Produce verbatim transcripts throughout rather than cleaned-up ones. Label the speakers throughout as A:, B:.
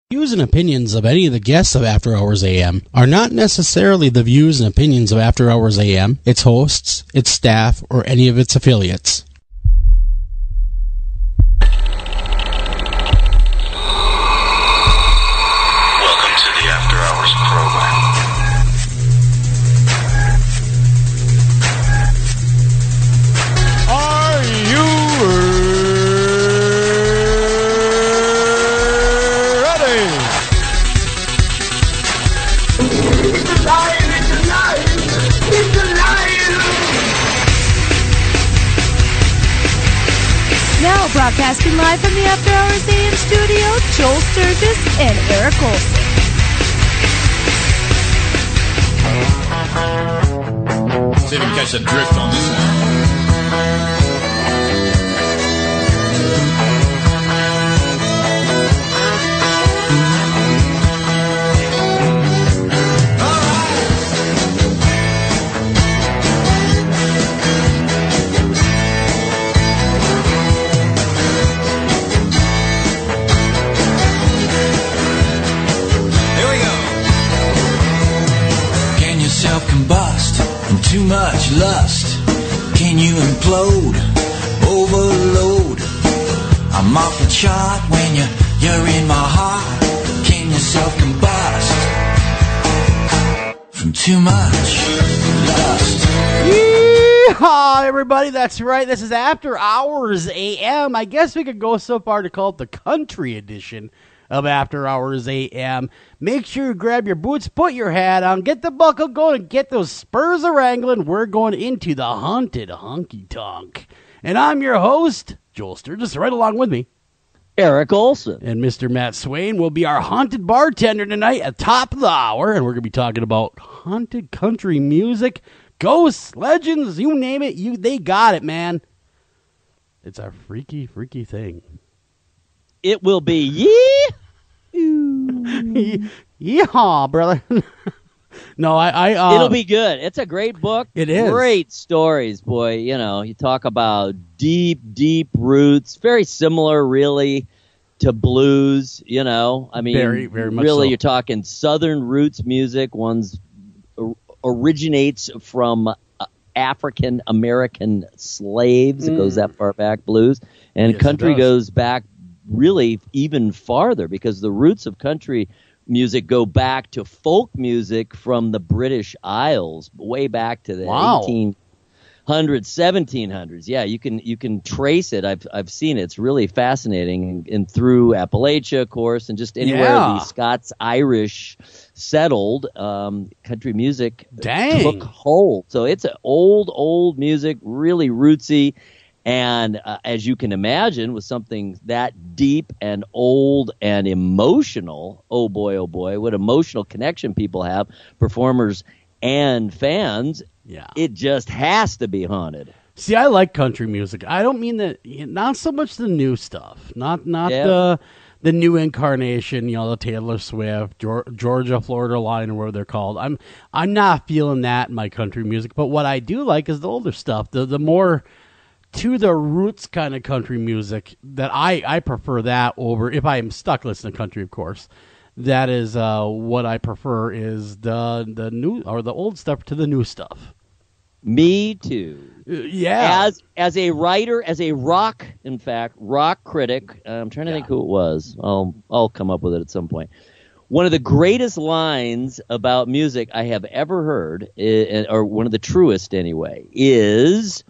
A: Views and opinions of any of the guests of After Hours A M are not necessarily the views and opinions of After Hours A M, its hosts, its staff, or any of its affiliates.
B: Welcome to the After Hours program.
C: Are you
D: Now broadcasting live from the After Hours A M studio, Joel Sturgis and Eric Olsen.
E: See if we can catch the drift on this one.
F: Combust from too much lust. Can you implode, overload? I'm off the chart when you, you're in my heart. Can you self-combust from too much lust?
C: Yeehaw, everybody, that's right. This is After Hours A M. I guess we could go so far to call it the country edition of After Hours A M. Make sure you grab your boots, put your hat on, get the buckle going, and get those spurs a-wrangling. We're going into the haunted honky-tonk. And I'm your host, Joel Sturgis, right along with me,
G: Eric Olsen.
C: And Mister Matt Swayn will be our haunted bartender tonight at top of the hour, and we're going to be talking about haunted country music, ghosts, legends, you name it, you they got it, man. It's a freaky, freaky thing.
G: It will be yee.
C: Yeehaw, brother. no, I. I uh,
G: It'll be good. It's a great book.
C: It is.
G: Great stories, boy. You know, you talk about deep, deep roots. Very similar, really, to blues. You know, I mean,
C: very, very much
G: really,
C: so.
G: You're talking Southern roots music. One's originates from African American slaves. Mm. It goes that far back, blues, and
C: yes,
G: country goes back. Really even farther, because the roots of country music go back to folk music from the British Isles, way back to the
C: wow.
G: eighteen hundreds, seventeen hundreds. Yeah, you can you can trace it. I've I've seen it. It's really fascinating, and, and through Appalachia, of course, and just anywhere
C: yeah.
G: the Scots Irish settled, um, country music
C: Dang.
G: took hold. So it's an old old music, really rootsy. And uh, as you can imagine, with something that deep and old and emotional, oh boy, oh boy, what emotional connection people have, performers and fans,
C: yeah.
G: it just has to be haunted.
C: See, I like country music. I don't mean that, not so much the new stuff, not not
G: yeah.
C: the the new incarnation, you know, the Taylor Swift, Georgia, Florida Line, or whatever they're called. I'm I'm not feeling that in my country music, but what I do like is the older stuff, the the more to the roots kind of country music that I, I prefer that over, if I am stuck listening to country, of course, that is uh, what I prefer is the the new or the old stuff to the new stuff.
G: Me too.
C: Uh, yeah.
G: As as a writer, as a rock, in fact, rock critic, uh, I'm trying to
C: yeah.
G: think who it was. I'll I'll come up with it at some point. One of the greatest lines about music I have ever heard, is, or one of the truest anyway, is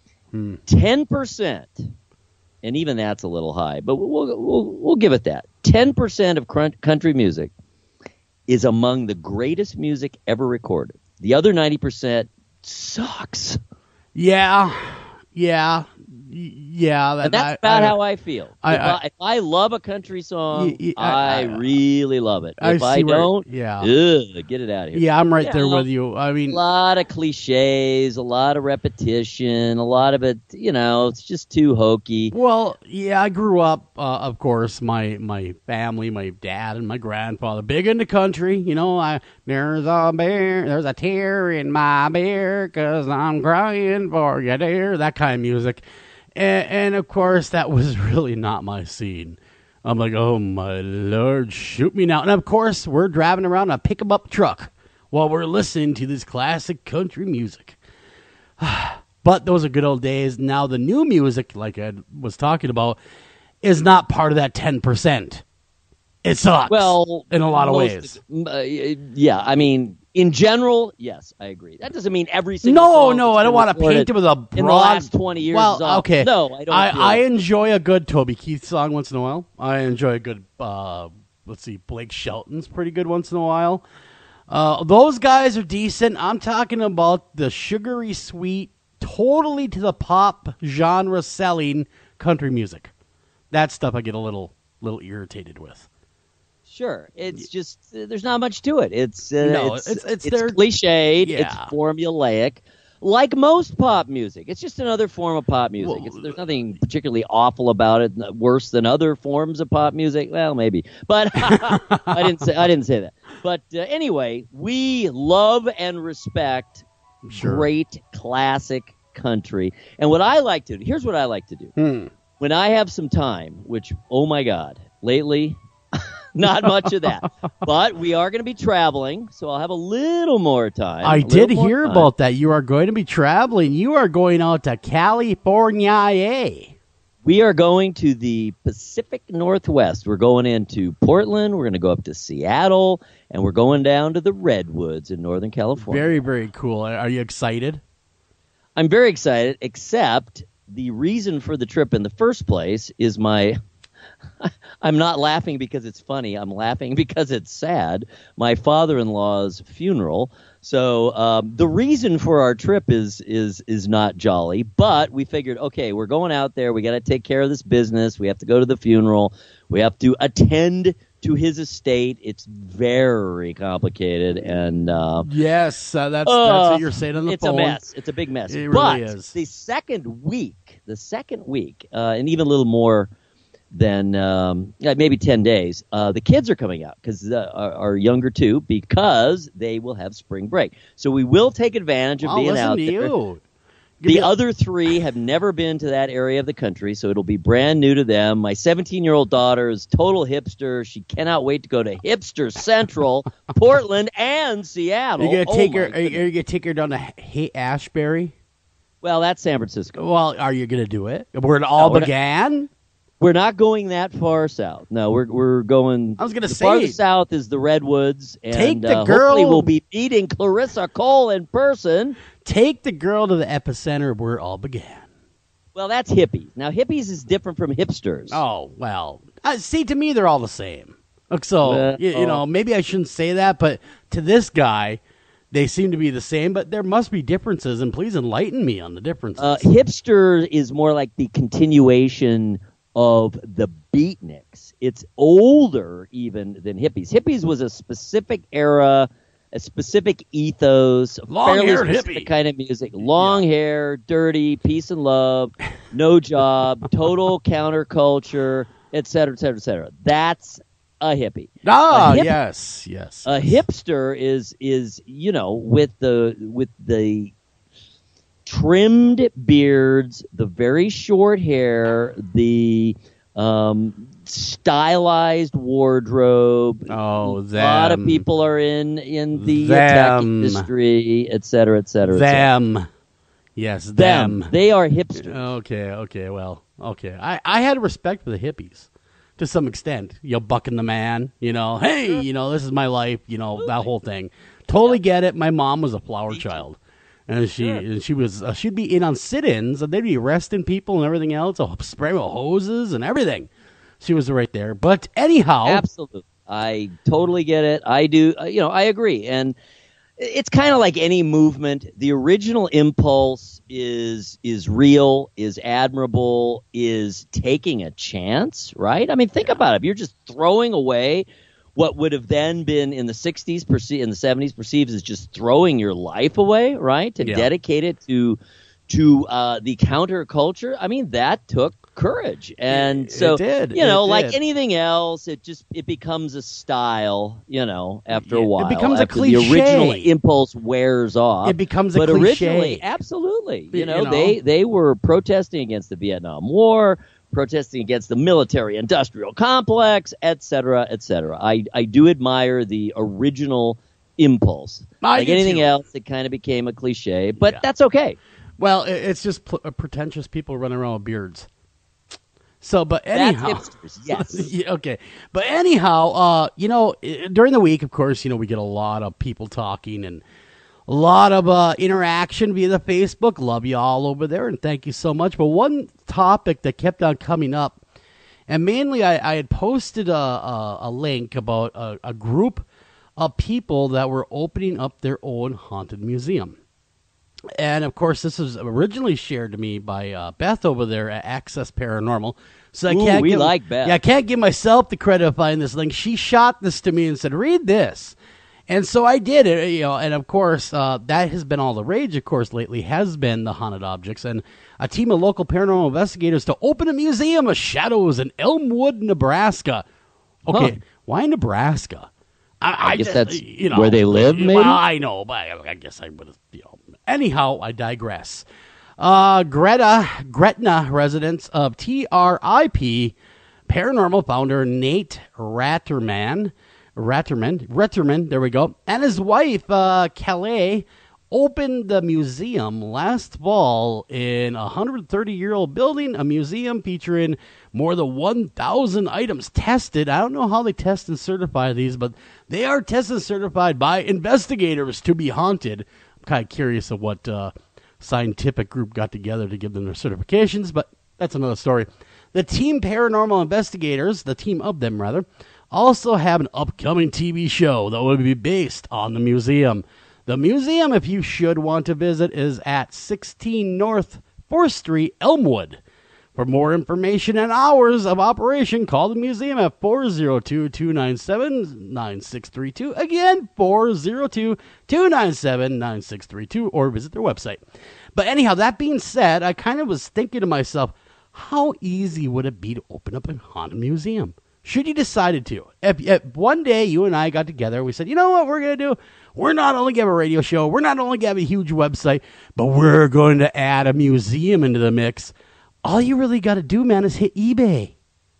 G: ten percent, and even that's a little high, but we'll, we'll, we'll give it that. ten percent of country music is among the greatest music ever recorded. The other ninety percent sucks.
C: Yeah, yeah, yeah. That,
G: and that's
C: I,
G: about
C: I,
G: how I feel.
C: I,
G: if, I, I, if I love a country song,
C: y- y-
G: I,
C: I-
G: I really love it. If
C: I
G: I,
C: see where-
G: don't,
C: yeah.
G: ugh, get it out of here.
C: Yeah, I'm right
G: Yeah,
C: there with you. I mean,
G: a lot of cliches, a lot of repetition, a lot of it, you know, it's just too hokey.
C: well, yeah, I grew up, uh, of course, my my family, my dad and my grandfather, big into country. You know, I there's a bear, there's a tear in my beer, 'cause I'm crying for you, dear. That kind of music. And, and of course, that was really not my scene. I'm like, oh, my Lord, shoot me now. And, of course, we're driving around a pick-em-up truck while we're listening to this classic country music. But those are good old days. Now the new music, like I was talking about, is not part of that ten percent. It sucks. Well, in a lot of ways.
G: Uh, yeah, I mean, in general, yes, I agree. That doesn't mean every single
C: no,
G: song
C: no, I don't want to paint it with a broad.
G: In the last twenty years.
C: Well,
G: off.
C: okay.
G: No, I don't.
C: I, I
G: it.
C: enjoy a good Toby Keith song once in a while. I enjoy a good, uh, let's see, Blake Shelton's pretty good once in a while. Uh, those guys are decent. I'm talking about the sugary sweet, totally to the pop genre selling country music. That stuff I get a little, little irritated with.
G: Sure, it's just uh, there's not much to it. It's uh,
C: no,
G: it's
C: it's it's,
G: it's
C: their,
G: cliched.
C: yeah.
G: It's formulaic, like most pop music. It's just another form of pop music.
C: Well,
G: it's, there's nothing particularly awful about it. Worse than other forms of pop music. Well, maybe, but I didn't say I didn't say that. But uh, anyway, we love and respect
C: sure.
G: great classic country. And what I like to do, here's what I like to do.
C: Hmm.
G: When I have some time, which, oh my God, lately, not much of that. But we are going to be traveling, so I'll have a little more time.
C: I did hear about that. You are going to be traveling. You are going out to California.
G: We are going to the Pacific Northwest. We're going into Portland. We're going to go up to Seattle, and we're going down to the Redwoods in Northern California.
C: Very, very cool. Are you excited?
G: I'm very excited, except the reason for the trip in the first place is my I'm not laughing because it's funny. I'm laughing because it's sad. My father-in-law's funeral. So um, the reason for our trip is is is not jolly, but we figured, okay, we're going out there. We got to take care of this business. We have to go to the funeral. We have to attend to his estate. It's very complicated, and uh,
C: yes, uh, that's
G: uh,
C: that's what you're saying on the
G: it's
C: phone.
G: It's a mess. It's a big mess.
C: It
G: but
C: really is.
G: The second week, the second week, uh, and even a little more than um, yeah, maybe ten days, uh, the kids are coming out because uh, are, are younger too, because they will have spring break. So we will take advantage of
C: oh,
G: being
C: listen
G: out
C: to
G: there.
C: You.
G: The other three have never been to that area of the country, so it'll be brand new to them. My seventeen-year-old daughter is total hipster. She cannot wait to go to Hipster Central, Portland, and Seattle.
C: You're gonna take
G: oh
C: her. Are you, are you gonna take her down to Hay Ashbury?
G: Well, that's San Francisco.
C: Well, are you gonna do it? Where it all
G: no,
C: began?
G: We're not going that far south. No, we're we're going.
C: I was gonna
G: the
C: say
G: farthest south is the Redwoods, and
C: take the
G: uh,
C: girl.
G: hopefully we'll be meeting Clarissa Cole in person.
C: Take the girl to the epicenter where it all began.
G: Well, that's hippies. Now, hippies is different from hipsters.
C: Oh well, uh, see, to me they're all the same. So
G: Uh,
C: you, you
G: oh.
C: know, maybe I shouldn't say that, but to this guy, they seem to be the same. But there must be differences, and please enlighten me on the differences.
G: Uh, hipster is more like the continuation of the beatniks. It's older even than hippies. Hippies was a specific era, a specific ethos, a fairly
C: Long-haired
G: specific
C: hippie.
G: kind of music. Long hair, dirty, peace and love, no job, total counterculture, et cetera, et cetera, et cetera. That's a hippie.
C: ah,
G: a hip-
C: yes, yes.
G: A hipster is is you know with the with the trimmed beards, the very short hair, the um, stylized wardrobe.
C: Oh,
G: a
C: them.
G: lot of people are in in the
C: Them.
G: tech industry, et cetera, et cetera, et cetera.
C: Them. Yes, them.
G: Them. They are hipsters.
C: Okay, okay, well, okay. I, I had respect for the hippies to some extent. You know, bucking the man, you know, hey, you know, this is my life, you know, that whole thing. Totally get it. My mom was a flower child. And she and she was uh, she'd be in on sit-ins, and they'd be arresting people and everything else, oh, spraying with hoses and everything. She was right there. But anyhow,
G: Absolutely. I totally get it. I do. Uh, you know, I agree. And it's kind of like any movement. The original impulse is is real, is admirable, is taking a chance, right? I mean, think about it. If you're just throwing away what would have then been in the sixties, perce- in the seventies, perceived as just throwing your life away, right? To
C: Yeah.
G: dedicate it to to uh, the counterculture. I mean, that took courage, and
C: It-
G: so
C: it did.
G: you know,
C: It
G: like
C: did.
G: anything else, it just it becomes a style. You know, after a
C: Yeah, it
G: while,
C: becomes a
G: after the original
C: cliche.
G: impulse wears off.
C: It becomes a
G: but
C: cliche.
G: originally, absolutely, you
C: You
G: know,
C: know?
G: they they were protesting against the Vietnam War, protesting against the military-industrial complex, et cetera, et cetera. I, I do admire the original impulse.
C: I
G: like
C: do
G: anything
C: too.
G: else, it kind of became a cliche, but
C: Yeah.
G: that's okay.
C: Well, it, it's just pl- pretentious people running around with beards. So, but
G: That's
C: anyhow,
G: hipsters, yes.
C: Yeah, okay. But anyhow, uh, you know, i- during the week, of course, you know, we get a lot of people talking and a lot of uh, interaction via the Facebook. Love you all over there, and thank you so much. But one topic that kept on coming up, and mainly I, I had posted a, a, a link about a, a group of people that were opening up their own haunted museum. And, of course, this was originally shared to me by uh, Beth over there at Access Paranormal. So I
G: Ooh,
C: can't
G: we
C: give,
G: like Beth.
C: Yeah, I can't give myself the credit of finding this link. She shot this to me and said, read this. And so I did it, you know, and, of course, uh, that has been all the rage, of course, lately, has been the haunted objects. And a team of local paranormal investigators to open a museum of shadows in Elmwood, Nebraska. Okay,
G: Huh.
C: why Nebraska? I,
G: I guess
C: just-
G: that's
C: you know,
G: where they live, maybe?
C: Well, I know, but I, I guess I would have, you know. Anyhow, I digress. Uh, Greta, Gretna residents of T R I P Paranormal founder Nate Ratterman, Ratterman, Ratterman, there we go, and his wife, uh, Calais, opened the museum last fall in a one hundred thirty-year-old building, a museum featuring more than one thousand items tested. I don't know how they test and certify these, but they are tested and certified by investigators to be haunted. I'm kind of curious of what uh, scientific group got together to give them their certifications, but that's another story. The team paranormal investigators, the team of them rather, also have an upcoming T V show that will be based on the museum. The museum, if you should want to visit, is at sixteen North fourth Street, Elmwood. For more information and hours of operation, call the museum at four oh two, two nine seven, nine six three two. Again, four oh two, two nine seven, nine six three two, or visit their website. But anyhow, that being said, I kind of was thinking to myself, how easy would it be to open up a haunted museum? Should you decided to? If, if one day you and I got together, we said, you know what we're going to do? We're not only going to have a radio show, we're not only going to have a huge website, but we're going to add a museum into the mix. All you really got to do, man, is hit eBay.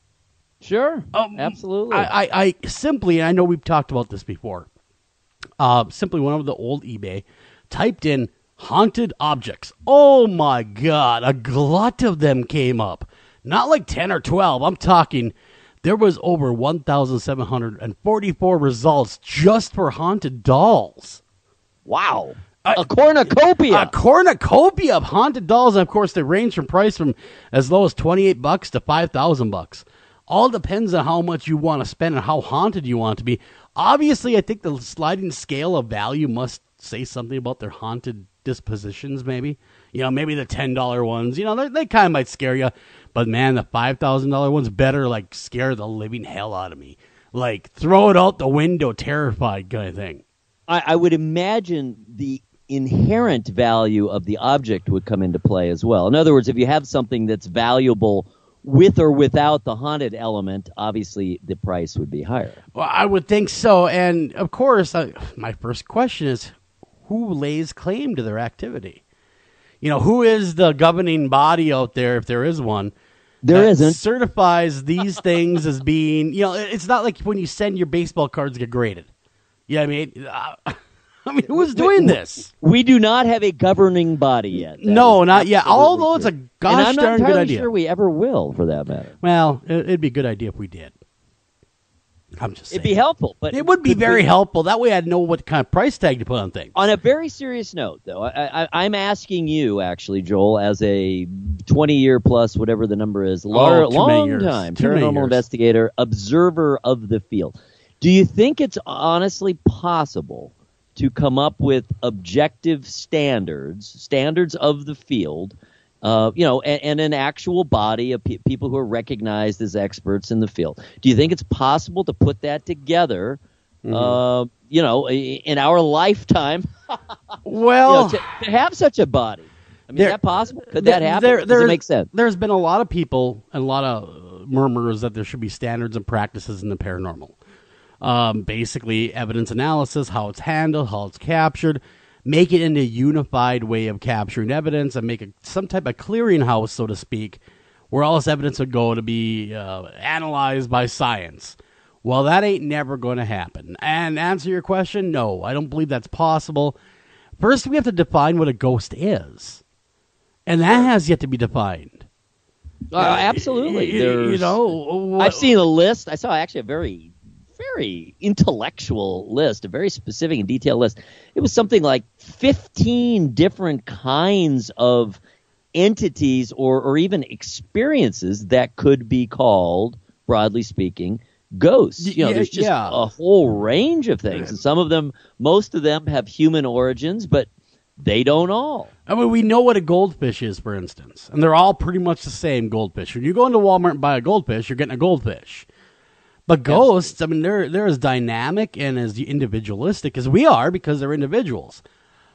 G: Sure,
C: Um,
G: absolutely.
C: I, I, I simply, and I know we've talked about this before, uh, simply went over the old eBay, typed in haunted objects. Oh, my God, a glut of them came up. Not like ten or twelve. I'm talking, there was over one thousand seven hundred forty-four results just for haunted dolls.
G: wow.
C: I-
G: a cornucopia.
C: A cornucopia of haunted dolls, and of course, they range from price from as low as twenty-eight bucks to five thousand bucks. All depends on how much you want to spend and how haunted you want to be. Obviously, I think the sliding scale of value must say something about their haunted dispositions, maybe. You know, maybe the ten dollar ones, you know, they, they kind of might scare you. But, man, the five thousand dollar ones better, like, scare the living hell out of me. Like, throw it out the window, terrified kind of thing.
G: I, I would imagine the inherent value of the object would come into play as well. In other words, if you have something that's valuable with or without the haunted element, obviously the price would be higher.
C: Well, I would think so. And, of course, I, my first question is, who lays claim to their activity? You know, who is the governing body out there, if there is one,
G: There
C: that
G: isn't.
C: certifies these things as being, you know, it's not like when you send your baseball cards to get graded. You know what I mean? Uh, I mean, who's doing this?
G: We do not have a governing body yet. That
C: No,
G: is
C: not yet.
G: absolutely
C: Although it's a
G: true.
C: gosh
G: and I'm not
C: darn good
G: entirely
C: idea.
G: sure we ever will, for that matter.
C: Well, it- it'd be a good idea if we did. I'm just saying.
G: It'd be helpful, but
C: It would be
G: could
C: very
G: we-
C: helpful. That way I'd know what kind of price tag to put on things.
G: On a very serious note, though, I, I, I'm asking you, actually, Joel, as a twenty-year plus, whatever the number is, lar-
C: Oh, too many years.
G: long-time
C: Too many
G: paranormal
C: years.
G: investigator, observer of the field. Do you think it's honestly possible to come up with objective standards, standards of the field, uh, you know, and, and an actual body of pe- people who are recognized as experts in the field? Do you think it's possible to put that together,
C: Mm-hmm.
G: uh, you know, i- in our lifetime?
C: Well,
G: you know, to, to have such a body. I mean,
C: There-
G: is that possible? Could that
C: There-
G: happen?
C: there-
G: Does
C: there's-
G: it make sense?
C: There's been a lot of people and a lot of uh, murmurs that there should be standards and practices in the paranormal. Um, basically, evidence analysis, how it's handled, how it's captured, make it into a unified way of capturing evidence and make it some type of clearinghouse, so to speak, where all this evidence would go to be uh, analyzed by science. Well, that ain't never going to happen. And answer your question, no, I don't believe that's possible. First, we have to define what a ghost is. And that has yet to be defined.
G: Uh, absolutely.
C: You,
G: There's,
C: you know, what,
G: I've seen a list. I saw actually a very, very intellectual list, a very specific and detailed list. It was something like fifteen different kinds of entities or, or even experiences that could be called, broadly speaking, ghosts. You know,
C: yeah,
G: there's just
C: yeah.
G: a whole range of things. And some of them, most of them have human origins, but they don't all.
C: I mean, we know what a goldfish is, for instance, and they're all pretty much the same goldfish. When you go into Walmart and buy a goldfish, you're getting a goldfish. But ghosts, I mean, they're, they're as dynamic and as individualistic as we are because they're individuals.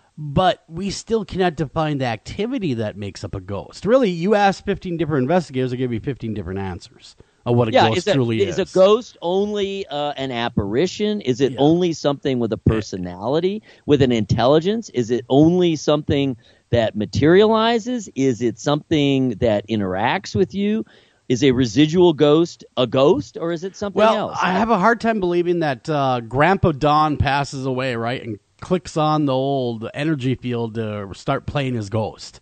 C: But we still cannot define the activity that makes up a ghost. Really, you ask fifteen different investigators, they'll give you fifteen different answers of what a
G: yeah,
C: ghost
G: is a,
C: truly
G: is.
C: is.
G: Is a ghost only uh, an apparition? Is it
C: Yeah.
G: only something with a personality, with an intelligence? Is it only something that materializes? Is it something that interacts with you? Is a residual ghost a ghost, or is it something
C: Well,
G: else?
C: I have a hard time believing that uh, Grandpa Don passes away, right, and clicks on the old energy field to start playing his ghost.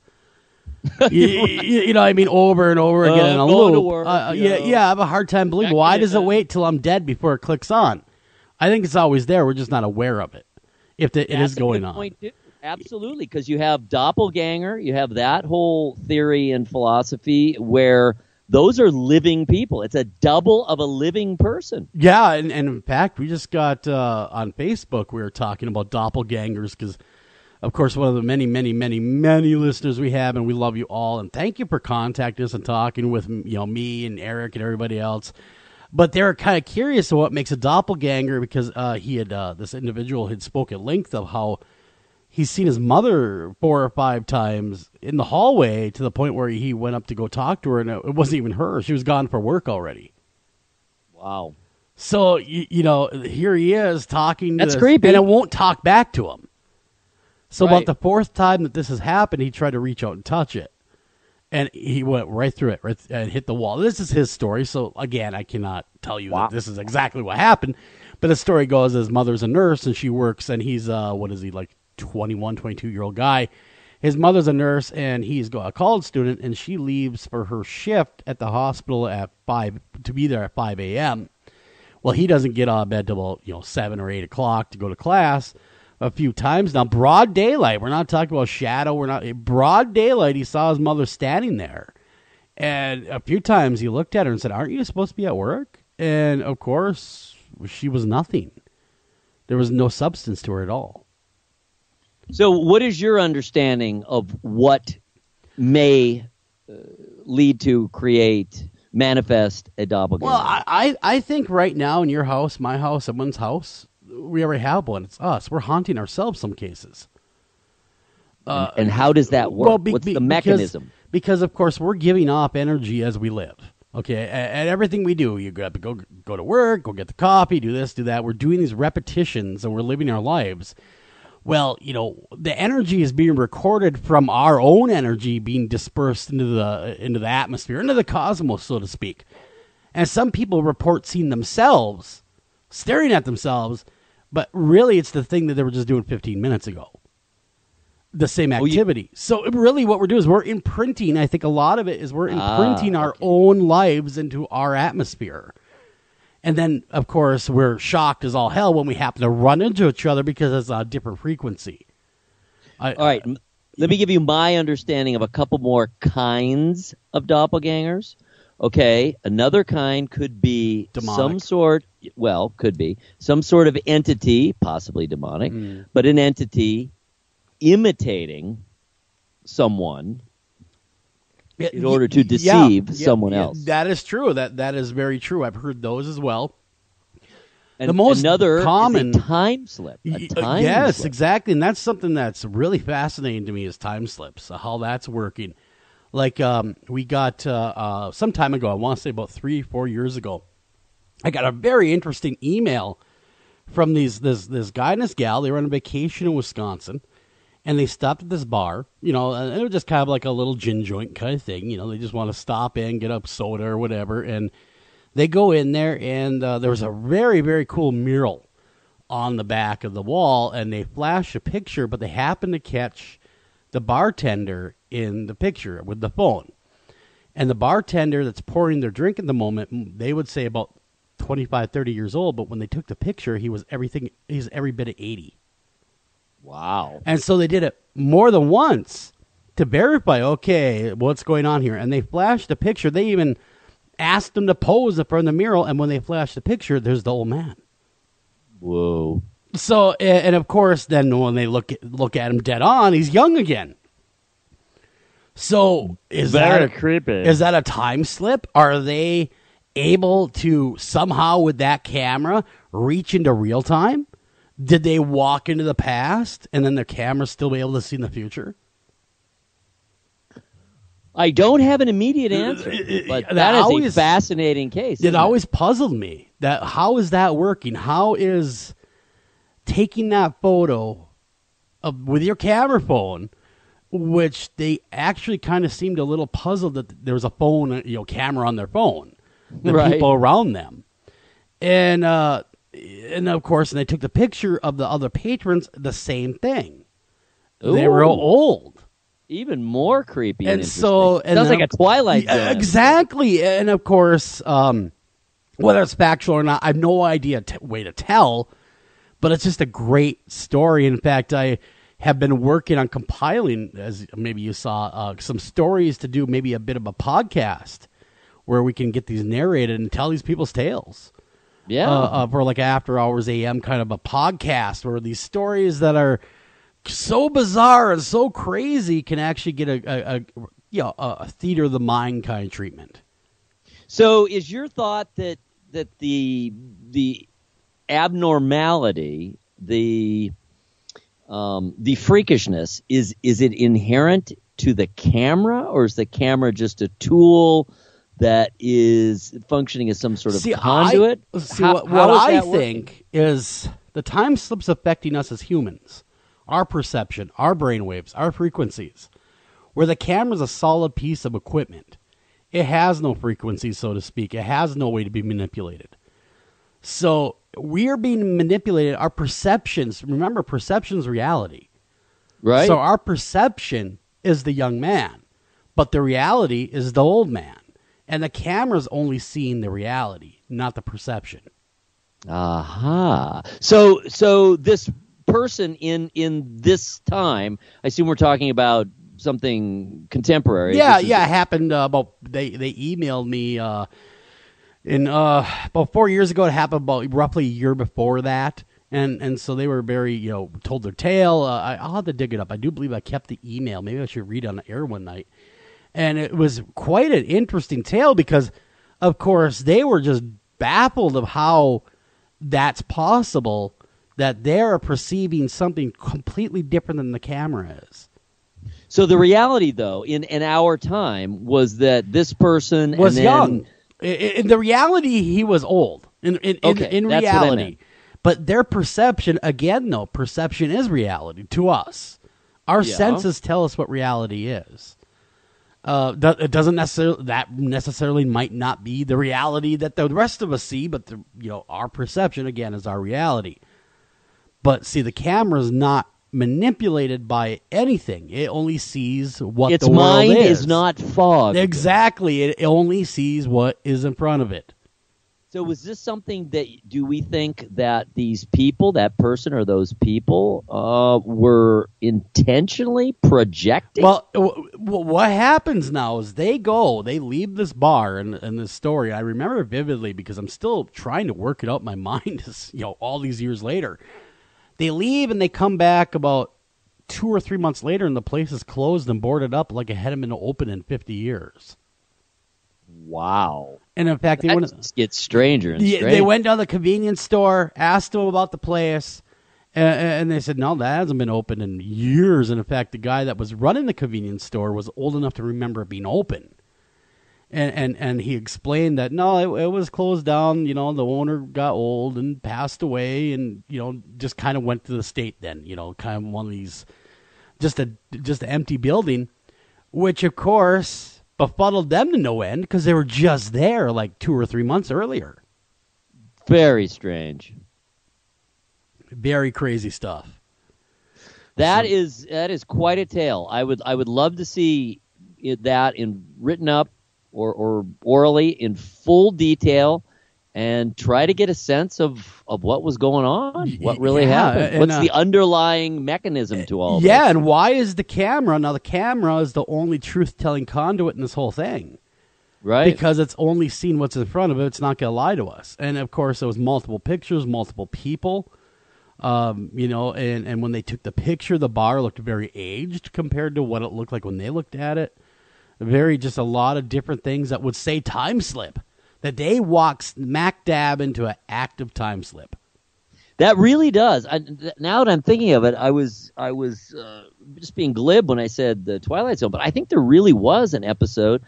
C: you, you, you know, what I mean, over and over again
G: Uh,
C: in a
G: going to
C: loop.
G: work,
C: uh,
G: you
C: yeah,
G: know.
C: yeah, I have a hard time believing.
G: Back
C: Why
G: in
C: does
G: it,
C: it
G: uh,
C: wait till I'm dead before it clicks on? I think it's always there. We're just not aware of it. If the, it
G: That's
C: is
G: a
C: going
G: good
C: on.
G: point, too. Absolutely, because you have doppelganger, you have that whole theory and philosophy where those are living people. It's a double of a living person.
C: Yeah, and, and in fact, we just got uh, on Facebook, we were talking about doppelgangers because, of course, one of the many, many, many, many listeners we have, and we love you all, and thank you for contacting us and talking with you know me and Eric and everybody else. But they were kind of curious of what makes a doppelganger because uh, he had uh, this individual had spoke at length of how he's seen his mother four or five times in the hallway to the point where he went up to go talk to her, and it wasn't even her. She was gone for work already.
G: Wow.
C: So, you, you know, here he is talking.
G: That's
C: to this,
G: creepy.
C: and it won't talk back to him. So
G: Right.
C: about the fourth time that this has happened, he tried to reach out and touch it. And he went right through it right, and hit the wall. This is his story. So, again, I cannot tell you
G: Wow.
C: that this is exactly what happened. But the story goes his mother's a nurse, and she works, and he's, uh, what is he, like twenty-one, twenty-two-year-old guy. His mother's a nurse, and he's a college student, and she leaves for her shift at the hospital at five to be there at five a.m. Well, he doesn't get out of bed till about, you know, seven or eight o'clock to go to class. A few times now, broad daylight. We're not talking about shadow. We're not broad daylight. He saw his mother standing there, and a few times he looked at her and said, "Aren't you supposed to be at work?" And of course, she was nothing. There was no substance to her at all.
G: So what is your understanding of what may uh, lead to create, manifest a doppelganger?
C: Well, I, I I think right now in your house, my house, someone's house, we already have one. It's us. We're haunting ourselves some cases.
G: and, and how does that work?
C: Well, be-
G: What's
C: be-
G: the
C: because-
G: mechanism?
C: Because, of course, we're giving off energy as we live. Okay, and everything we do, you got to go go to work, go get the coffee, do this, do that. We're doing these repetitions, and we're living our lives. Well, you know, the energy is being recorded from our own energy being dispersed into the into the atmosphere, into the cosmos, so to speak. And some people report seeing themselves staring at themselves, but really it's the thing that they were just doing fifteen minutes ago. The same
G: Oh, you-
C: activity. So really what we're doing is we're imprinting, I think a lot of it is we're
G: Ah,
C: imprinting our
G: okay.
C: own lives into our atmosphere. And then, of course, we're shocked as all hell when we happen to run into each other because it's a different frequency. I,
G: All right, m- let me give you my understanding of a couple more kinds of doppelgangers. Okay, another kind could be
C: Demonic.
G: some sort, well, could be some sort of entity, possibly demonic,
C: Mm.
G: but an entity imitating someone in order to deceive someone else.
C: That is true. That That is very true. I've heard those as well.
G: And
C: the most
G: another
C: common-
G: is a time slip. A
C: Y- uh,
G: time
C: yes,
G: slip.
C: exactly. And that's something that's really fascinating to me is time slips, uh, how that's working. Like um, we got uh, uh, some time ago, I want to say about three, four years ago, I got a very interesting email from these this this guy and this gal. They were on a vacation in Wisconsin, And they stopped at this bar, you know, and it was just kind of like a little gin joint kind of thing. You know, they just want to stop in, get up soda or whatever. And they go in there, and uh, there was a very, very cool mural on the back of the wall. And they flash a picture, but they happen to catch the bartender in the picture with the phone. And the bartender that's pouring their drink at the moment, they would say about twenty-five, thirty years old. But when they took the picture, he was everything, he's every bit of eighty.
G: Wow.
C: And so they did it more than once to verify, okay, what's going on here. And they flashed the picture. They even asked them to pose in front of the mural. And when they flashed the picture, there's the old man.
G: Whoa.
C: So, and of course, then when they look at, look at him dead on, he's young again. So is
G: Very
C: that
G: creepy.
C: Is that a time slip? Are they able to somehow with that camera reach into real time? Did they walk into the past and then their camera still be able to see in the future?
G: I don't have an immediate answer, but
C: that
G: that is
C: always,
G: a fascinating case.
C: It
G: isn't
C: always puzzled me. That how is that working? How is taking that photo of, with your camera phone, which they actually kind of seemed a little puzzled that there was a phone, you know, camera on their phone, the
G: Right.
C: people around them, and uh, and of course, and they took the picture of the other patrons. The same thing. They were
G: Ooh.
C: old.
G: Even more creepy.
C: And
G: And,
C: so-
G: interesting.
C: and
G: sounds
C: then-
G: like a Twilight
C: Yeah,
G: Zone.
C: exactly. And of course, um, whether it's factual or not, I have no idea t- way to tell. But it's just a great story. In fact, I have been working on compiling, as maybe you saw, uh, some stories to do maybe a bit of a podcast where we can get these narrated and tell these people's tales.
G: Yeah.
C: Uh, uh, for like After Hours A M kind of a podcast where these stories that are so bizarre and so crazy can actually get a, a, a you know, a theater of the mind kind of treatment.
G: So, is your thought that that the the abnormality, the um, the freakishness is is it inherent to the camera, or is the camera just a tool that is functioning as some sort of
C: See,
G: conduit?
C: I, see,
G: How-
C: what,
G: how
C: what
G: is
C: I
G: that working?
C: think is the time slips affecting us as humans, our perception, our brainwaves, our frequencies, where the camera's a solid piece of equipment. It has no frequency, so to speak. It has no way to be manipulated. So we are being manipulated. Our perceptions, remember, perception's reality.
G: Right.
C: So our perception is the young man, but the reality is the old man. And the camera's only seeing the reality, not the perception.
G: Aha. So so this person in in this time, I assume we're talking about something contemporary.
C: Yeah,
G: This is-
C: yeah, it happened uh, about, they, they emailed me uh, in uh, about four years ago. It happened about roughly a year before that. And and so they were very, you know, told their tale. Uh, I, I'll have to dig it up. I do believe I kept the email. Maybe I should read it on the air one night. And it was quite an interesting tale because, of course, they were just baffled of how that's possible, that they're perceiving something completely different than the camera is.
G: So the reality, though, in, in our time, was that this person
C: Was
G: and then,
C: young. In, in the reality, he was old. In in,
G: Okay,
C: in, in
G: that's what I
C: reality.
G: meant.
C: But their perception, again, though, perception is reality to us. Our
G: Yeah.
C: senses tell us what reality is. Uh, do- it doesn't necessarily that necessarily might not be the reality that the rest of us see, but the, you know, our perception again is our reality. But see, the camera is not manipulated by anything; it only sees what
G: its
C: the world
G: mind
C: is.
G: is not fogged.
C: Exactly, it only sees what is in front of it.
G: So was this something that, do we think that these people, that person or those people, uh, were intentionally projecting?
C: Well, w- w- what happens now is they go, they leave this bar in, in this story. I remember it vividly because I'm still trying to work it out in my mind, as, you know, all these years later. They leave and they come back about two or three months later, and the place is closed and boarded up like it hadn't been open in fifty years.
G: Wow.
C: And in fact, they
G: That
C: went.
G: just gets stranger and
C: Yeah,
G: stranger.
C: they went to the convenience store, asked them about the place, and, and they said, no, that hasn't been open in years. And in fact, the guy that was running the convenience store was old enough to remember it being open. And and, and he explained that, no, it, it was closed down. You know, the owner got old and passed away and, you know, just kind of went to the state then, you know, kind of one of these just a just an empty building, which of course befuddled them to no end because they were just there like two or three months earlier.
G: Very strange.
C: Very crazy stuff.
G: That
C: So-
G: is that is quite a tale. I would I would love to see it, that in written up or, or orally in full detail, and try to get a sense of, of what was going on, what really
C: Yeah,
G: happened,
C: and,
G: what's
C: uh,
G: the underlying mechanism to all
C: Yeah,
G: this.
C: and why is the camera now? The camera is the only truth-telling conduit in this whole thing.
G: Right?
C: Because it's only seen what's in front of it. It's not going to lie to us. And, of course, there was multiple pictures, multiple people. Um, you know, and, and when they took the picture, the bar looked very aged compared to what it looked like when they looked at it. Very, just a lot of different things that would say time slip. The day walks smack dab into an active time slip.
G: That really does. I, th- now that I'm thinking of it, I was I was uh, just being glib when I said the Twilight Zone, but I think there really was an episode.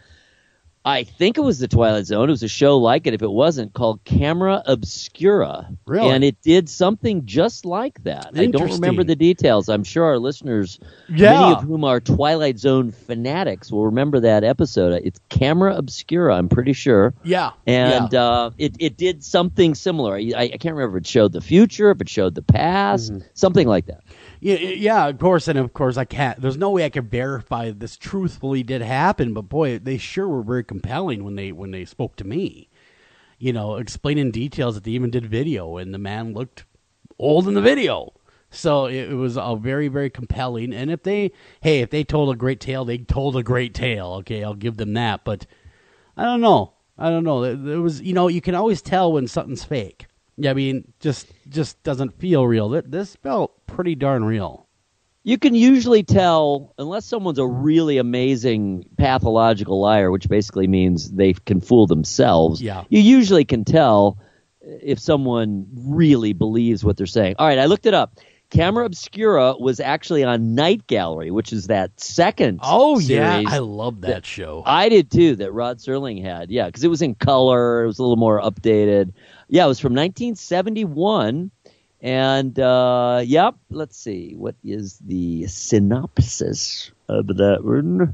G: I think it was the Twilight Zone. It was a show like it, if it wasn't, called Camera Obscura.
C: Really?
G: And it did something just like that. I don't
C: Interesting.
G: remember the details. I'm sure our listeners,
C: Yeah.
G: many of whom are Twilight Zone fanatics, will remember that episode. It's Camera Obscura, I'm pretty sure.
C: Yeah.
G: And
C: yeah.
G: uh, it, it did something similar. I, I can't remember if it showed the future, if it showed the past,
C: Mm-hmm.
G: something like that.
C: Yeah, yeah, of course, and of course I can't. There's no way I can verify this truthfully did happen, but boy, they sure were very compelling when they when they spoke to me. You know, explaining details that they even did video, and the man looked old in the video. So it, it was a very very compelling. And if they, hey, if they told a great tale, they told a great tale. Okay, I'll give them that. But I don't know. I don't know. There was, you know, you can always tell when something's fake. Yeah, I mean, just just doesn't feel real. This felt pretty darn real.
G: You can usually tell, unless someone's a really amazing pathological liar, which basically means they can fool themselves.
C: Yeah.
G: You usually can tell if someone really believes what they're saying. All right, I looked it up. Camera Obscura was actually on Night Gallery, which is that second
C: Oh,
G: series.
C: yeah. I love that show.
G: I did too, that Rod Serling had. Yeah, because it was in color. It was a little more updated. Yeah, it was from nineteen seventy-one. And, uh, yep, let's see. What is the synopsis of that one?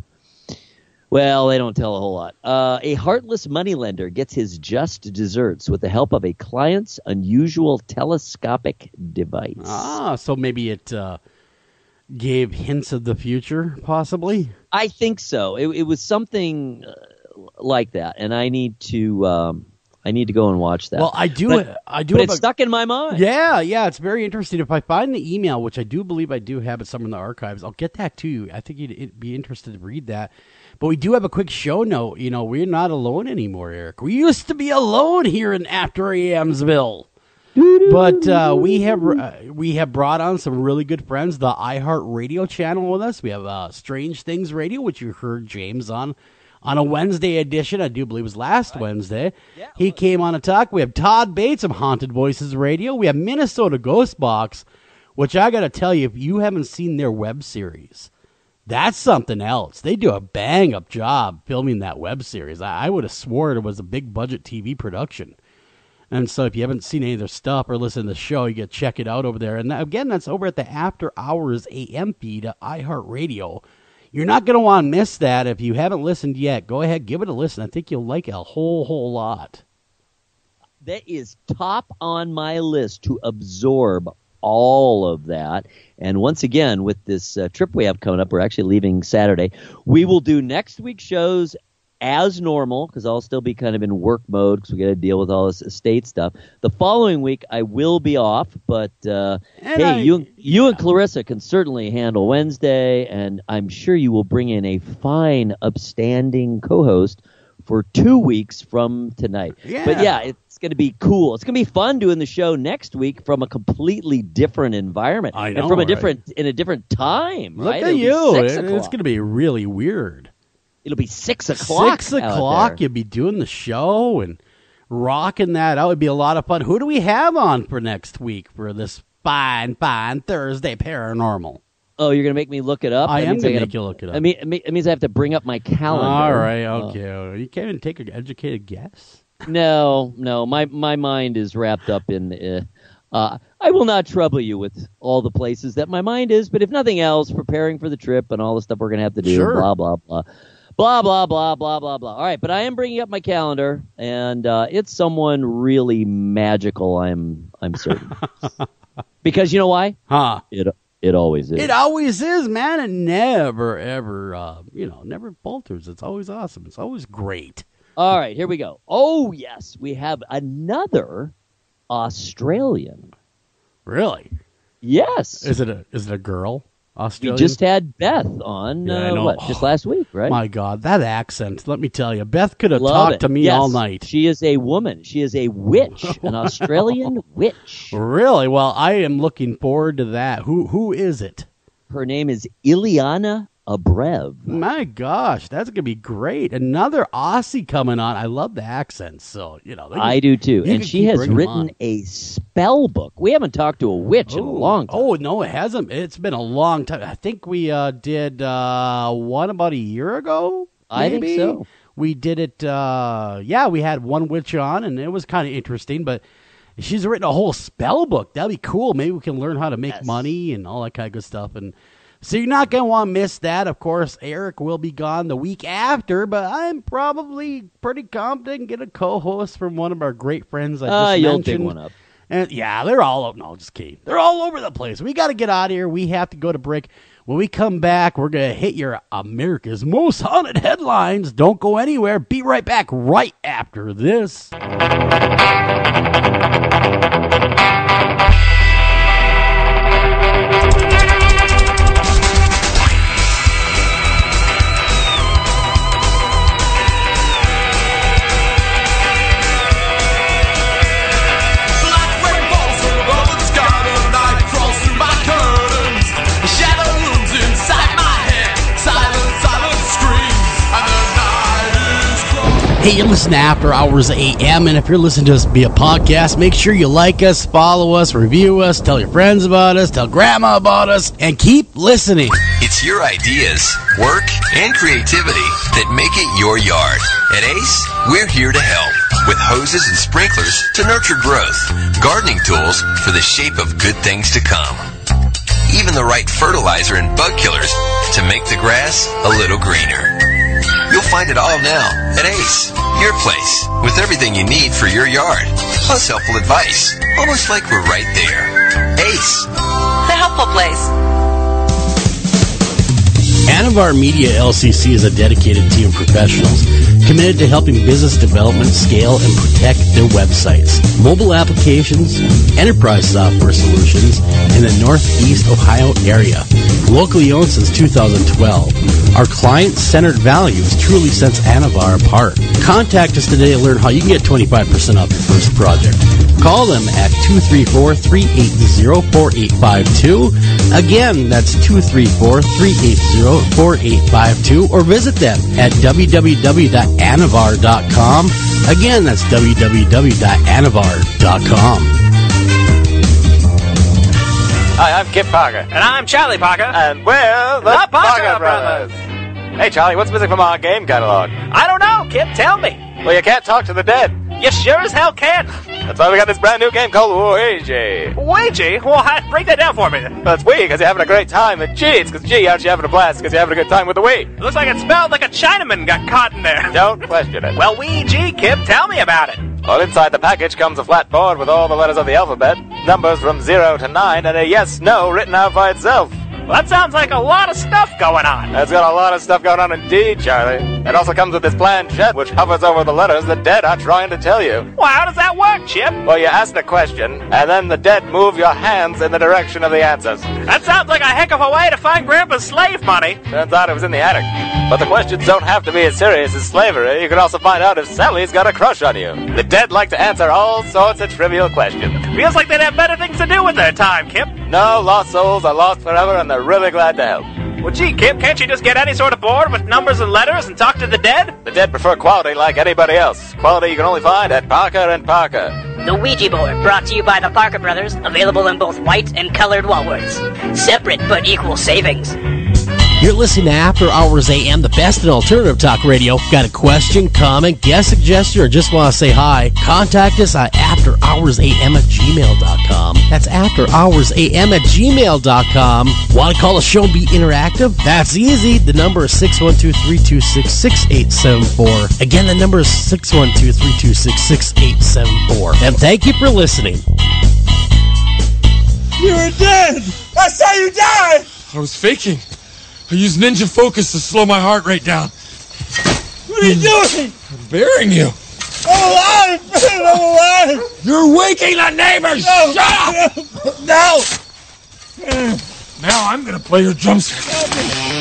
G: Well, they don't tell a whole lot. Uh, a heartless moneylender gets his just desserts with the help of a client's unusual telescopic device.
C: Ah, so maybe it uh, gave hints of the future, possibly?
G: I think so. It, it was something uh, like that, and I need to um, I need to go and watch that.
C: Well, I do.
G: But,
C: I do.
G: but
C: have
G: it's
C: a-
G: stuck in my mind.
C: Yeah, yeah, it's very interesting. If I find the email, which I do believe I do have it somewhere in the archives, I'll get that to you. I think you'd it'd be interested to read that. But we do have a quick show note. You know, we're not alone anymore, Eric. We used to be alone here in After A Msville. But uh, we have uh, we have brought on some really good friends. The iHeart Radio channel with us. We have uh, Strange Things Radio, which you heard James on on a Wednesday edition. I do believe it was last Wednesday.
G: Yeah,
C: he came on to talk. We have Todd Bates of Haunted Voices Radio. We have Minnesota Ghost Box, which I got to tell you, if you haven't seen their web series, that's something else. They do a bang up job filming that web series. I, I would have sworn it was a big budget T V production. And so if you haven't seen any of their stuff or listened to the show, you can check it out over there. And that, again, that's over at the After Hours A M feed at iHeartRadio. You're not going to want to miss that. If you haven't listened yet, go ahead, give it a listen. I think you'll like it a whole, whole lot.
G: That is top on my list to absorb all of that. And once again, with this uh, trip we have coming up, we're actually leaving Saturday. We will do next week's shows as normal, because I'll still be kind of in work mode because we got to deal with all this estate stuff. The following week, I will be off, but uh,
C: And
G: hey,
C: I-
G: you you and Clarissa can certainly handle Wednesday, and I'm sure you will bring in a fine, upstanding co-host for two weeks from tonight.
C: Yeah.
G: But yeah, it's going to be cool. It's going to be fun doing the show next week from a completely different environment.
C: I
G: and
C: know,
G: from a
C: right?
G: different in a different time.
C: Look
G: right?
C: at
G: It'll be
C: you.
G: six
C: It-
G: o'clock.
C: It's going to be really weird.
G: It'll be six o'clock.
C: Six
G: out
C: o'clock,
G: there.
C: you'll be doing the show and rocking that out. It'd be a lot of fun. Who do we have on for next week for this fine, fine Thursday paranormal?
G: Oh, you're going to make me look it up?
C: I
G: That
C: am
G: means
C: going to
G: gotta-
C: make you look it up.
G: I mean, it me- it means I have to bring up my calendar.
C: All right,
G: Uh,
C: okay. You can't even take an educated guess.
G: no, no, my my mind is wrapped up in uh, Uh, I will not trouble you with all the places that my mind is, but if nothing else, preparing for the trip and all the stuff we're going to have to do,
C: Sure.
G: blah, blah, blah. Blah, blah, blah, blah, blah, blah. All right, but I am bringing up my calendar, and uh, it's someone really magical, I'm I'm certain. Because you know why?
C: Huh.
G: It it always is.
C: It always is, man. It never, ever, uh, you know, never falters. It's always awesome. It's always great.
G: All right, here we go. Oh, yes, we have another Australian.
C: Really?
G: Yes.
C: Is it a is it a girl?
G: We
C: Australian?
G: just had Beth on,
C: Yeah, I
G: uh,
C: know.
G: what, just last week, right?
C: My God, that accent. Let me tell you, Beth could have
G: Love
C: talked
G: it.
C: to me
G: Yes,
C: all night.
G: She is a woman. She is a witch, an Australian witch.
C: Really? Well, I am looking forward to that. Who Who is it?
G: Her name is Ileana Abrev.
C: My gosh, that's gonna be great. Another Aussie coming on. I love the accents. So you know, they can-
G: I do too.
C: you
G: And
C: can
G: she
C: keep
G: has
C: bringing 'em
G: written
C: on.
G: a spell book. We haven't talked to a witch in a long time.
C: Oh no, it hasn't. It's been a long time. I think we uh, did uh, one about a year ago.
G: I think
C: maybe?
G: so.
C: We did it. Uh, yeah, we had one witch on, and it was kind of interesting. But she's written a whole spell book. That'd be cool. Maybe we can learn how to make
G: Yes.
C: money and all that kind of good stuff. And so you're not gonna want to miss that. Of course, Eric will be gone the week after, but I'm probably pretty confident and get a co-host from one of our great friends I just
G: Uh, you'll
C: mentioned.
G: pick one up.
C: And yeah, they're all over. No, just kidding. They're all over the place. We got to get out of here. We have to go to break. When we come back, we're going to hit your America's Most Haunted Headlines. Don't go anywhere. Be right back right after this. Hey, you're listening to After Hours A M, and if you're listening to us via podcast, make sure you like us, follow us, review us, tell your friends about us, tell grandma about us, and keep listening.
H: It's your ideas, work, and creativity that make it your yard. At Ace, we're here to help with hoses and sprinklers to nurture growth, gardening tools for the shape of good things to come, even the right fertilizer and bug killers to make the grass a little greener. You'll find it all now at Ace, your place, with everything you need for your yard, plus helpful advice, almost like we're right there. Ace,
I: the helpful place.
C: Anavar Media L C C is a dedicated team of professionals committed to helping business development scale and protect their websites, mobile applications, enterprise software solutions in the Northeast Ohio area. Locally owned since two thousand twelve, our client-centered values truly sets Anavar apart. Contact us today to learn how you can get twenty-five percent off your first project. Call them at two three four, three eight zero, four eight five two. Again, that's two three four, three eight zero, four eight five two, or visit them at w w w dot anavar dot com. Again, that's w w w dot anavar dot com.
J: Hi, I'm Kip Parker. And I'm Charlie Parker. And we're the, the Parker, Parker Brothers. Brothers. Hey, Charlie, what's missing from our game catalog? I don't know, Kip. Tell me. Well, you can't talk to the dead. You sure as hell can. That's why we got this brand new game called Ouija. Ouija? Well, break that down for me. Well, it's Wii because you're having a great time. And G, it's because G, aren't you having a blast because you're having a good time with the Wii. It looks like it spelled like a Chinaman got caught in there. Don't question it. Well, Ouija, Kip, tell me about it. Well, inside the package comes a flat board with all the letters of the alphabet, numbers from zero to nine, and a yes-no written out by itself. Well, that sounds like a lot of stuff going on. It's got a lot of stuff going on indeed, Charlie. It also comes with this planchette which hovers over the letters the dead are trying to tell you. Well, how does that work, Chip? Well, you ask the question, and then the dead move your hands in the direction of the answers. That sounds like a heck of a way to find Grandpa's slave money. Turns out it was in the attic. But the questions don't have to be as serious as slavery. You can also find out if Sally's got a crush on you. The dead like to answer all sorts of trivial questions. Feels like they'd have better things to do with their time, Kip. No, lost souls are lost forever, and they're really glad to help. Well, gee, Kip, can't you just get any sort of board with numbers and letters and talk to the dead? The dead prefer quality like anybody else. Quality you can only find at Parker and Parker.
I: The Ouija board, brought to you by the Parker Brothers, available in both white and colored wallwords. Separate but equal savings.
K: You're listening to After Hours A M, the best in alternative talk radio. Got a question, comment, guest suggestion, or just want to say hi? Contact us at afterhoursam at gmail dot com. That's afterhoursam at gmail dot com. Want to call the show and be interactive? That's easy. The number is six one two, three two six, six eight seven four. Again, the number is six one two, three two six, six eight seven four. And thank you for listening.
L: You're dead! That's how you die!
M: I was faking. I used ninja focus to slow my heart rate down.
L: What are you doing?
M: I'm burying you.
L: I'm alive! I'm alive!
M: You're waking the neighbors!
L: No.
M: Shut up!
L: No!
M: Now I'm gonna play your drum set.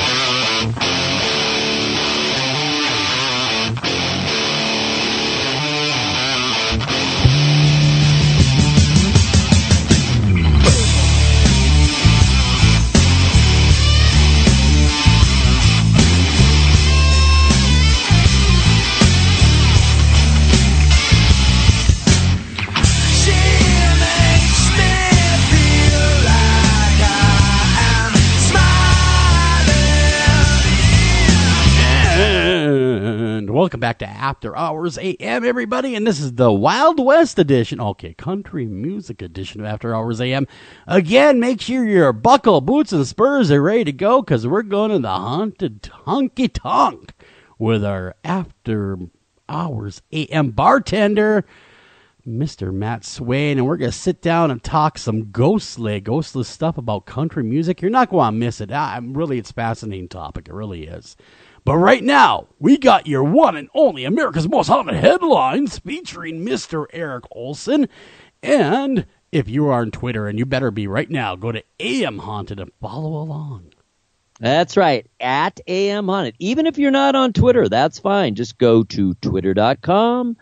C: Welcome back to After Hours A M, everybody, and this is the Wild West edition, okay, country music edition of After Hours A M. Again, make sure your buckle, boots, and spurs are ready to go, because we're going to the haunted honky-tonk with our After Hours A M bartender, Mister Matt Swayn, and we're going to sit down and talk some ghostly, ghostless stuff about country music. You're not going to miss it. I, really, it's a fascinating topic. It really is. But right now, we got your one and only America's Most Haunted headlines featuring Mister Eric Olsen. And if you are on Twitter, and you better be right now, go to A M Haunted and follow along.
G: That's right, at A M Haunted. Even if you're not on Twitter, that's fine. Just go to twitter.com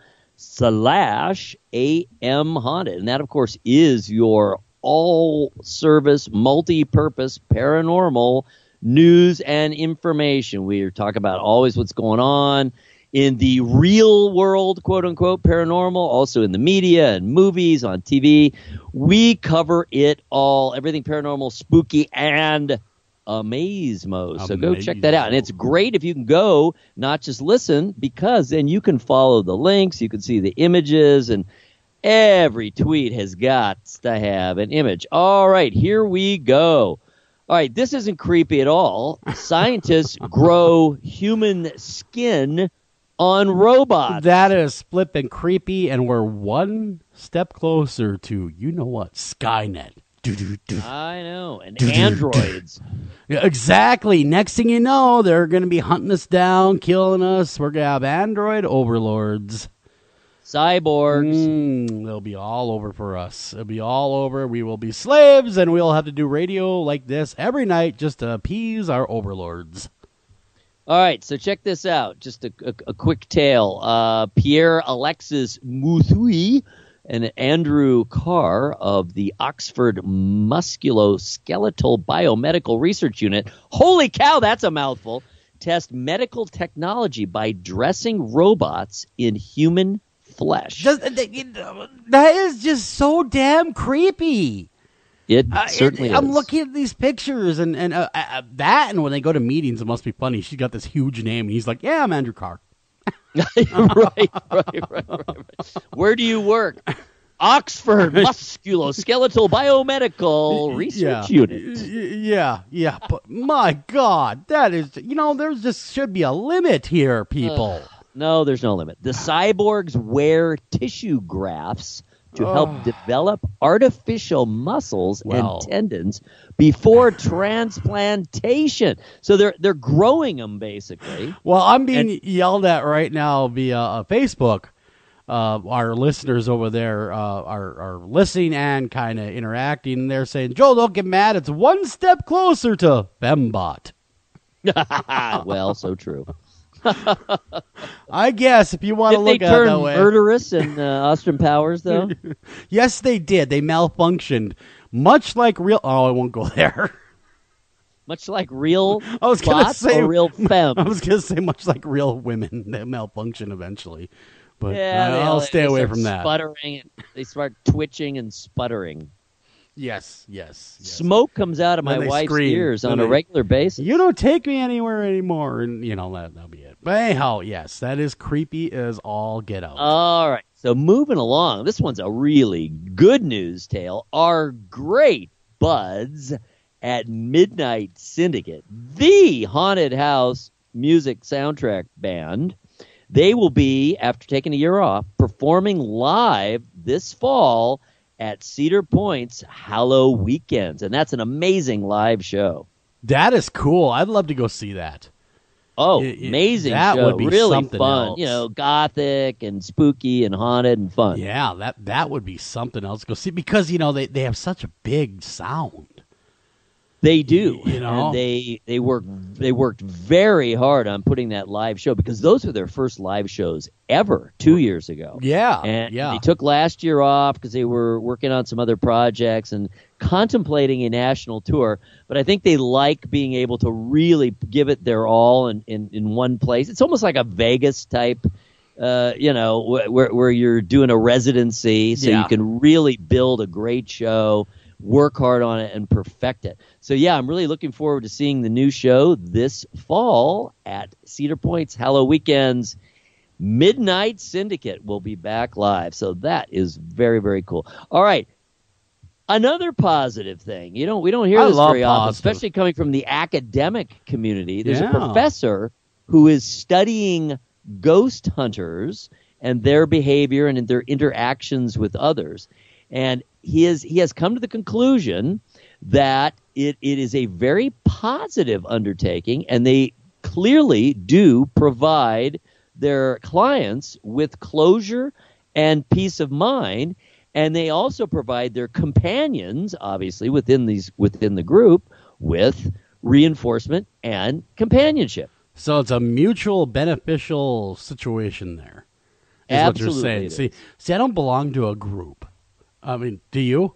G: slash AM Haunted. And that, of course, is your all-service, multi-purpose paranormal news and information. We are talking about always what's going on in the real world, quote unquote, paranormal, also in the media and movies, on T V. We cover it all, everything paranormal, spooky, and amaze-mo. So go check that out. And it's great if you can go, not just listen, because then you can follow the links, you can see the images, and every tweet has got to have an image. All right, here we go. All right, this isn't creepy at all. Scientists grow human skin on robots.
C: That is flippin' creepy, and we're one step closer to, you know what, Skynet. Do-do-do.
G: I know, and
C: Do-do-do.
G: androids.
C: Yeah, exactly. Next thing you know, they're going to be hunting us down, killing us. We're going to have android overlords.
G: Cyborgs.
C: Mm, they'll be all over for us. It'll be all over. We will be slaves, and we'll have to do radio like this every night just to appease our overlords.
G: All right, so check this out. Just a, a, a quick tale. Uh, Pierre Alexis Mouthui and Andrew Carr of the Oxford Musculoskeletal Biomedical Research Unit, holy cow, that's a mouthful, test medical technology by dressing robots in human flesh.
C: Just, that is just so damn creepy.
G: It
C: uh,
G: certainly
C: it,
G: is.
C: I'm looking at these pictures, and, and uh, uh, that, and when they go to meetings, it must be funny. She's got this huge name, and he's like, yeah, I'm Andrew Carr.
G: right, right, right, right, right. Where do you work? Oxford Musculoskeletal Biomedical Research
C: yeah.
G: Unit.
C: Yeah, yeah, but my God, that is, you know, there's just should be a limit here, people.
G: Uh, no, there's no limit. The cyborgs wear tissue grafts to help
C: oh.
G: develop artificial muscles
C: Well.
G: and tendons before transplantation. So they're they're growing them basically.
C: Well, I'm being
G: And-
C: yelled at right now via uh, Facebook. Uh, our listeners over there uh, are, are listening and kind of interacting. And they're saying, Joe, don't get mad. It's one step closer to Fembot.
G: Well, so true.
C: I guess if you want to
G: Did
C: look
G: they
C: at it
G: turn
C: that way.
G: murderous in uh, Austin Powers, though?
C: Yes, they did. They malfunctioned. Much like real... Oh, I won't go there.
G: Much like real
C: I was gonna
G: bots
C: say
G: or real femmes?
C: I was going to say much like real women that malfunction eventually. But
G: yeah,
C: uh,
G: they,
C: I'll
G: they
C: stay away
G: start
C: from that.
G: Sputtering, they start twitching and sputtering.
C: Yes, yes, yes.
G: Smoke comes out of my wife's
C: scream.
G: ears
C: Then
G: on
C: they,
G: a regular basis.
C: You don't take me anywhere anymore, and you know that that'll be it. But anyhow, yes, that is creepy as all get out.
G: All right, so moving along, this one's a really good news tale. Our great buds at Midnight Syndicate, the haunted house music soundtrack band, they will be, after taking a year off, performing live this fall at Cedar Point's Hallow Weekends, and that's an amazing live show.
C: That is cool. I'd love to go see that.
G: Oh,
C: It- it-
G: amazing
C: that
G: show.
C: would be
G: really
C: something
G: fun.
C: else.
G: You know, gothic and spooky and haunted and fun.
C: Yeah, that that would be something else to go see because you know they, they have such a big sound.
G: They do.
C: You know?
G: And they they work they worked very hard on putting that live show because those were their first live shows ever two years ago.
C: Yeah,
G: And
C: yeah.
G: they took last year off because they were working on some other projects and contemplating a national tour. But I think they like being able to really give it their all in, in, in one place. It's almost like a Vegas type, uh, you know, wh- where where you're doing a residency, so
C: Yeah.
G: you can really build a great show, work hard on it, and perfect it. So, yeah, I'm really looking forward to seeing the new show this fall at Cedar Point's Hallow Weekends. Midnight Syndicate will be back live. So that is very, very cool. All right. Another positive thing. You know, we don't hear
C: I
G: this
C: love
G: very often,
C: positive.
G: especially coming from the academic community. There's
C: Yeah.
G: a professor who is studying ghost hunters and their behavior and their interactions with others. And he is he has come to the conclusion that it, it is a very positive undertaking, and they clearly do provide their clients with closure and peace of mind, and they also provide their companions, obviously within these within the group, with reinforcement and companionship.
C: So it's a mutual beneficial situation there. Is
G: Absolutely
C: what you're saying.
G: it
C: See,
G: is.
C: see, I don't belong to a group. I mean, do you?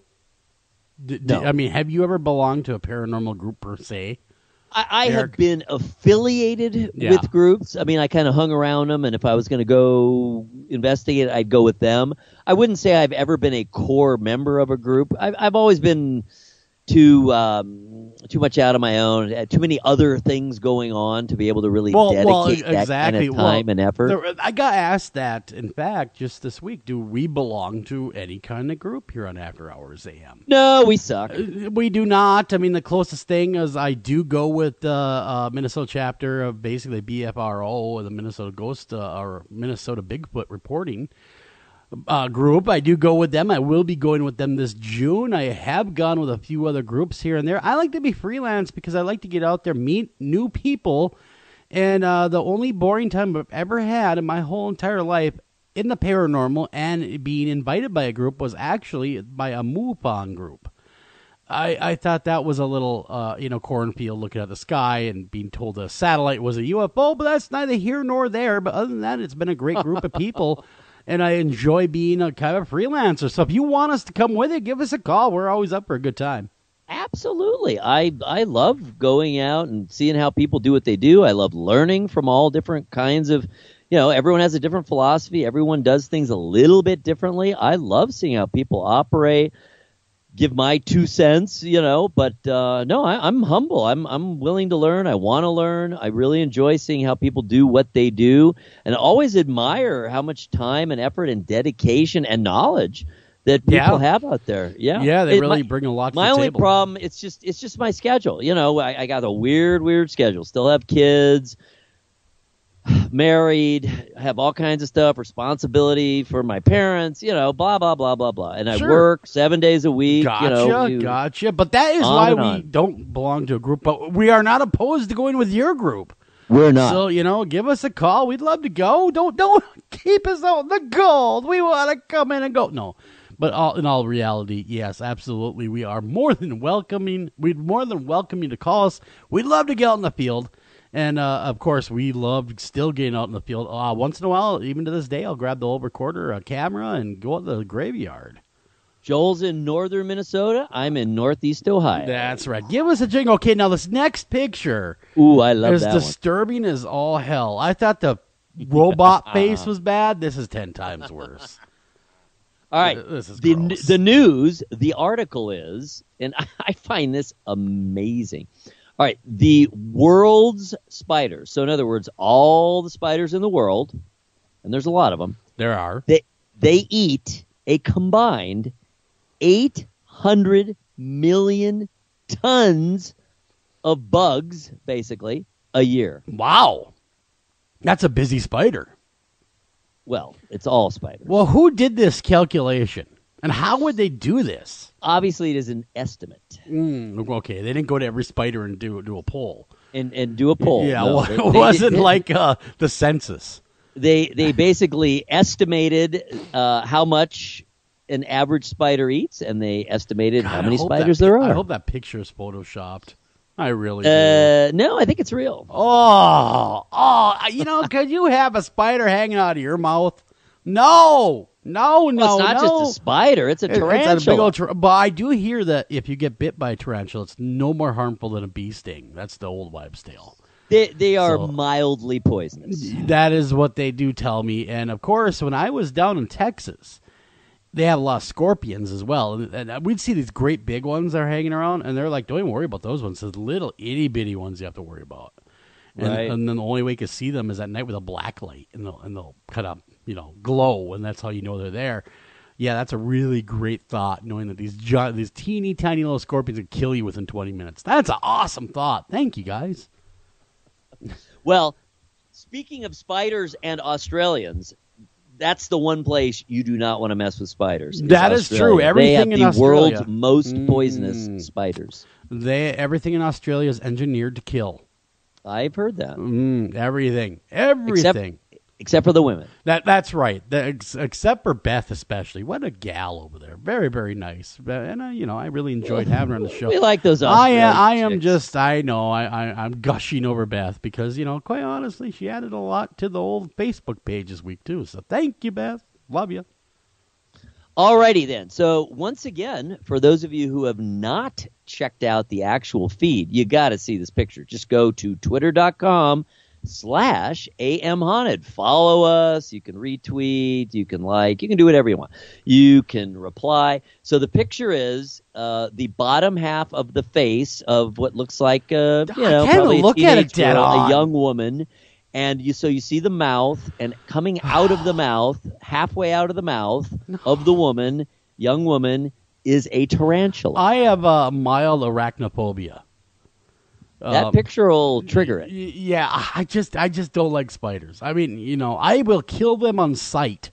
C: D- d-
G: No.
C: I mean, have you ever belonged to a paranormal group per se?
G: I, I have
C: Eric?
G: been affiliated
C: Yeah.
G: with groups. I mean, I kind of hung around them, and if I was going to go investigate, I'd go with them. I wouldn't say I've ever been a core member of a group. I've, I've always been too um, too much out on my own, had too many other things going on to be able to really
C: Well,
G: dedicate
C: well,
G: that kind
C: exactly.
G: of time
C: Well,
G: and effort.
C: there- I got asked that, in fact, just this week. Do we belong to any kind of group here on After Hours A M?
G: No, we suck.
C: Uh, We do not. I mean, the closest thing is I do go with the uh, Minnesota chapter of basically B F R O, the Minnesota Ghost uh, or Minnesota Bigfoot Reporting uh, group. I do go with them. I will be going with them this June. I have gone with a few other groups here and there. I like to be freelance because I like to get out there, meet new people. And uh, the only boring time I've ever had in my whole entire life in the paranormal and being invited by a group was actually by a MUFON group. I, I thought that was a little, uh, you know, cornfield looking at the sky and being told a satellite was a U F O, but that's neither here nor there. But other than that, it's been a great group of people, and I enjoy being a kind of freelancer. So if you want us to come with you, give us a call. We're always up for a good time.
G: Absolutely. I I love going out and seeing how people do what they do. I love learning from all different kinds of, you know, everyone has a different philosophy. Everyone does things a little bit differently. I love seeing how people operate, give my two cents, you know, but uh, no, I, I'm humble. I'm I'm willing to learn. I want to learn. I really enjoy seeing how people do what they do, and always admire how much time and effort and dedication and knowledge that people
C: Yeah.
G: have out there. Yeah,
C: Yeah, they
G: It-
C: really
G: my-
C: bring a lot to
G: My
C: the
G: only
C: table.
G: problem, it's just it's just my schedule. You know, I, I got a weird, weird schedule. Still have kids, married, have all kinds of stuff, responsibility for my parents. You know, blah blah blah blah blah. And I
C: Sure.
G: work seven days a week.
C: Gotcha,
G: you know, you-
C: gotcha. But that is
G: on
C: why
G: and
C: we
G: on.
C: don't belong to a group. But we are not opposed to going with your group.
G: We're not.
C: So, you know, give us a call. We'd love to go. Don't don't keep us on the gold. We want to come in and go. No. But all, in all reality, yes, absolutely. We are more than welcoming. We'd more than welcome you to call us. We'd love to get out in the field. And, uh, of course, we love still getting out in the field. Uh, once in a while, even to this day, I'll grab the old recorder, a camera, and go out to the graveyard.
G: Joel's in northern Minnesota. I'm in northeast Ohio.
C: That's right. Give us a jingle. Okay, now this next picture
G: Ooh, I love
C: is
G: that one.
C: disturbing as all hell. I thought the robot face was bad. This is ten times worse.
G: All right.
C: This is
G: the,
C: gross.
G: the news, the article is, and I find this amazing. All right. The world's spiders. So in other words, all the spiders in the world, and there's a lot of them.
C: There are.
G: They, they eat a combined eight hundred million tons of bugs, basically, a year.
C: Wow. That's a busy spider.
G: Well, it's all spiders.
C: Well, who did this calculation? And how would they do this?
G: Obviously, it is an estimate.
C: Mm, okay, they didn't go to every spider and do do a poll.
G: And and do a poll.
C: Yeah,
G: no,
C: well,
G: they,
C: it
G: they
C: wasn't
G: did,
C: like uh, the census.
G: They they basically estimated uh, how much an average spider eats, and they estimated
C: God,
G: how many
C: I hope
G: spiders
C: that,
G: there are.
C: I hope that picture is photoshopped. I really do.
G: Uh, no, I think it's real.
C: Oh, oh, you know, could you have a spider hanging out of your mouth? No, no, no,
G: Well, it's not
C: no.
G: just a spider; it's a
C: It-
G: tarantula.
C: It's a big old tar- but I do hear that if you get bit by a tarantula, it's no more harmful than a bee sting. That's the old wives' tale.
G: They they are
C: So-
G: mildly poisonous.
C: That is what they do tell me. And of course, when I was down in Texas, they have a lot of scorpions as well. And, and we'd see these great big ones that are hanging around, and they're like, don't even worry about those ones. Those little itty bitty ones you have to worry about. And,
G: Right.
C: and then the only way you can see them is at night with a black light, and they'll, and they'll kind of, you know, glow, and that's how you know they're there. Yeah, that's a really great thought, knowing that these giant, these teeny tiny little scorpions can kill you within twenty minutes. That's an awesome thought. Thank you, guys.
G: Well, speaking of spiders and Australians, that's the one place you do not want to mess with spiders.
C: That is
G: Australia.
C: true. Everything
G: they
C: in
G: have the
C: Australia.
G: world's most
C: Mm.
G: poisonous spiders.
C: They everything in Australia is engineered to kill.
G: I've heard that.
C: Mm, everything, everything.
G: Except, except for the women.
C: That that's right. That, ex, except for Beth, especially. What a gal over there. Very very nice. And uh, you know, I really enjoyed having her on the show.
G: We like those
C: I
G: Australian
C: am. I am
G: chicks.
C: just. I know. I, I I'm gushing over Beth because you know, quite honestly, she added a lot to the old Facebook page this week too. So thank you, Beth. Love you.
G: Alrighty then. So once again, for those of you who have not checked out the actual feed, you got to see this picture. Just go to twitter.com slash AM Haunted. Follow us. You can retweet. You can like. You can do whatever you want. You can reply. So the picture is uh, the bottom half of the face of what looks like uh, you know,
C: can't
G: probably a
C: look at it
G: teenage
C: dead
G: girl,
C: on.
G: a young woman. And you, so you see the mouth, and coming out of the mouth, halfway out of the mouth of the woman, young woman, is a tarantula.
C: I have a mild arachnophobia.
G: That
C: Um,
G: picture will trigger it.
C: y- Yeah, I just I just don't like spiders. I mean, you know, I will kill them on sight.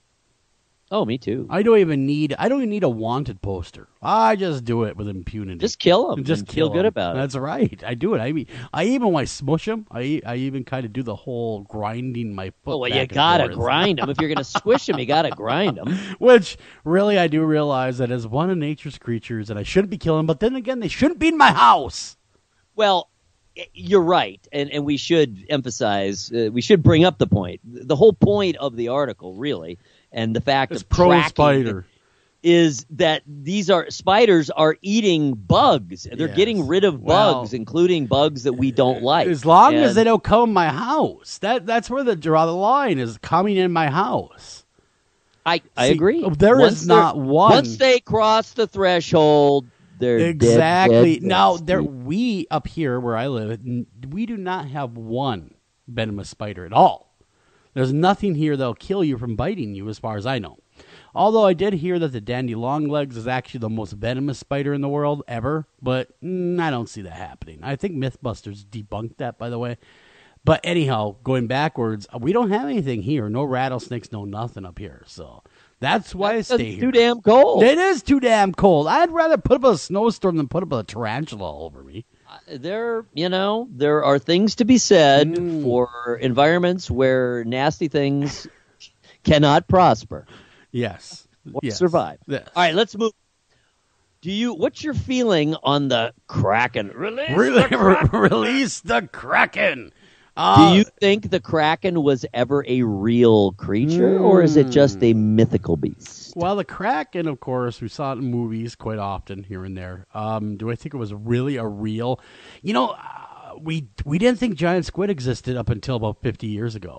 G: Oh, me too.
C: I don't even need I don't even need a wanted poster. I just do it with impunity.
G: Just kill them.
C: Just
G: and
C: kill
G: feel good
C: 'em.
G: about it.
C: That's right. I do it. I mean, I even when I smush them, I I even kind of do the whole grinding my foot.
G: Oh, well,
C: back
G: you
C: and
G: gotta
C: forth.
G: grind them. If you're gonna squish them, you gotta grind them.
C: Which really, I do realize that as one of nature's creatures, that I shouldn't be killing. But then again, they shouldn't be in my house.
G: Well, you're right, and and we should emphasize, uh, we should bring up the point. The whole point of the article, really, and the fact
C: It's
G: of
C: pro
G: tracking
C: spider.
G: is that these are spiders are eating bugs. They're
C: Yes.
G: getting rid of
C: Well,
G: bugs, including bugs that we don't like.
C: As long as
G: And-
C: they don't come in my house. That that's where the draw the line is coming in my house.
G: I, I
C: See,
G: agree.
C: there is
G: Once they're-
C: not one.
G: Once they cross the threshold, they're dead,
C: Exactly.
G: dead,
C: Now,
G: dead.
C: there we up here where I live, n- we do not have one venomous spider at all. There's nothing here that'll kill you from biting you, as far as I know. Although I did hear that the dandy longlegs is actually the most venomous spider in the world ever, but mm, I don't see that happening. I think Mythbusters debunked that, by the way. But anyhow, going backwards, we don't have anything here. No rattlesnakes, no nothing up here. So that's why I stay
G: It's
C: here.
G: too damn cold.
C: It is too damn cold. I'd rather put up a snowstorm than put up a tarantula all over me.
G: There, you know, there are things to be said
C: Mm.
G: for environments where nasty things cannot prosper
C: Yes.
G: or
C: Yes.
G: survive.
C: Yes.
G: All right, let's move. Do you? What's your feeling on the Kraken? Release
C: Really,
G: the Kraken.
C: release the Kraken. Uh,
G: Do you think the Kraken was ever a real creature, or is it just a mythical beast?
C: Well, the Kraken, of course, we saw it in movies quite often here and there. Um, do I think it was really a real? You know, uh, we we didn't think giant squid existed up until about fifty years ago.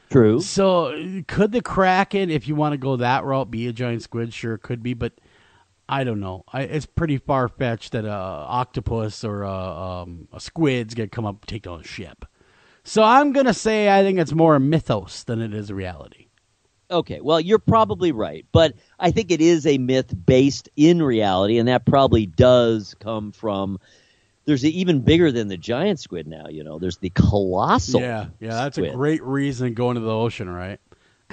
G: True.
C: So could the Kraken, if you want to go that route, be a giant squid? Sure, it could be, but I don't know. I, it's pretty far-fetched that a octopus or a, um, a squid's going to come up and take down a ship. So I'm going to say I think it's more a mythos than it is a reality.
G: Okay, well, you're probably right, but I think it is a myth based in reality, and that probably does come from. There's a, even bigger than the giant squid now. You know, there's the colossal.
C: Yeah, yeah, that's
G: squid.
C: a great reason going to the ocean, right?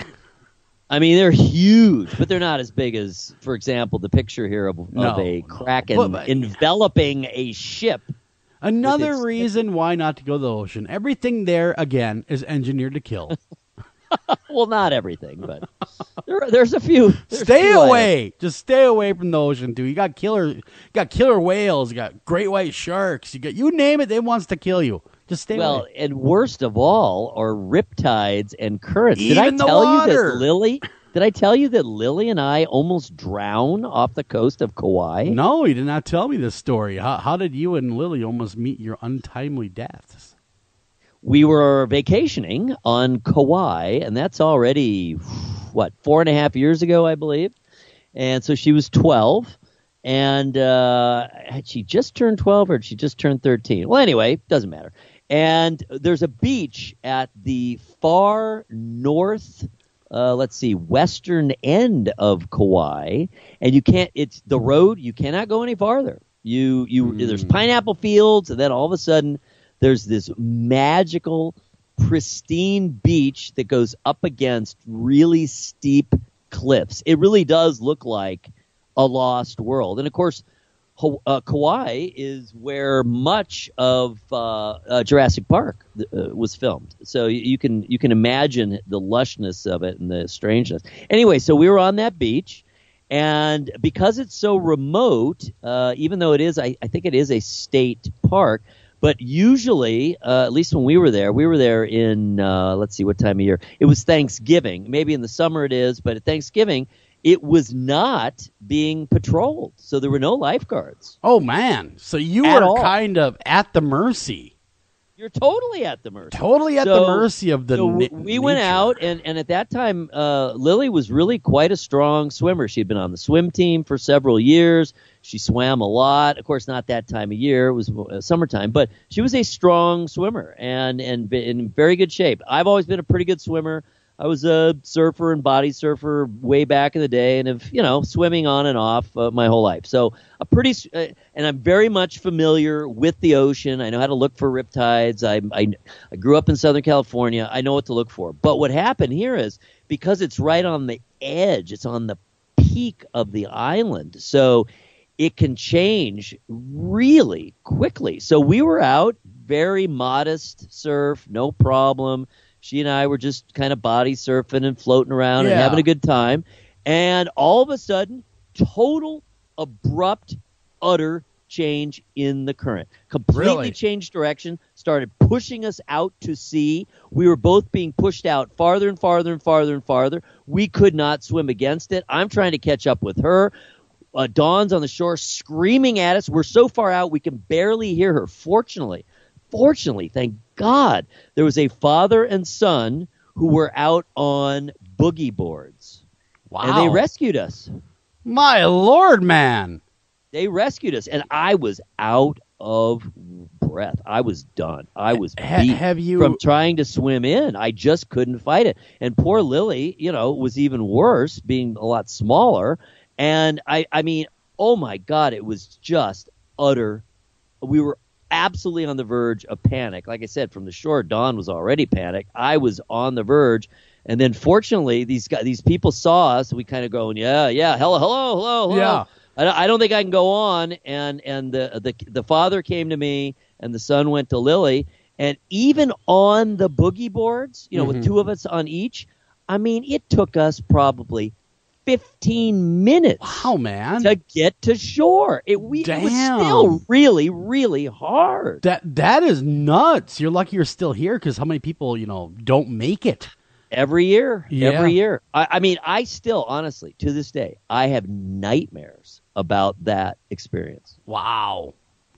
G: I mean, they're huge, but they're not as big as, for example, the picture here of,
C: No,
G: of a
C: no.
G: kraken
C: But- but-
G: enveloping a ship.
C: Another
G: its-
C: reason why not to go to the ocean. Everything there, again, is engineered to kill.
G: Well, not everything, but there, there's a few. There's
C: Stay
G: a few
C: away.
G: items.
C: Just stay away from the ocean, dude. You got killer, you got killer whales. You got great white sharks. You got you name it. It wants to kill you. Just stay
G: Well,
C: away.
G: and worst of all are riptides and currents. Did I
C: Even the
G: tell you
C: water.
G: that Lily? Did I tell you that Lily and I almost drowned off the coast of Kauai?
C: No, you did not tell me this story. How, how did you and Lily almost meet your untimely deaths?
G: We were vacationing on Kauai, and that's already, what, four and a half years ago, I believe. And so she was twelve, and uh, had she just turned twelve or had she just turned thirteen? Well, anyway, doesn't matter. And there's a beach at the far north, uh, let's see, western end of Kauai, and you can't, it's the road, you cannot go any farther. You, you,
C: Mm.
G: There's pineapple fields, and then all of a sudden, there's this magical, pristine beach that goes up against really steep cliffs. It really does look like a lost world. And, of course, Ho- uh, Kauai is where much of uh, uh, Jurassic Park uh, was filmed. So you, you can you can imagine the lushness of it and the strangeness. Anyway, so we were on that beach. And because it's so remote, uh, even though it is, I, I think it is a state park, but usually, uh, at least when we were there, we were there in, uh, let's see, what time of year? It was Thanksgiving. Maybe in the summer it is, but at Thanksgiving, it was not being patrolled. So there were no lifeguards.
C: Oh, man. So you
G: At
C: were
G: all.
C: kind of at the mercy.
G: You're totally at the mercy.
C: Totally at
G: So-
C: the mercy of the
G: so
C: na-
G: we went
C: nature.
G: out, and, and at that time, uh, Lily was really quite a strong swimmer. She'd been on the swim team for several years. She swam a lot. Of course, not that time of year. It was uh, summertime. But she was a strong swimmer and, and in very good shape. I've always been a pretty good swimmer. I was a surfer and body surfer way back in the day, and have, you know, swimming on and off uh, my whole life. So a pretty, uh, and I'm very much familiar with the ocean. I know how to look for riptides. I, I, I grew up in Southern California. I know what to look for. But what happened here is, because it's right on the edge, it's on the peak of the island, so it can change really quickly. So we were out, very modest surf, no problem. She and I were just kind of body surfing and floating around and
C: Yeah.
G: having a good time. And all of a sudden, total, abrupt, utter change in the current. Completely
C: Really?
G: changed direction, started pushing us out to sea. We were both being pushed out farther and farther and farther and farther. We could not swim against it. I'm trying to catch up with her. Uh, Dawn's on the shore screaming at us. We're so far out we can barely hear her. Fortunately, fortunately, thank God, there was a father and son who were out on boogie boards.
C: Wow.
G: And they rescued us.
C: My Lord, man.
G: They rescued us, and I was out of breath. I was done. I was
C: Ha-
G: beat
C: have you-
G: from trying to swim in. I just couldn't fight it. And poor Lily, you know, was even worse, being a lot smaller. And I, I mean, oh my God, it was just utter. We were absolutely on the verge of panic. Like I said, from the shore, Dawn was already panicked. I was on the verge. And then fortunately, these guys, these people saw us. We kind of going, yeah, yeah, hello, hello, hello, hello.
C: Yeah.
G: I, I don't think I can go on. And and the, the the father came to me, and the son went to Lily. And even on the boogie boards, you know,
C: Mhm.
G: with two of us on each, I mean, it took us probably fifteen minutes
C: Wow, man.
G: to get to shore. It, we, it was
C: Damn.
G: still really, really hard.
C: That that is nuts. You're lucky you're still here, because how many people, you know, don't make it?
G: Every year,
C: Yeah.
G: every year. I, I mean, I still, honestly, to this day, I have nightmares about that experience.
C: Wow.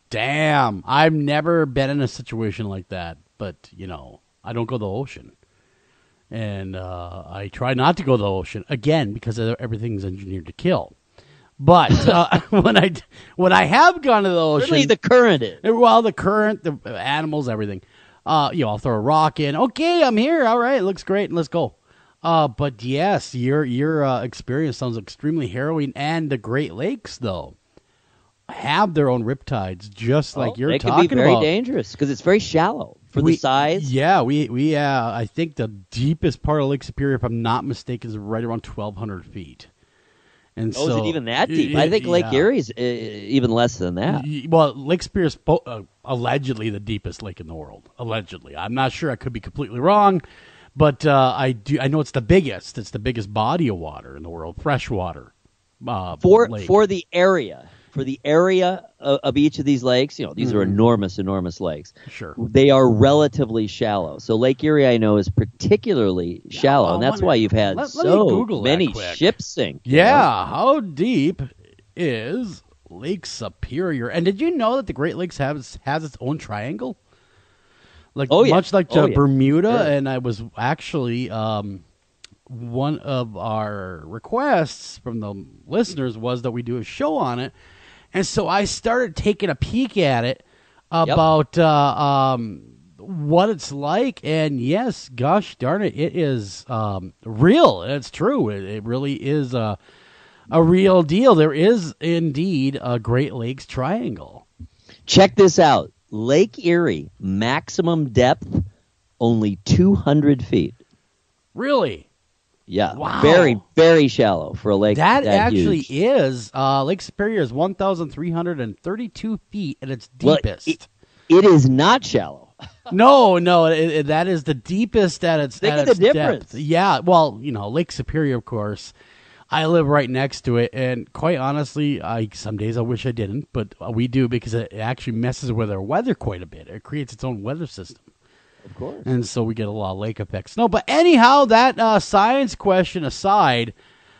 C: Damn. I've never been in a situation like that, but, you know, I don't go to the ocean. And uh, I try not to go to the ocean, again, because everything's engineered to kill. But uh, when I when I have gone to the ocean...
G: Really, the current is.
C: Well, the current, the animals, everything. Uh, you know, I'll throw a rock in. Okay, I'm here. All right, looks great. Let's go. Uh, but yes, your your uh, experience sounds extremely harrowing. And the Great Lakes, though, have their own riptides, just like
G: oh,
C: you're
G: they
C: talking about.
G: It can be very about. dangerous because it's very shallow for
C: we,
G: the size.
C: Yeah, we we uh, I think the deepest part of Lake Superior, if I'm not mistaken, is right around twelve hundred feet. And
G: oh,
C: so,
G: is it even that deep? I think Lake
C: yeah.
G: Erie's uh, even less than that.
C: Well, Lake Superior is uh, allegedly the deepest lake in the world. Allegedly, I'm not sure. I could be completely wrong, but uh, I do. I know it's the biggest. It's the biggest body of water in the world, freshwater uh,
G: for
C: lake.
G: for the area. For the area of, of each of these lakes, you know, these mm-hmm. are enormous, enormous lakes.
C: Sure.
G: They are relatively shallow. So Lake Erie, I know, is particularly shallow,
C: yeah,
G: and that's
C: wonder,
G: why you've had
C: let,
G: so
C: let
G: many ships sink.
C: Yeah,
G: know?
C: How deep is Lake Superior? And did you know that the Great Lakes has has its own triangle? Like
G: oh, yeah.
C: much like
G: oh,
C: uh,
G: yeah.
C: Bermuda,
G: sure.
C: and I was actually um, one of our requests from the listeners was that we do a show on it. And so I started taking a peek at it about yep. uh, um, what it's like. And yes, gosh darn it, it is um, real. It's true. It, it really is a, a real deal. There is indeed a Great Lakes Triangle.
G: Check this out. Lake Erie, maximum depth, only two hundred feet.
C: Really?
G: Yeah,
C: wow.
G: very, very shallow for a lake
C: that,
G: that
C: actually
G: huge.
C: is. Uh, Lake Superior is one thousand three hundred thirty-two feet at its deepest.
G: Well, it, it is not shallow.
C: no, no, it, it, that is the deepest at its,
G: Think
C: at
G: of
C: its
G: the difference.
C: depth. Yeah, well, you know, Lake Superior, of course. I live right next to it, and quite honestly, I some days I wish I didn't, but we do because it actually messes with our weather quite a bit. It creates its own weather system.
G: Of course.
C: And so we get a lot of lake effects. No, but anyhow, that uh, science question aside,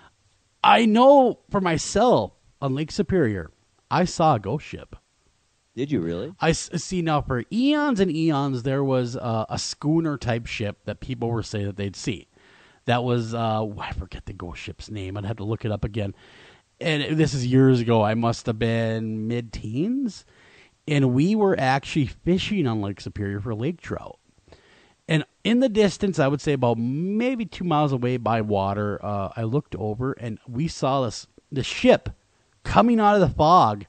C: I know for myself on Lake Superior, I saw a ghost ship.
G: Did you really?
C: I see now for eons and eons, there was uh, a schooner type ship that people were saying that they'd see. That was, uh, I forget the ghost ship's name. I'd have to look it up again. And this is years ago. I must have been mid-teens. And we were actually fishing on Lake Superior for lake trout. And in the distance, I would say about maybe two miles away by water, uh, I looked over and we saw this the ship coming out of the fog.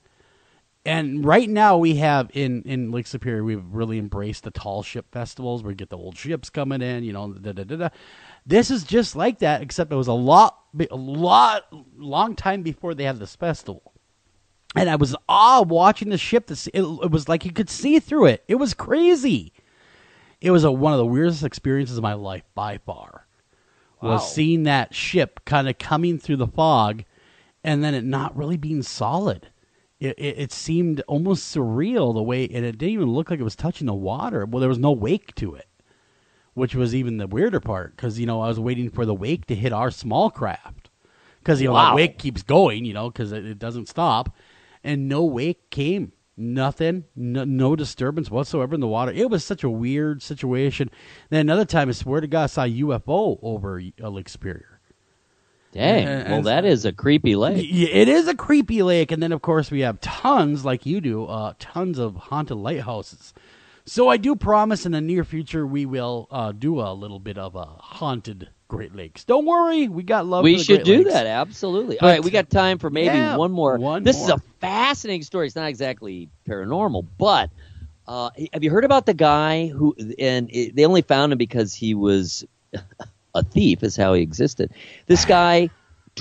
C: And right now we have in, in Lake Superior, we've really embraced the tall ship festivals where we get the old ships coming in, you know. Da, da, da, da. This is just like that, except it was a lot, a lot, long time before they had this festival. And I was awe watching the ship. It, it was like you could see through it. It was crazy. It was a, one of the weirdest experiences of my life by far.
G: Wow.
C: Was seeing that ship kind of coming through the fog and then it not really being solid. It, it, it seemed almost surreal the way, and it didn't even look like it was touching the water. Well, there was no wake to it, which was even the weirder part because, you know, I was waiting for the wake to hit our small craft because, you know,
G: wow.
C: the wake keeps going, you know, because it, it doesn't stop, and no wake came. Nothing, no, no disturbance whatsoever in the water. It was such a weird situation. Then another time, I swear to God, I saw a U F O over uh, Lake Superior.
G: Dang,
C: and,
G: well,
C: and,
G: that is a creepy lake.
C: It is a creepy lake. And then, of course, we have tons, like you do, uh, tons of haunted lighthouses. So I do promise in the near future we will uh, do a little bit of a haunted Great Lakes. Don't worry, we got love
G: we
C: for the
G: should
C: Great
G: do
C: Lakes.
G: that, absolutely.
C: But,
G: all right, we got time for maybe
C: yeah,
G: one more.
C: One
G: this
C: more.
G: is a fascinating story. It's not exactly paranormal, but uh, have you heard about the guy who, and it, they only found him because he was a thief is how he existed. This guy,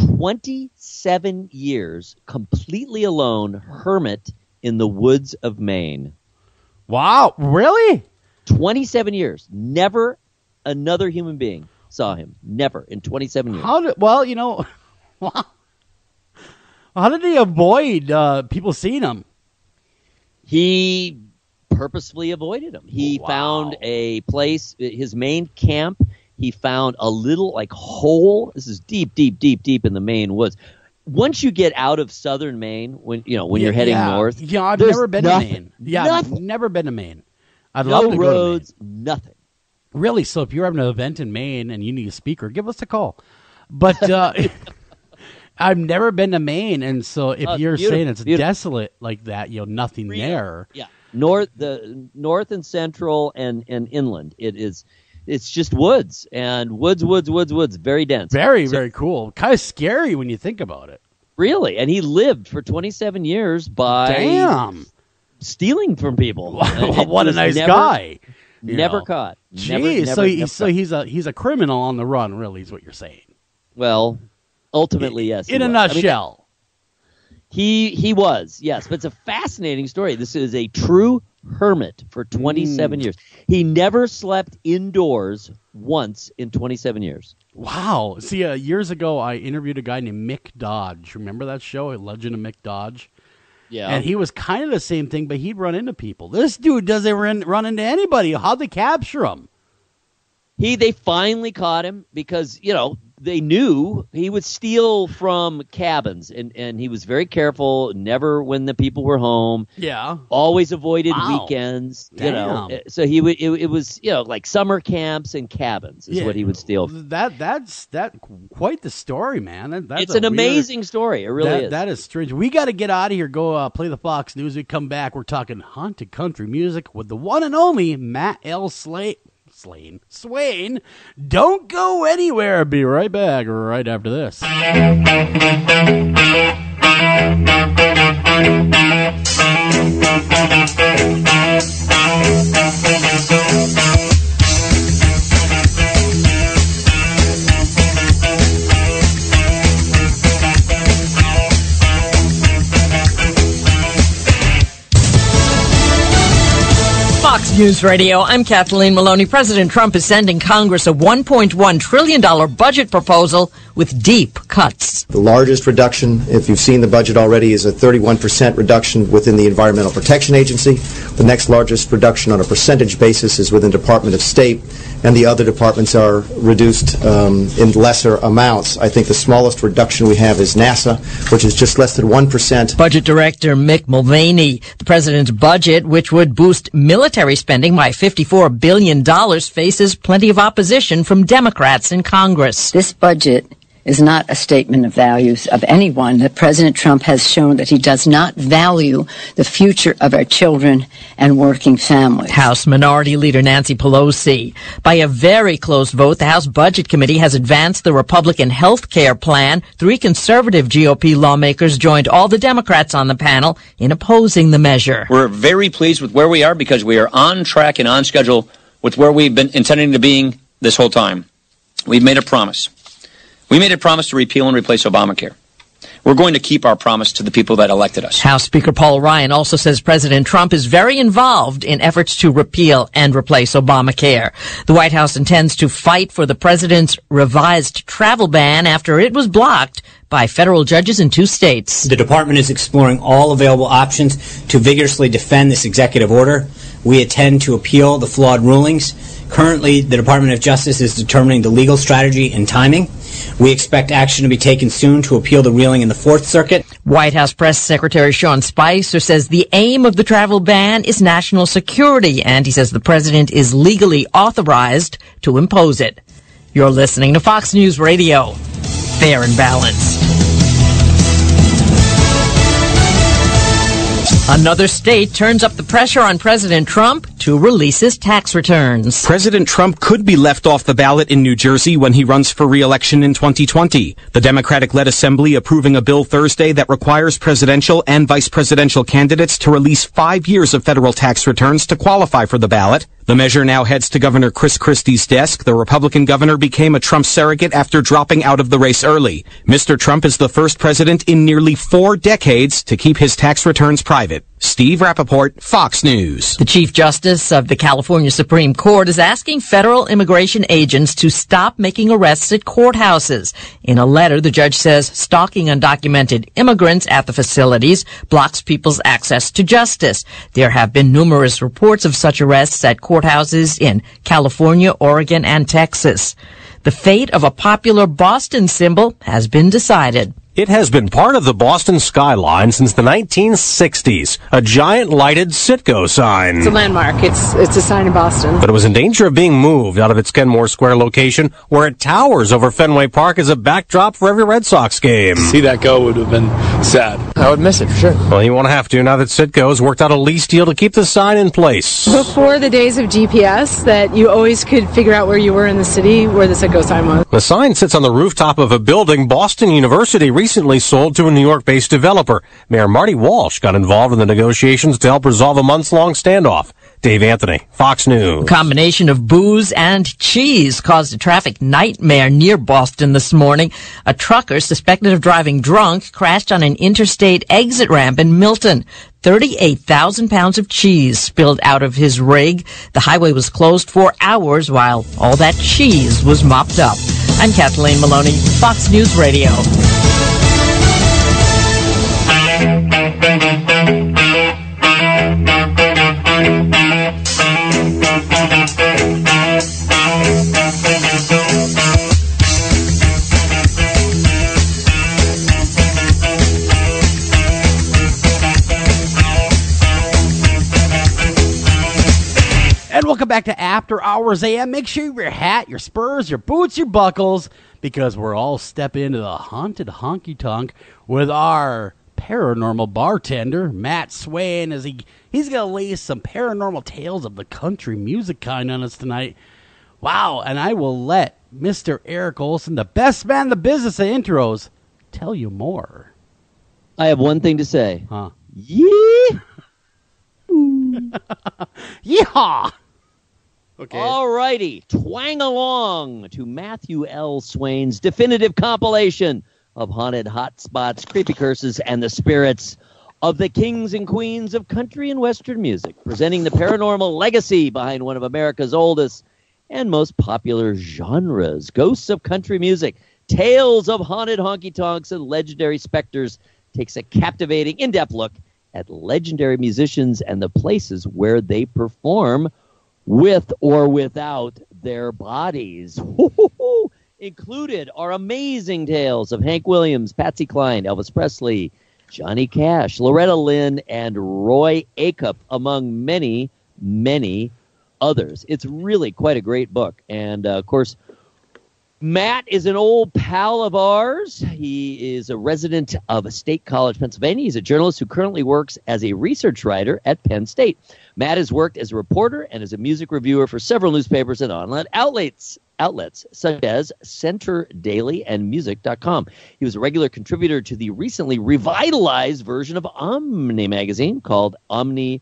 G: twenty-seven years, completely alone, hermit in the woods of Maine.
C: Wow, really?
G: twenty-seven years. Never another human being saw him. Never in twenty-seven years.
C: How did, well, you know, how did he avoid uh, people seeing him?
G: He purposefully avoided him. He
C: wow.
G: found a place, his main camp. He found a little like hole. This is deep, deep, deep, deep in the Maine woods. Once you get out of southern Maine, when you know when
C: yeah,
G: you're heading
C: yeah.
G: north,
C: yeah, I've
G: there's
C: never been
G: nothing,
C: to Maine. Yeah,
G: nothing.
C: I've never been to Maine. I'd
G: no
C: love to
G: roads,
C: go to Maine.
G: nothing.
C: Really, so if you're having an event in Maine and you need a speaker, give us a call. But uh, I've never been to Maine, and so if
G: Oh,
C: you're
G: beautiful,
C: saying it's
G: beautiful.
C: desolate like that, you know, nothing
G: Really?
C: there.
G: Yeah, north, the north and central and, and inland. It is, it's just woods and woods, woods, woods, woods. Very dense.
C: Very,
G: So-
C: very cool. Kind of scary when you think about it.
G: Really, and he lived for twenty-seven years by
C: Damn.
G: stealing from people.
C: Wow,
G: And
C: what a
G: was
C: nice
G: never-
C: guy. you
G: Never
C: know.
G: caught.
C: Jeez,
G: Never, never,
C: so he,
G: never
C: so
G: caught.
C: he's a he's a criminal on the run. Really, is what you're saying.
G: Well, ultimately, yes. he
C: In a
G: was. I mean,
C: nutshell.
G: he he was, yes, but it's a fascinating story. This is a true hermit for twenty-seven
C: Mm.
G: years. He never slept indoors once in twenty-seven years.
C: Wow. See, uh, years ago, I interviewed a guy named Mick Dodge. Remember that show, Legend of Mick Dodge?
G: Yeah.
C: And he was kind of the same thing, but he'd run into people. This dude doesn't run, run into anybody. How'd they capture him?
G: He they finally caught him because, you know, they knew he would steal from cabins, and, and he was very careful, never when the people were home.
C: Yeah.
G: Always avoided
C: Wow.
G: weekends, you
C: Damn.
G: know. So he would it, it was, you know, like summer camps and cabins is
C: Yeah.
G: what he would steal.
C: That that's that quite the story, man. That, that's
G: It's
C: a
G: an
C: weird-
G: amazing story. It really
C: that,
G: is.
C: That is strange. We got to get out of here. Go uh, play the Fox News. We come back. We're talking haunted country music with the one and only Matt L. Slate. Slane. Swayne. Don't go anywhere. Be right back right after this.
N: Fox News Radio, I'm Kathleen Maloney. President Trump is sending Congress a one point one trillion dollars budget proposal with deep cuts.
O: The largest reduction, if you've seen the budget already, is a thirty-one percent reduction within the Environmental Protection Agency. The next largest reduction on a percentage basis is within Department of State, and the other departments are reduced um, in lesser amounts. I think the smallest reduction we have is NASA, which is just less than one percent.
N: Budget Director Mick Mulvaney. The president's budget, which would boost military spending by fifty-four billion dollars, faces plenty of opposition from Democrats in Congress.
P: This budget is not a statement of values of anyone. That President Trump has shown that he does not value the future of our children and working families.
N: House Minority Leader Nancy Pelosi. By a very close vote, the House Budget Committee has advanced the Republican health care plan. Three conservative G O P lawmakers joined all the Democrats on the panel in opposing the measure.
Q: We're very pleased with where we are because we are on track and on schedule with where we've been intending to being this whole time. We've made a promise. We made a promise to repeal and replace Obamacare. We're going to keep our promise to the people that elected us.
N: House Speaker Paul Ryan also says President Trump is very involved in efforts to repeal and replace Obamacare. The White House intends to fight for the president's revised travel ban after it was blocked by federal judges in two states.
R: The department is exploring all available options to vigorously defend this executive order. We intend to appeal the flawed rulings. Currently, the Department of Justice is determining the legal strategy and timing. We expect action to be taken soon to appeal the ruling in the Fourth Circuit.
N: White House Press Secretary Sean Spicer says the aim of the travel ban is national security, and he says the president is legally authorized to impose it. You're listening to Fox News Radio. Fair and balanced. Another state turns up the pressure on President Trump to release his tax returns.
S: President Trump could be left off the ballot in New Jersey when he runs for re-election in twenty twenty. The Democratic-led Assembly approving a bill Thursday that requires presidential and vice presidential candidates to release five years of federal tax returns to qualify for the ballot. The measure now heads to Governor Chris Christie's desk. The Republican governor became a Trump surrogate after dropping out of the race early. Mister Trump is the first president in nearly four decades to keep his tax returns private. Steve Rappaport, Fox News.
N: The Chief Justice of the California Supreme Court is asking federal immigration agents to stop making arrests at courthouses. In a letter, the judge says stalking undocumented immigrants at the facilities blocks people's access to justice. There have been numerous reports of such arrests at courthouses in California, Oregon, and Texas. The fate of a popular Boston symbol has been decided.
T: It has been part of the Boston skyline since the nineteen sixties, a giant lighted Citgo sign.
U: It's a landmark. It's it's a sign in Boston.
T: But it was in danger of being moved out of its Kenmore Square location, where it towers over Fenway Park as a backdrop for every Red Sox game.
M: To see that go would have been sad. I would miss it, for sure.
T: Well, you won't have to now that Citgo has worked out a lease deal to keep the sign in place.
U: Before the days of G P S, that you always could figure out where you were in the city, where the Citgo sign was.
T: The sign sits on the rooftop of a building Boston University recently sold to a New York-based developer. Mayor Marty Walsh got involved in the negotiations to help resolve a months-long standoff. Dave Anthony, Fox News.
N: A combination of booze and cheese caused a traffic nightmare near Boston this morning. A trucker suspected of driving drunk crashed on an interstate exit ramp in Milton. thirty-eight thousand pounds of cheese spilled out of his rig. The highway was closed for hours while all that cheese was mopped up. I'm Kathleen Maloney, Fox News Radio.
C: And welcome back to After Hours A M. Make sure you have your hat, your spurs, your boots, your buckles, because we're all stepping into the haunted honky-tonk with our paranormal bartender, Matt Swayn, as he, he's going to lay some paranormal tales of the country music kind on us tonight. Wow, and I will let Mister Eric Olsen, the best man in the business of intros, tell you more.
G: I have one thing to say.
C: Huh?
G: Yeah.
C: Yeehaw! Okay.
G: All righty. Twang along to Matthew L. Swain's definitive compilation of haunted hotspots, creepy curses, and the spirits of the kings and queens of country and western music, presenting the paranormal legacy behind one of America's oldest and most popular genres, ghosts of country music. Tales of haunted honky-tonks and legendary specters takes a captivating, in-depth look at legendary musicians and the places where they perform with or without their bodies. Included are amazing tales of Hank Williams, Patsy Cline, Elvis Presley, Johnny Cash, Loretta Lynn, and Roy Acuff, among many, many others. It's really quite a great book. And, uh, of course, Matt is an old pal of ours. He is a resident of State College, Pennsylvania. He's a journalist who currently works as a research writer at Penn State. Matt has worked as a reporter and as a music reviewer for several newspapers and online outlets, outlets such as Center Daily and Music dot com. He was a regular contributor to the recently revitalized version of Omni magazine called Omni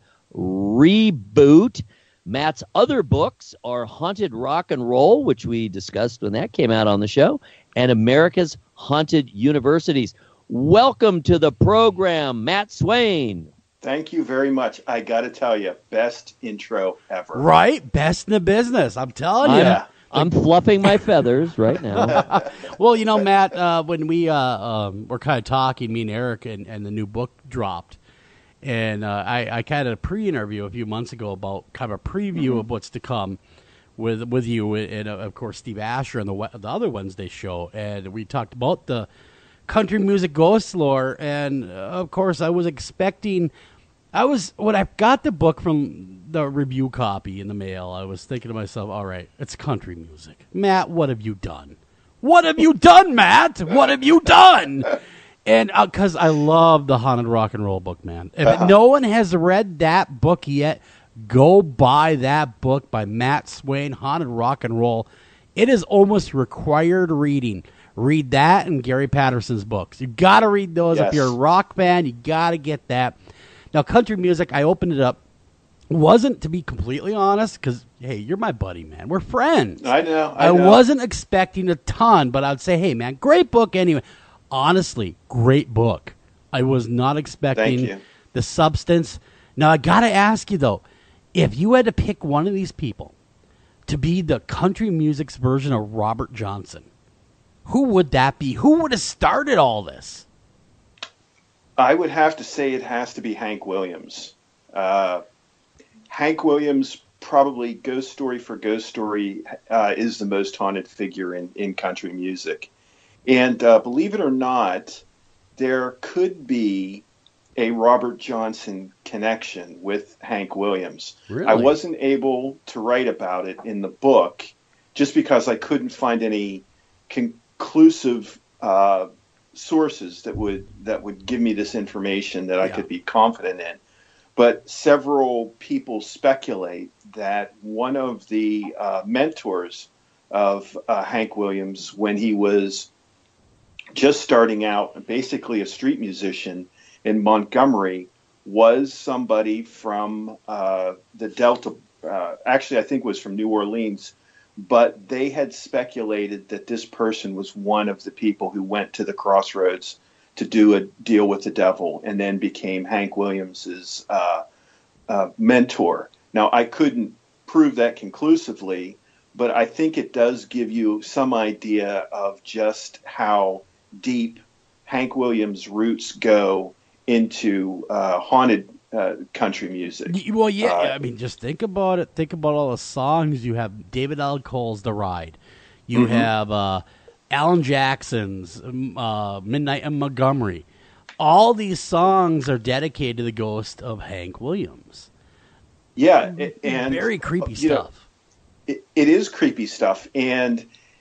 G: Reboot. Matt's other books are Haunted Rock and Roll, which we discussed when that came out on the show, and America's Haunted Universities. Welcome to the program, Matt Swayn.
V: Thank you very much. I got to tell you, best intro ever.
C: Right? Best in the business. I'm telling you.
V: Yeah.
G: I'm fluffing my feathers right now.
C: Well, you know, Matt, uh, when we uh, um, were kind of talking, me and Eric, and, and the new book dropped, and uh, I, I kind of a pre-interview a few months ago about kind of a preview mm-hmm. of what's to come with with you and, uh, of course, Steve Asher on the, the other Wednesday show. And we talked about the country music ghost lore. And, uh, of course, I was expecting... I was... When I got the book from the review copy in the mail, I was thinking to myself, all right, it's country music. Matt, what have you done? What have you done, Matt? What have you done? And because uh, I love the Haunted Rock and Roll book, man. If uh-huh. no one has read that book yet, go buy that book by Matt Swayn, Haunted Rock and Roll. It is almost required reading. Read that and Gary Patterson's books. You got to read those.
V: Yes.
C: If you're a rock fan, you got to get that. Now, country music, I opened it up. Wasn't, to be completely honest, because, hey, you're my buddy, man. We're friends.
V: I know. I,
C: I
V: know.
C: wasn't expecting a ton, but I'd say, hey, man, great book anyway. Honestly, great book. I was not expecting the substance. Now, I got to ask you, though, if you had to pick one of these people to be the country music's version of Robert Johnson, who would that be? Who would have started all this?
V: I would have to say it has to be Hank Williams. Uh, Hank Williams, probably Ghost Story for Ghost Story, uh, is the most haunted figure in, in country music. And uh, believe it or not, there could be a Robert Johnson connection with Hank Williams.
C: Really?
V: I wasn't able to write about it in the book just because I couldn't find any conclusive uh, sources that would that would give me this information that I
C: Yeah.
V: could be confident in. But several people speculate that one of the uh, mentors of uh, Hank Williams, when he was just starting out, basically a street musician in Montgomery, was somebody from uh, the Delta. Uh, actually, I think was from New Orleans, but they had speculated that this person was one of the people who went to the Crossroads to do a deal with the devil and then became Hank Williams's uh, uh, mentor. Now, I couldn't prove that conclusively, but I think it does give you some idea of just how deep Hank Williams' roots go into uh, haunted uh, country music.
C: Y- Well, yeah,
V: Uh,
C: I mean, just think about it. Think about all the songs you have. David L. Cole's "The Ride." You
V: Mhm.
C: have uh, Alan Jackson's um, uh, "Midnight in Montgomery." All these songs are dedicated to the ghost of Hank Williams.
V: Yeah, a- and
C: Very creepy
V: you know,
C: stuff.
V: it, it is creepy stuff, and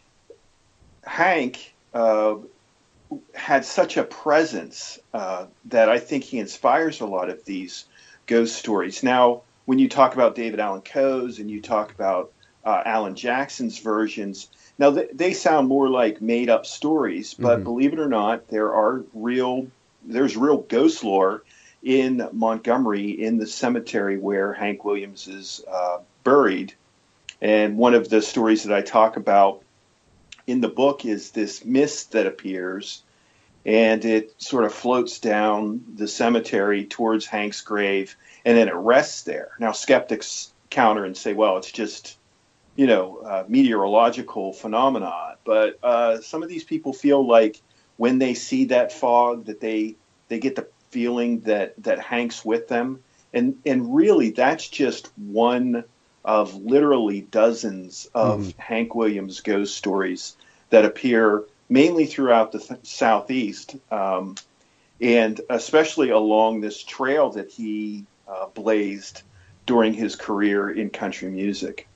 V: Hank uh, had such a presence uh, that I think he inspires a lot of these ghost stories. Now, when you talk about David Allan Coe's and you talk about uh, Alan Jackson's versions, now th- they sound more like made-up stories, but
C: Mhm.
V: believe it or not, there are real. There's real ghost lore in Montgomery, in the cemetery where Hank Williams is uh, buried. And one of the stories that I talk about in the book is this mist that appears, and it sort of floats down the cemetery towards Hank's grave, and then it rests there. Now, skeptics counter and say, well, it's just, you know, uh, meteorological phenomena. But uh, some of these people feel like when they see that fog, that they they get the feeling that, that Hank's with them. And, and really, that's just one of literally dozens of
C: Mhm.
V: Hank Williams ghost stories that appear mainly throughout the th- Southeast, um, and especially along this trail that he uh, blazed during his career in country music.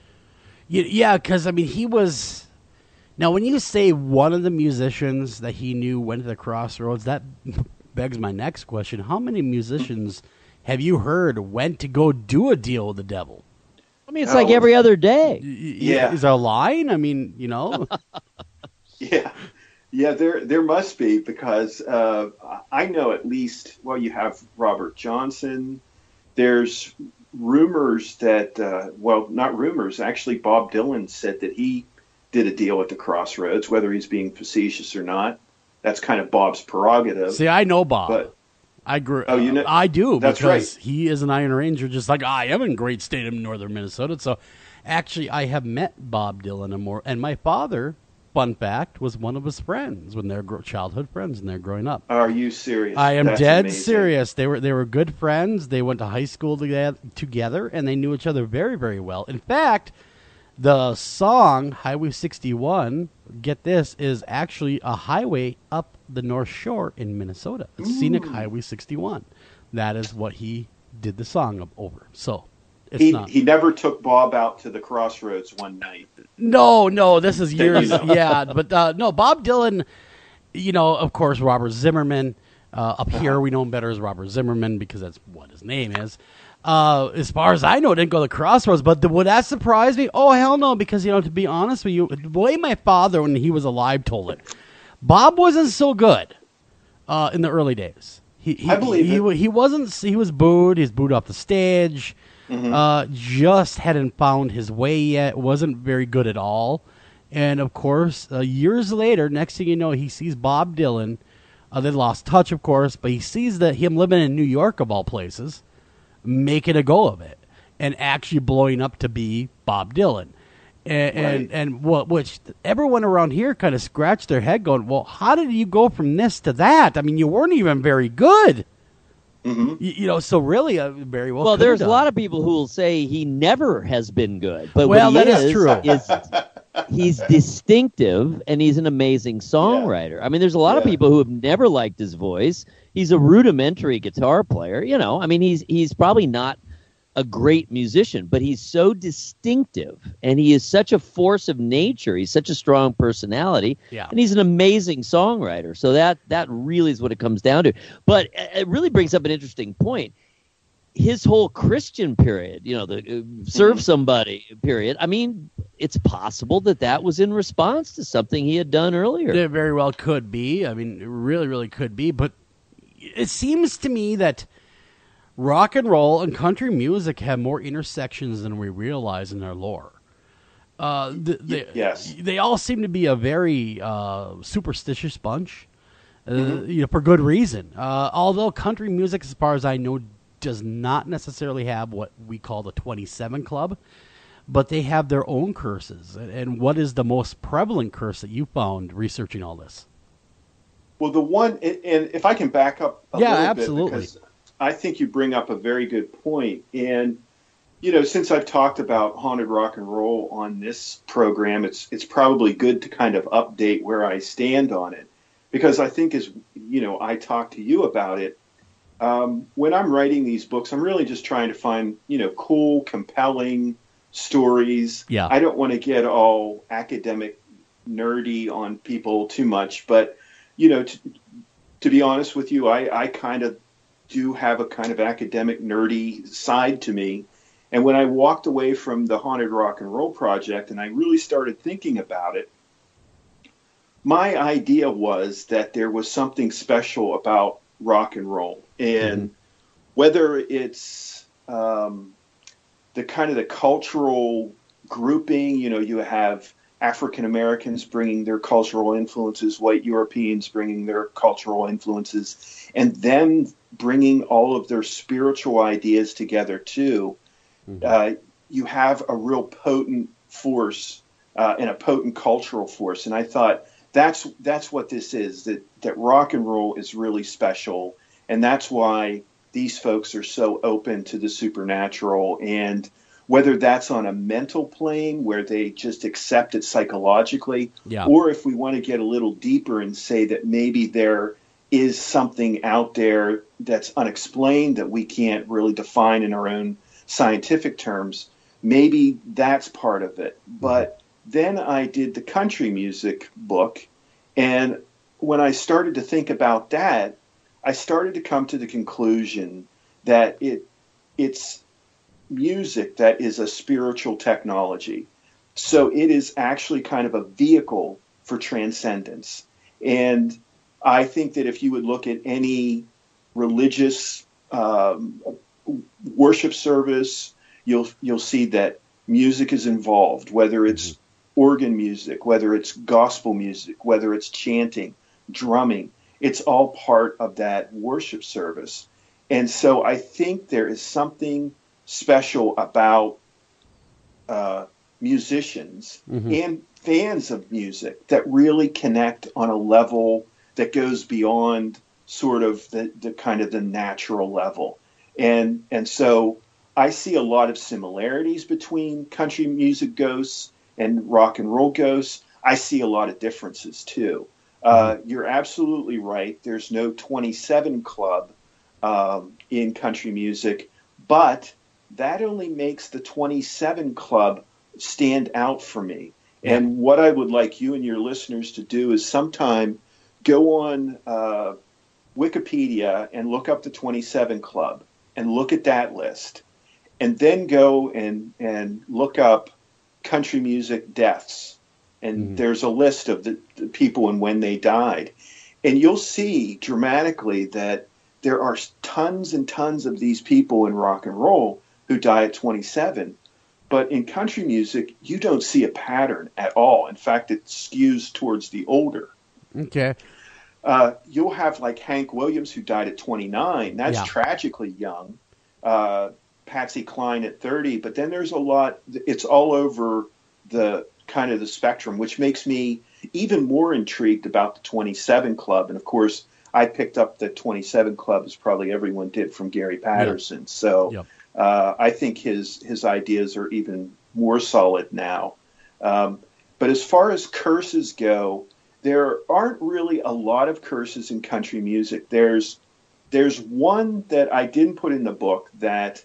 C: Y- Yeah, because, I mean, he was... Now, when you say one of the musicians that he knew went to the Crossroads, that begs my next question. How many musicians have you heard went to go do a deal with the devil?
G: I mean, it's like every other day.
V: Yeah.
C: Is there a line? I mean, you know.
V: Yeah, yeah, there there must be, because uh, I know at least. Well, you have Robert Johnson. There's rumors that, uh, well, not rumors. Actually, Bob Dylan said that he did a deal at the Crossroads. Whether he's being facetious or not, that's kind of Bob's prerogative.
C: See, I know Bob.
V: But
C: I grew.
V: Oh, you know-
C: I do.
V: That's
C: because
V: right.
C: He is an Iron Ranger, just like I am in great state of northern Minnesota. So, actually, I have met Bob Dylan and more. And my father, fun fact, was one of his friends when they were gro- childhood friends and they're growing up.
V: Are you serious?
C: I am
V: That's
C: dead
V: amazing.
C: serious. They were they were good friends. They went to high school together, together, and they knew each other very, very well. In fact, the song Highway sixty-one, get this, is actually a highway up the North Shore in Minnesota. It's Scenic Highway sixty-one. That is what he did the song of over. So it's
V: He
C: not.
V: he never took Bob out to the Crossroads one night.
C: No, no, this is
V: That you
C: years.
V: know.
C: Yeah, but uh, no, Bob Dylan, you know, of course, Robert Zimmerman. Uh, up here, we know him better as Robert Zimmerman because that's what his name is. Uh, as far as I know, didn't go to the Crossroads, but the, would that surprise me? Oh, hell no, because, you know, to be honest with you, the way my father, when he was alive, told it, Bob wasn't so good uh, in the early days. He, he,
V: I believe
C: he,
V: it.
C: he, he wasn't, he was booed, he was booed off the stage,
V: Mhm.
C: uh, just hadn't found his way yet, wasn't very good at all. And, of course, uh, years later, next thing you know, he sees Bob Dylan. Uh, they lost touch, of course, but he sees that him living in New York, of all places, making a go of it and actually blowing up to be Bob Dylan. And,
V: Right.
C: and, and what, which everyone around here kind of scratched their head going, well, how did you go from this to that? I mean, you weren't even very good.
V: Mm-hmm.
C: You, you know, so really, uh, very well.
G: Well,
C: could've
G: there's a
C: done.
G: lot of people who will say he never has been good, but
C: Well,
G: what he
C: that is
G: is,
C: true.
G: is he's distinctive, and he's an amazing songwriter. Yeah. I mean, there's a lot yeah. of people who have never liked his voice. He's a rudimentary guitar player. You know, I mean, he's he's probably not a great musician, but he's so distinctive, and he is such a force of nature. He's such a strong personality,
C: yeah.
G: and he's an amazing songwriter. So that that really is what it comes down to. But it really brings up an interesting point. His whole Christian period, you know, the uh, serve somebody period. I mean, it's possible that that was in response to something he had done earlier.
C: It very well could be. I mean, it really, really could be. But it seems to me that rock and roll and country music have more intersections than we realize in their lore. Uh, the, the,
V: yes.
C: They all seem to be a very uh, superstitious bunch, uh,
V: mm-hmm.
C: you know, for good reason. Uh, although country music, as far as I know, does not necessarily have what we call the twenty-seven Club, but they have their own curses. And, and what is the most prevalent curse that you found researching all this?
V: Well, the one, and if I can back up a
C: yeah,
V: little
C: absolutely.
V: bit, because I think you bring up a very good point. And, you know, since I've talked about haunted rock and roll on this program, it's it's probably good to kind of update where I stand on it. Because I think as, you know, I talk to you about it, um, when I'm writing these books, I'm really just trying to find, you know, cool, compelling stories.
C: Yeah.
V: I don't want to get all academic, nerdy on people too much. But, you know, to, to be honest with you, I, I kind of do have a kind of academic, nerdy side to me. And when I walked away from the Haunted Rock and Roll Project and I really started thinking about it, my idea was that there was something special about rock and roll. And mm-hmm. whether it's um, the kind of the cultural grouping, you know, you have African Americans bringing their cultural influences, white Europeans bringing their cultural influences, and then bringing all of their spiritual ideas together too. Mm-hmm. Uh, you have a real potent force uh, and a potent cultural force. And I thought that's that's what this is, that, that rock and roll is really special. And that's why these folks are so open to the supernatural. And whether that's on a mental plane where they just accept it psychologically,
C: yeah.
V: or if we want to get a little deeper and say that maybe there is something out there that's unexplained that we can't really define in our own scientific terms, maybe that's part of it. But then I did the country music book, and when I started to think about that, I started to come to the conclusion that it it's music that is a spiritual technology. So it is actually kind of a vehicle for transcendence. And I think that if you would look at any religious um, worship service, you'll you'll see that music is involved, whether it's organ music, whether it's gospel music, whether it's chanting, drumming. It's all part of that worship service. And so I think there is something special about uh, musicians mm-hmm. and fans of music that really connect on a level that goes beyond sort of the, the kind of the natural level. And and so I see a lot of similarities between country music ghosts and rock and roll ghosts. I see a lot of differences too. Uh, you're absolutely right. There's no twenty-seven Club um, in country music, but that only makes the twenty-seven Club stand out for me. Yeah. And what I would like you and your listeners to do is sometime go on uh, Wikipedia and look up the twenty-seven Club and look at that list, and then go and, and look up country music deaths. And mm-hmm. there's a list of the, the people and when they died. And you'll see dramatically that there are tons and tons of these people in rock and roll who die at twenty-seven. But in country music, you don't see a pattern at all. In fact, it skews towards the older.
C: Okay.
V: Uh, you'll have like Hank Williams, who died at twenty-nine. That's
C: yeah.
V: tragically young. Uh, Patsy Cline at thirty. But then there's a lot. It's all over the kind of the spectrum, which makes me even more intrigued about the twenty-seven Club. And of course, I picked up the twenty-seven Club, as probably everyone did, from Gary Patterson. Yep. So
C: yep.
V: uh, I think his his ideas are even more solid now. Um, But as far as curses go, there aren't really a lot of curses in country music. There's there's one that I didn't put in the book, that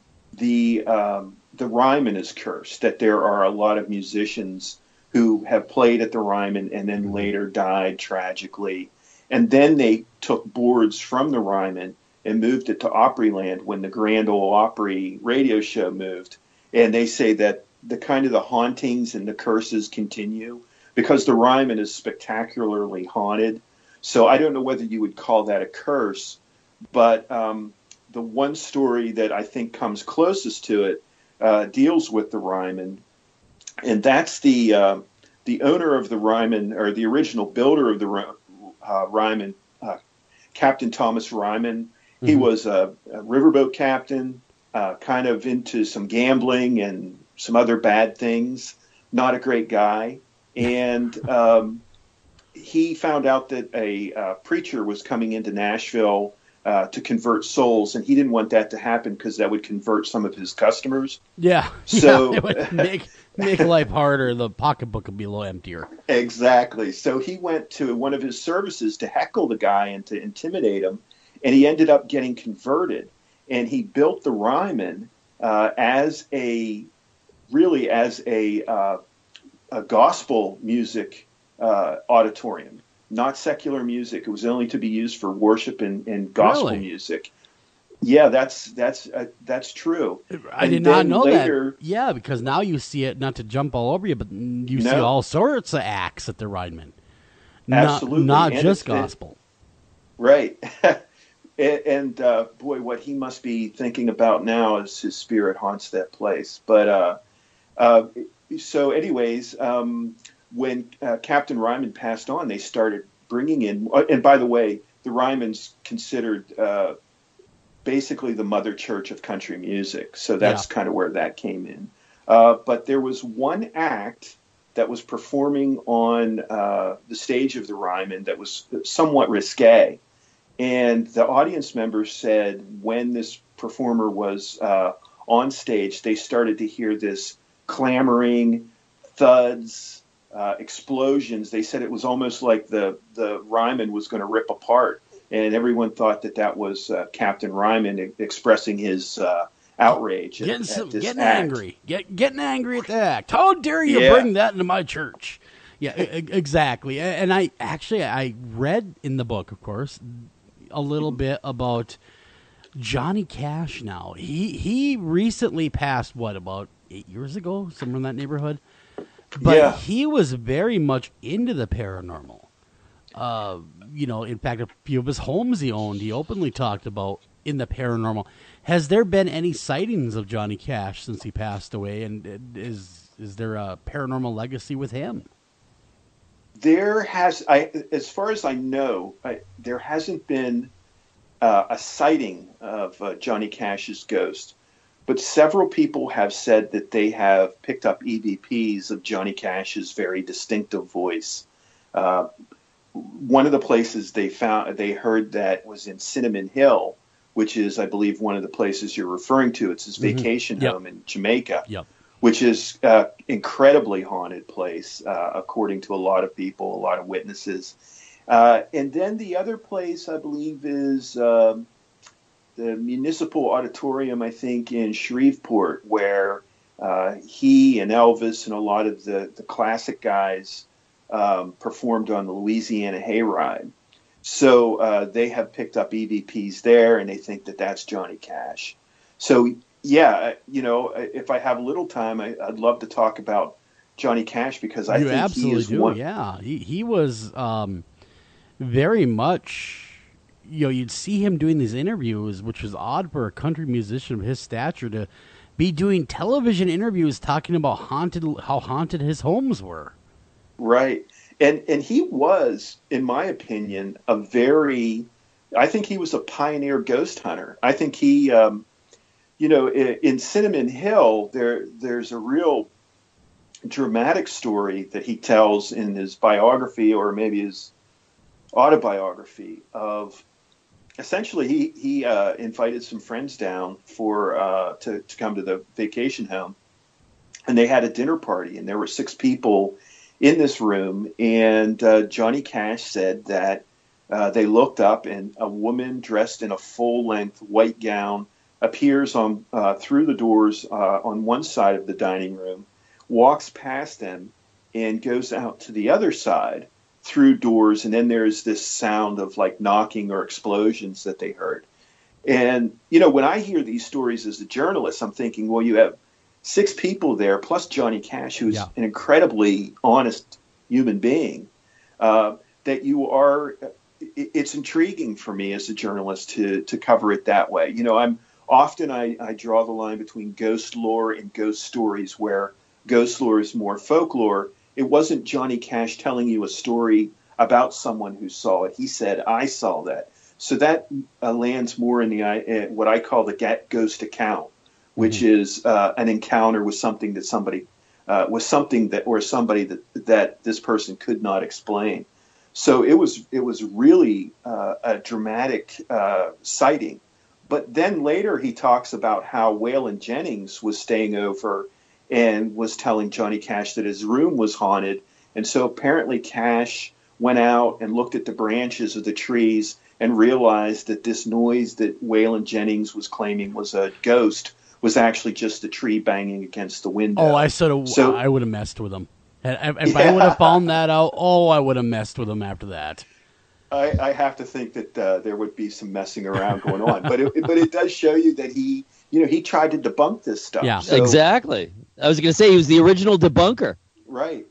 V: the um, the Ryman is cursed, that there are a lot of musicians who have played at the Ryman and then later died tragically. And then they took boards from the Ryman and moved it to Opryland when the Grand Ole Opry radio show moved. And they say that the kind of the hauntings and the curses continue because the Ryman is spectacularly haunted. So I don't know whether you would call that a curse, but um, the one story that I think comes closest to it uh, deals with the Ryman, and that's the uh, the owner of the Ryman, or the original builder of the uh, Ryman, uh, Captain Thomas Ryman. Mm-hmm. He was a, a riverboat captain, uh, kind of into some gambling and some other bad things. Not a great guy, and um, he found out that a uh, preacher was coming into Nashville uh, to convert souls, and he didn't want that to happen because that would convert some of his customers.
C: Yeah,
V: so
C: yeah, it would make make life harder. The pocketbook would be a little emptier.
V: Exactly. So he went to one of his services to heckle the guy and to intimidate him, and he ended up getting converted. And he built the Ryman uh, as a really as a uh, a gospel music uh, auditorium, not secular music. It was only to be used for worship and, and gospel
C: really?
V: music. Yeah, that's that's uh, that's true.
C: I
V: and
C: did not know
V: later,
C: that. Yeah, because now you see it, not to jump all over you, but you
V: no.
C: see all sorts of acts at the Ryman. Not,
V: Absolutely.
C: Not
V: and
C: just
V: it,
C: gospel.
V: Right. and and uh, boy, what he must be thinking about now is his spirit haunts that place. But uh, uh, so anyways, um, when uh, Captain Ryman passed on, they started bringing in, and by the way, the Ryman's considered uh, basically the mother church of country music. So that's yeah. kind of where that came in. Uh, but there was one act that was performing on uh, the stage of the Ryman that was somewhat risque. And the audience members said when this performer was uh, on stage, they started to hear this clamoring, thuds, uh, explosions. They said it was almost like the, the Ryman was going to rip apart. And everyone thought that that was uh, Captain Ryman e- expressing his uh, outrage.
C: Getting,
V: at,
C: some,
V: at this
C: getting
V: act.
C: angry. Get, getting angry at the act. How dare you
V: yeah.
C: bring that into my church? Yeah, exactly. And I actually, I read in the book, of course, a little bit about Johnny Cash now. He he recently passed, what, about eight years ago? Somewhere in that neighborhood? But
V: yeah.
C: he was very much into the paranormal. Uh, you know, in fact, a few of his homes he owned, he openly talked about in the paranormal. Has there been any sightings of Johnny Cash since he passed away? And is is there a paranormal legacy with him?
V: There has, I, as far as I know, I, there hasn't been uh, a sighting of uh, Johnny Cash's ghost, but several people have said that they have picked up E V Ps of Johnny Cash's very distinctive voice. Uh, one of the places they found, they heard that was in Cinnamon Hill, which is, I believe, one of the places you're referring to. It's his
C: Mm-hmm.
V: vacation
C: Yep.
V: home in Jamaica.
C: Yep.
V: Which is an uh, incredibly haunted place, uh, according to a lot of people, a lot of witnesses. Uh, and then the other place, I believe, is um, the Municipal Auditorium, I think, in Shreveport, where uh, he and Elvis and a lot of the, the classic guys um, performed on the Louisiana Hayride. So uh, they have picked up E V Ps there, and they think that that's Johnny Cash. So yeah, you know, if I have a little time, I, I'd love to talk about Johnny Cash because I
C: you
V: think
C: absolutely
V: he is
C: do.
V: one.
C: Yeah, he he was um, very much. You know, you'd see him doing these interviews, which was odd for a country musician of his stature to be doing television interviews talking about haunted, how haunted his homes were.
V: Right, and and he was, in my opinion, a very. I think he was a pioneer ghost hunter. I think he. Um, You know, in Cinnamon Hill, there there's a real dramatic story that he tells in his biography or maybe his autobiography of essentially he he uh, invited some friends down for uh, to to come to the vacation home, and they had a dinner party, and there were six people, in this room, and uh, Johnny Cash said that uh, they looked up, and a woman dressed in a full-length white gown appears on uh, through the doors uh, on one side of the dining room, walks past them, and goes out to the other side through doors, and then there's this sound of like knocking or explosions that they heard. And, you know, when I hear these stories as a journalist, I'm thinking, well, you have six people there, plus Johnny Cash, who's
C: Yeah.
V: an incredibly honest human being, uh, that you are, it, it's intriguing for me as a journalist to to cover it that way. You know, I'm often I, I draw the line between ghost lore and ghost stories, where ghost lore is more folklore. It wasn't Johnny Cash telling you a story about someone who saw it. He said, I saw that. So that uh, lands more in the uh, what I call the get ghost account, which mm-hmm. is uh, an encounter with something that somebody uh, with something that or somebody that that this person could not explain. So it was it was really uh, a dramatic uh, sighting. But then later he talks about how Waylon Jennings was staying over and was telling Johnny Cash that his room was haunted. And so apparently Cash went out and looked at the branches of the trees and realized that this noise that Waylon Jennings was claiming was a ghost was actually just a tree banging against the window.
C: Oh, I sort of,
V: so,
C: I would have messed with him. If, if
V: yeah.
C: I would have found that out, oh, I would have messed with him after that.
V: I, I have to think that uh, there would be some messing around going on, but it, but it does show you that he, you know, he tried to debunk this stuff.
G: Yeah,
V: so,
G: exactly. I was going to say he was the original debunker.
V: Right.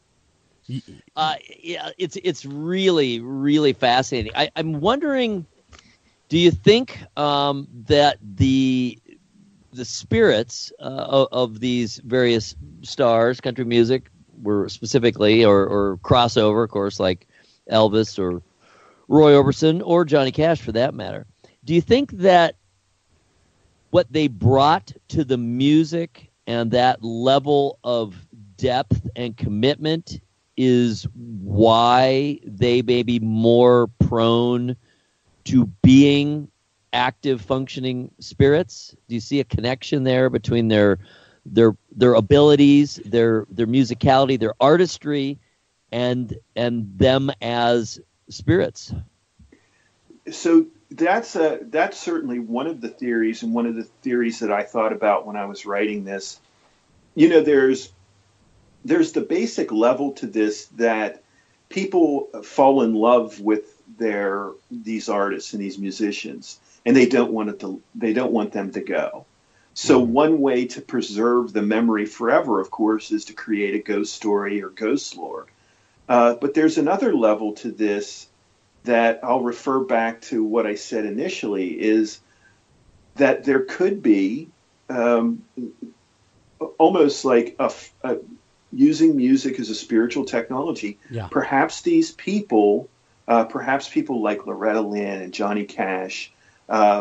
G: Uh, yeah, it's it's really really fascinating. I, I'm wondering, do you think um, that the the spirits uh, of, of these various stars, country music, were specifically, or, or crossover, of course, like Elvis or Roy Orbison or Johnny Cash, for that matter? Do you think that what they brought to the music and that level of depth and commitment is why they may be more prone to being active, functioning spirits? Do you see a connection there between their their their abilities, their their musicality, their artistry, and and them as spirits?
V: So that's a that's certainly one of the theories, and one of the theories that I thought about when I was writing this. You know, there's there's the basic level to this that people fall in love with their these artists and these musicians, and they don't want it to they don't want them to go. So one way to preserve the memory forever, of course, is to create a ghost story or ghost lore. Uh, but there's another level to this that I'll refer back to what I said initially, is that there could be um, almost like a, a using music as a spiritual technology.
C: Yeah.
V: Perhaps these people, uh, perhaps people like Loretta Lynn and Johnny Cash, uh,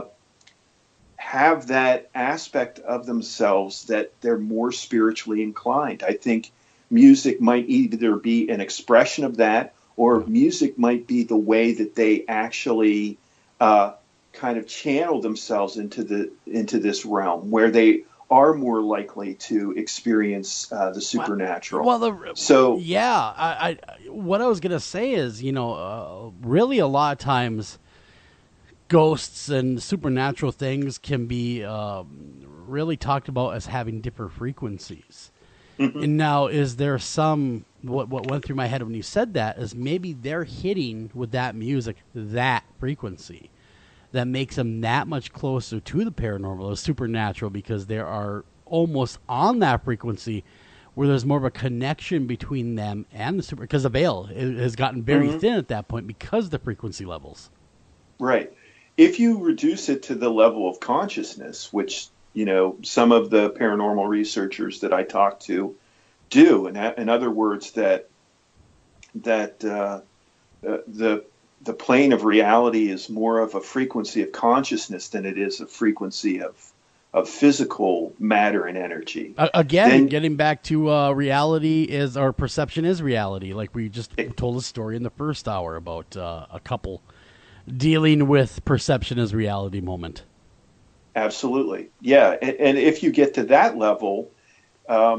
V: have that aspect of themselves that they're more spiritually inclined. I think music might either be an expression of that, or music might be the way that they actually uh, kind of channel themselves into the into this realm where they are more likely to experience uh, the supernatural.
C: Well, the,
V: so
C: yeah, I, I what I was gonna say is, you know, uh, really a lot of times ghosts and supernatural things can be um, really talked about as having different frequencies. Mm-hmm. And now, is there some what what went through my head when you said that is maybe they're hitting with that music that frequency that makes them that much closer to the paranormal or supernatural, because they are almost on that frequency where there's more of a connection between them and the super, because the veil has gotten very mm-hmm. thin at that point because of the frequency levels.
V: Right. If you reduce it to the level of consciousness, which, you know, some of the paranormal researchers that I talk to do, in, in other words, that that uh, the the plane of reality is more of a frequency of consciousness than it is a frequency of of physical matter and energy.
C: Uh, again,
V: then,
C: getting back to uh, reality is, or perception is reality. Like we just it, told a story in the first hour about uh, a couple dealing with perception as reality moment.
V: Absolutely. Yeah. And, and if you get to that level, um,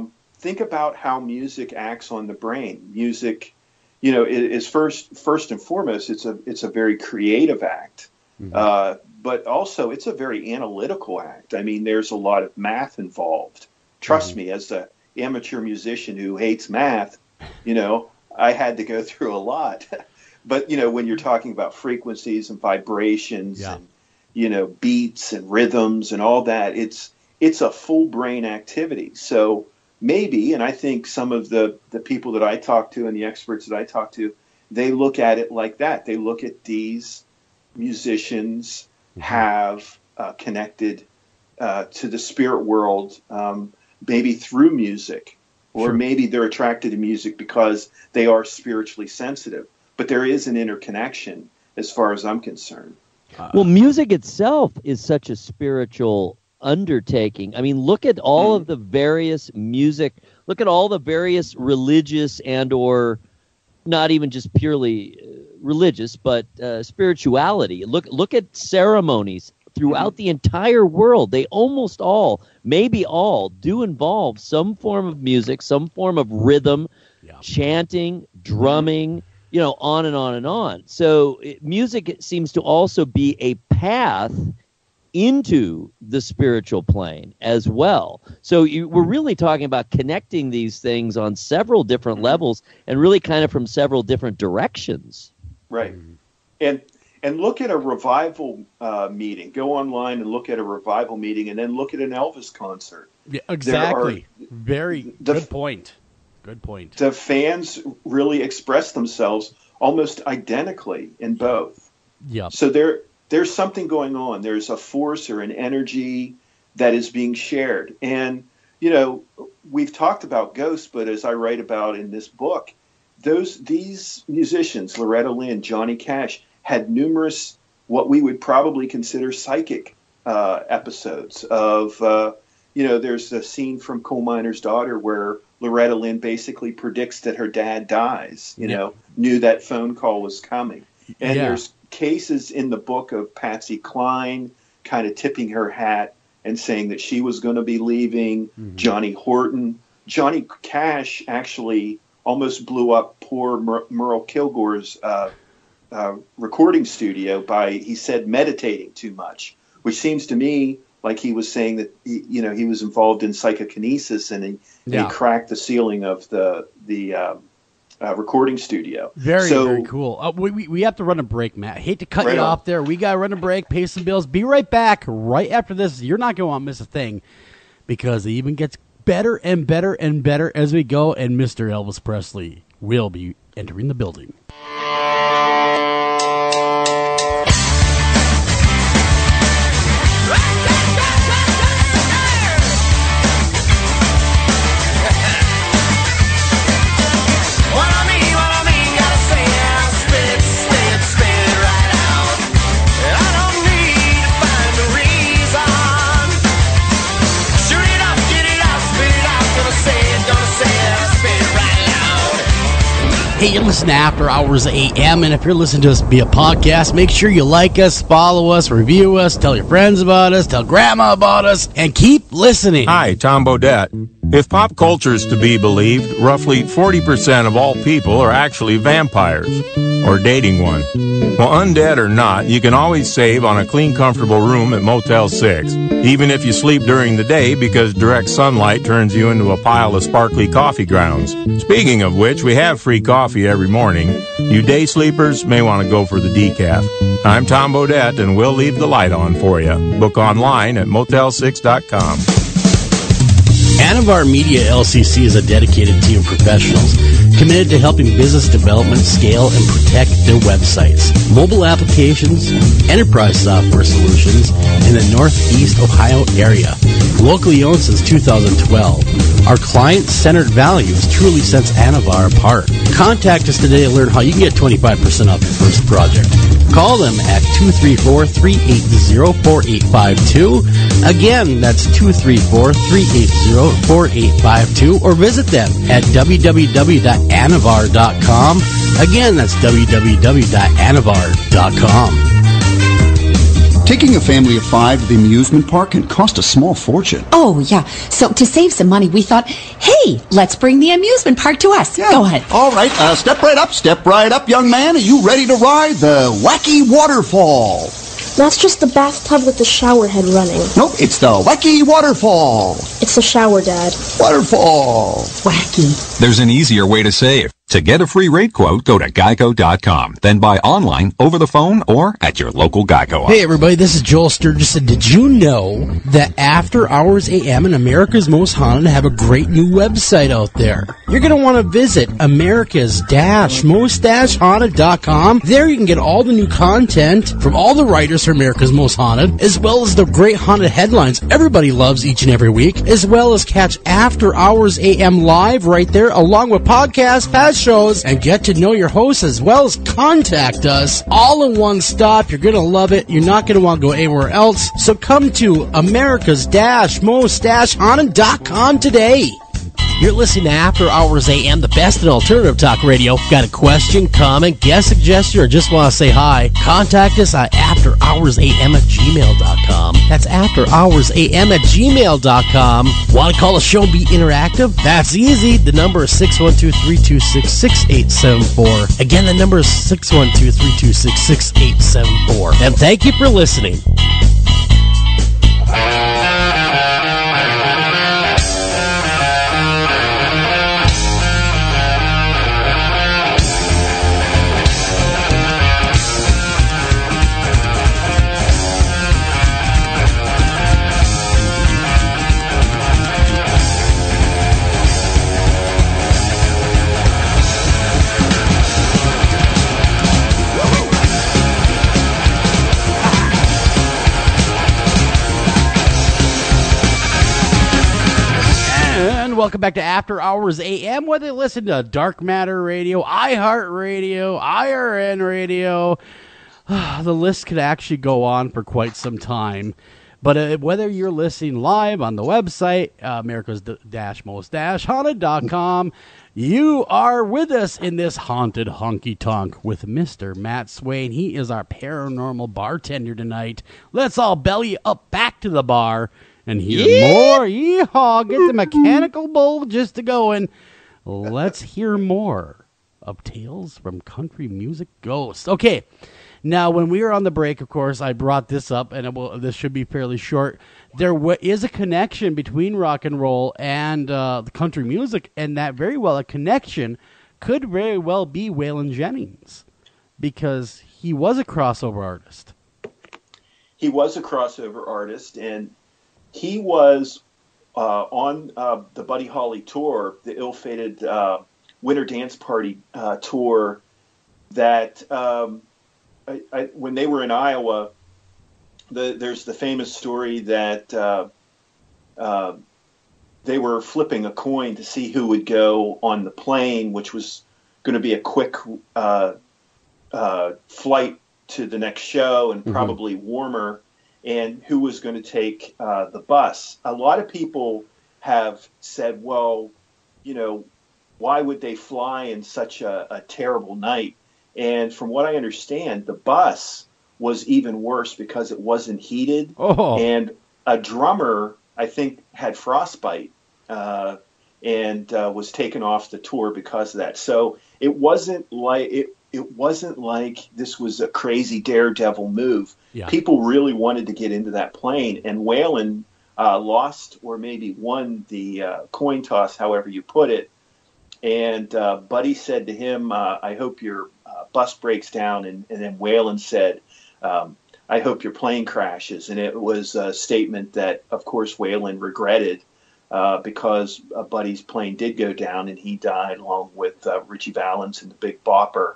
V: think about how music acts on the brain. Music, you know, is first first and foremost, it's a it's a very creative act, mm-hmm. uh, but also it's a very analytical act. I mean, there's a lot of math involved. Trust mm-hmm. me, as an amateur musician who hates math, you know, I had to go through a lot. But, you know, when you're talking about frequencies and vibrations yeah. and, you know, beats and rhythms and all that, it's it's a full brain activity. So maybe, and I think some of the, the people that I talk to and the experts that I talk to, they look at it like that. They look at these musicians mm-hmm. have uh, connected uh, to the spirit world, um, maybe through music, or sure. maybe they're attracted to music because they are spiritually sensitive. But there is an interconnection as far as I'm concerned.
G: Uh, well, music itself is such a spiritual undertaking. I mean, look at all mm. of the various music, look at all the various religious and or not even just purely religious, but uh, spirituality. Look, look at ceremonies throughout mm. the entire world. They almost all, maybe all, do involve some form of music, some form of rhythm, yeah. chanting, drumming, you know, on and on and on. So it, music it seems to also be a path into the spiritual plane as well. So you, we're really talking about connecting these things on several different levels and really kind of from several different directions.
V: Right. And and look at a revival uh, meeting. Go online and look at a revival meeting, and then look at an Elvis concert.
C: Yeah, exactly. Are, Very the, good point. Good point.
V: The fans really express themselves almost identically in both.
C: Yeah.
V: So there, there's something going on. There's a force or an energy that is being shared. And, you know, we've talked about ghosts, but as I write about in this book, those these musicians, Loretta Lynn, Johnny Cash, had numerous what we would probably consider psychic uh, episodes of, uh, you know, there's a scene from Coal Miner's Daughter where Loretta Lynn basically predicts that her dad dies, you yeah. know, knew that phone call was coming. And yeah. there's cases in the book of Patsy Cline kind of tipping her hat and saying that she was going to be leaving. Mm-hmm. Johnny Horton. Johnny Cash actually almost blew up poor Mer- Merle Kilgore's uh, uh, recording studio by, he said, meditating too much, which seems to me like he was saying that, he, you know, he was involved in psychokinesis and he, yeah. he cracked the ceiling of the the uh, uh, recording studio.
C: Very,
V: so,
C: very cool. Uh, we, we we have to run a break, Matt. I hate to cut right you on. off there. We got to run a break, pay some bills. Be right back right after this. You're not going to want to miss a thing because it even gets better and better and better as we go, and Mister Elvis Presley will be entering the building. Hey, you listen to After Hours A M, and if you're listening to us via podcast, make sure you like us, follow us, review us, tell your friends about us, tell grandma about us, and keep listening.
A: Hi, Tom Bodette. If pop culture is to be believed, roughly forty percent of all people are actually vampires, or dating one. Well, undead or not, you can always save on a clean, comfortable room at Motel six, even if you sleep during the day because direct sunlight turns you into a pile of sparkly coffee grounds. Speaking of which, we have free coffee every morning. You day sleepers may want to go for the decaf. I'm Tom Bodette, and we'll leave the light on for you. Book online at motel six dot com.
C: Anavar Media L C C is a dedicated team of professionals committed to helping business development scale and protect their websites, mobile applications, enterprise software solutions in the Northeast Ohio area. Locally owned since two thousand twelve, our client-centered values truly sets Anavar apart. Contact us today to learn how you can get twenty-five percent off your first project. Call them at two three four, three eight zero, four eight five two. Again, that's two three four, three eight zero, four eight five two, or visit them at w w w dot anavar dot com. Again, that's w w w dot anavar dot com.
B: Taking a family of five to the amusement park can cost a small fortune.
D: Oh, yeah. So to save some money, we thought, hey, let's bring the amusement park to us.
B: Yeah.
D: Go ahead.
B: All right, uh, step right up, step right up, young man. Are you ready to ride the Wacky Waterfall?
W: That's just the bathtub with the shower head running.
B: Nope, it's the Wacky Waterfall.
W: It's the shower, Dad.
B: Waterfall.
D: Wacky.
X: There's an easier way to save. To get a free rate quote, go to geico dot com. Then buy online, over the phone, or at your local Geico office.
K: Hey everybody, this is Joel Sturgis, and did you know that After Hours A M and America's Most Haunted have a great new website out there? You're going to want to visit America's Most Haunted dot com. There you can get all the new content from all the writers for America's Most Haunted, as well as the great haunted headlines everybody loves each and every week, as well as catch After Hours A M live right there, along with podcasts, past shows, and get to know your hosts, as well as contact us all in one stop. You're going to love it. You're not going to want to go anywhere else. So come to America's Most Haunted dot com today. You're listening to After Hours A M, the best in alternative talk radio. Got a question, comment, guest suggestion, or just want to say hi? Contact us at after hours a m at gmail dot com. That's after hours a m at gmail dot com. Want to call the show and be interactive? That's easy. The number is six one two, three two six, six eight seven four. Again, the number is six one two, three two six, six eight seven four. And thank you for listening. Welcome back to After Hours A M. Whether you listen to Dark Matter Radio, iHeart Radio, I R N Radio, the list could actually go on for quite some time. But uh, whether you're listening live on the website, uh, America's Most Haunted dot com, you are with us in this haunted honky-tonk with Mister Matt Swayn. He is our paranormal bartender tonight. Let's all belly up back to the bar and hear yeah. more. Yeehaw! Get the mechanical bull just to going. Let's hear more of Tales from Country Music Ghosts. Okay, now when we were on the break, of course, I brought this up, and it will, this should be fairly short. There w- is a connection between rock and roll and uh, the country music, and that very well, a connection could very well be Waylon Jennings, because he was a crossover artist.
V: He was a crossover artist, and he was uh, on uh, the Buddy Holly tour, the ill-fated uh, Winter Dance Party uh, tour, that um, I, I, when they were in Iowa, the, there's the famous story that uh, uh, they were flipping a coin to see who would go on the plane, which was going to be a quick uh, uh, flight to the next show and probably mm-hmm. warmer, and who was going to take uh, the bus. A lot of people have said, well, you know, why would they fly in such a, a terrible night? And from what I understand, the bus was even worse because it wasn't heated.
C: Oh.
V: And a drummer, I think, had frostbite uh, and uh, was taken off the tour because of that. So it wasn't like it. It wasn't like this was a crazy daredevil move.
C: Yeah.
V: People really wanted to get into that plane, and Waylon uh, lost or maybe won the uh, coin toss, however you put it. And uh, Buddy said to him, uh, I hope your uh, bus breaks down. And, and then Waylon said, um, I hope your plane crashes. And it was a statement that, of course, Waylon regretted uh, because uh, Buddy's plane did go down, and he died along with uh, Richie Valens and the Big Bopper.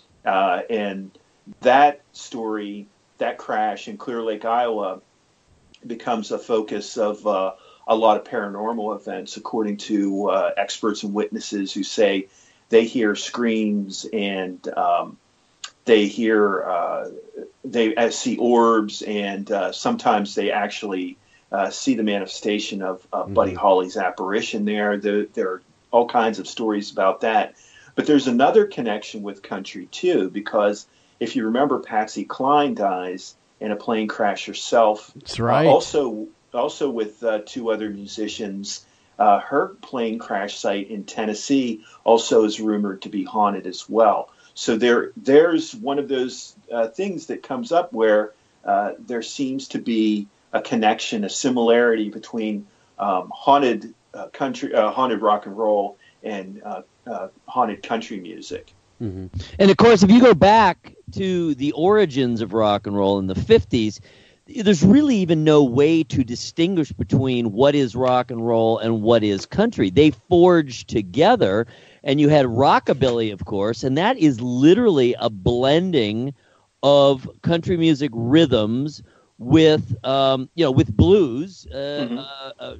V: Uh, and that story, that crash in Clear Lake, Iowa, becomes a focus of uh, a lot of paranormal events, according to uh, experts and witnesses who say they hear screams and um, they hear, uh, they uh, see orbs, and uh, sometimes they actually uh, see the manifestation of uh, mm-hmm. Buddy Holly's apparition there. there. There are all kinds of stories about that. But there's another connection with country, too, because if you remember, Patsy Cline dies, in a plane crash herself.
C: That's right.
V: Uh, also, also with uh, two other musicians, uh, her plane crash site in Tennessee also is rumored to be haunted as well. So there, there's one of those uh, things that comes up where uh, there seems to be a connection, a similarity between um, haunted uh, country, uh, haunted rock and roll, and uh, uh, haunted country music.
G: Mm-hmm. And of course, if you go back to the origins of rock and roll in the fifties, there's really even no way to distinguish between what is rock and roll and what is country. They forged together, and you had rockabilly, of course, and that is literally a blending of country music rhythms with, um, you know, with blues uh, mm-hmm. uh, uh,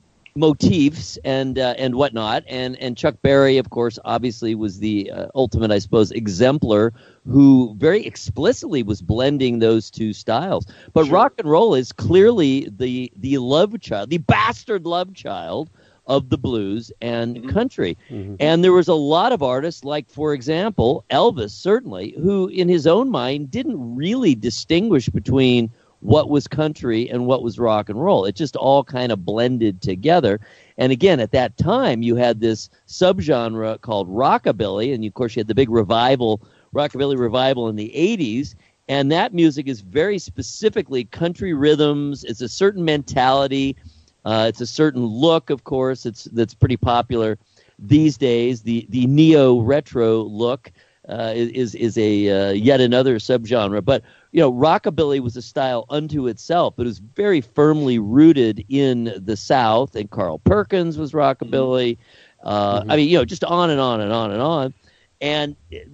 G: motifs and uh, and whatnot. And and Chuck Berry, of course, obviously was the uh, ultimate, I suppose, exemplar who very explicitly was blending those two styles. But sure. rock and roll is clearly the the love child, the bastard love child of the blues and mm-hmm. country. Mm-hmm. And there was a lot of artists, like, for example, Elvis, certainly, who in his own mind didn't really distinguish between what was country and what was rock and roll. It just all kind of blended together. And again, at that time, you had this subgenre called rockabilly, and of course you had the big revival, rockabilly revival in the eighties, and that music is very specifically country rhythms. It's a certain mentality. Uh, it's a certain look, of course, it's that's pretty popular these days. The the neo-retro look uh, is, is a uh, yet another subgenre. But you know, rockabilly was a style unto itself. It was very firmly rooted in the South, and Carl Perkins was rockabilly. Uh, mm-hmm. I mean, you know, just on and on and on and on. And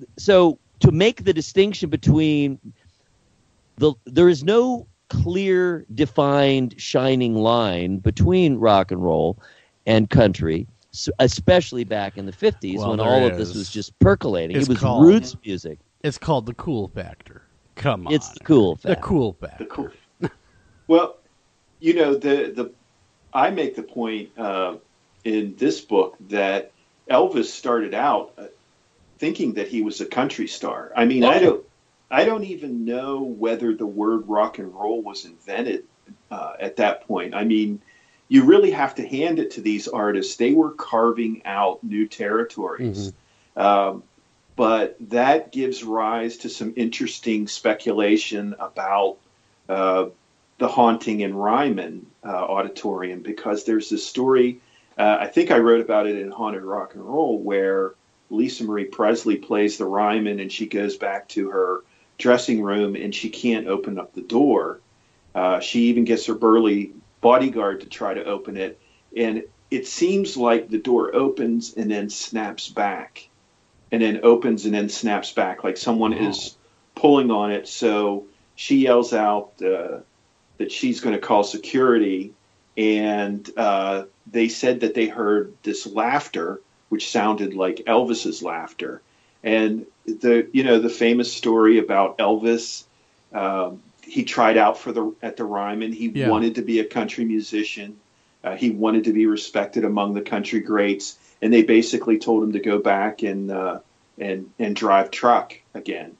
G: so to make the distinction between the, there is no clear, defined, shining line between rock and roll and country, especially back in the fifties well, when all is. of this was just percolating. It's it was called, roots music.
C: It's called the cool factor. Come on.
G: It's the cool factor.
C: The cool factor.
V: The cool. Well, you know, the the I make the point uh, in this book that Elvis started out uh, thinking that he was a country star. I mean, oh. I don't I don't even know whether the word rock and roll was invented uh, at that point. I mean, you really have to hand it to these artists. They were carving out new territories. Mm-hmm. Um, but that gives rise to some interesting speculation about uh, the haunting in Ryman uh, Auditorium, because there's this story, uh, I think I wrote about it in Haunted Rock and Roll, where Lisa Marie Presley plays the Ryman and she goes back to her dressing room and she can't open up the door. Uh, she even gets her burly bodyguard to try to open it, and it seems like the door opens and then snaps back, and then opens and then snaps back, like someone oh. is pulling on it. So she yells out uh, that she's going to call security, and uh, they said that they heard this laughter, which sounded like Elvis's laughter. And the you know the famous story about Elvis, um, he tried out for the at the Ryman. He yeah. wanted to be a country musician. Uh, he wanted to be respected among the country greats, and they basically told him to go back and uh, and and drive truck again.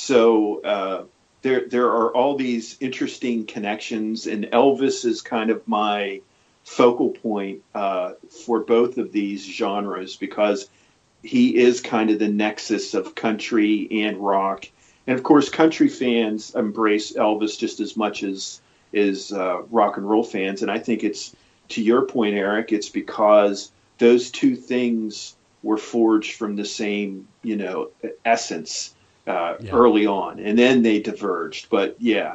V: So uh, there there are all these interesting connections, and Elvis is kind of my focal point uh, for both of these genres, because he is kind of the nexus of country and rock. And of course, country fans embrace Elvis just as much as is uh, rock and roll fans. And I think it's, to your point, Eric, it's because those two things were forged from the same, you know, essence uh, yeah. early on, and then they diverged. But yeah.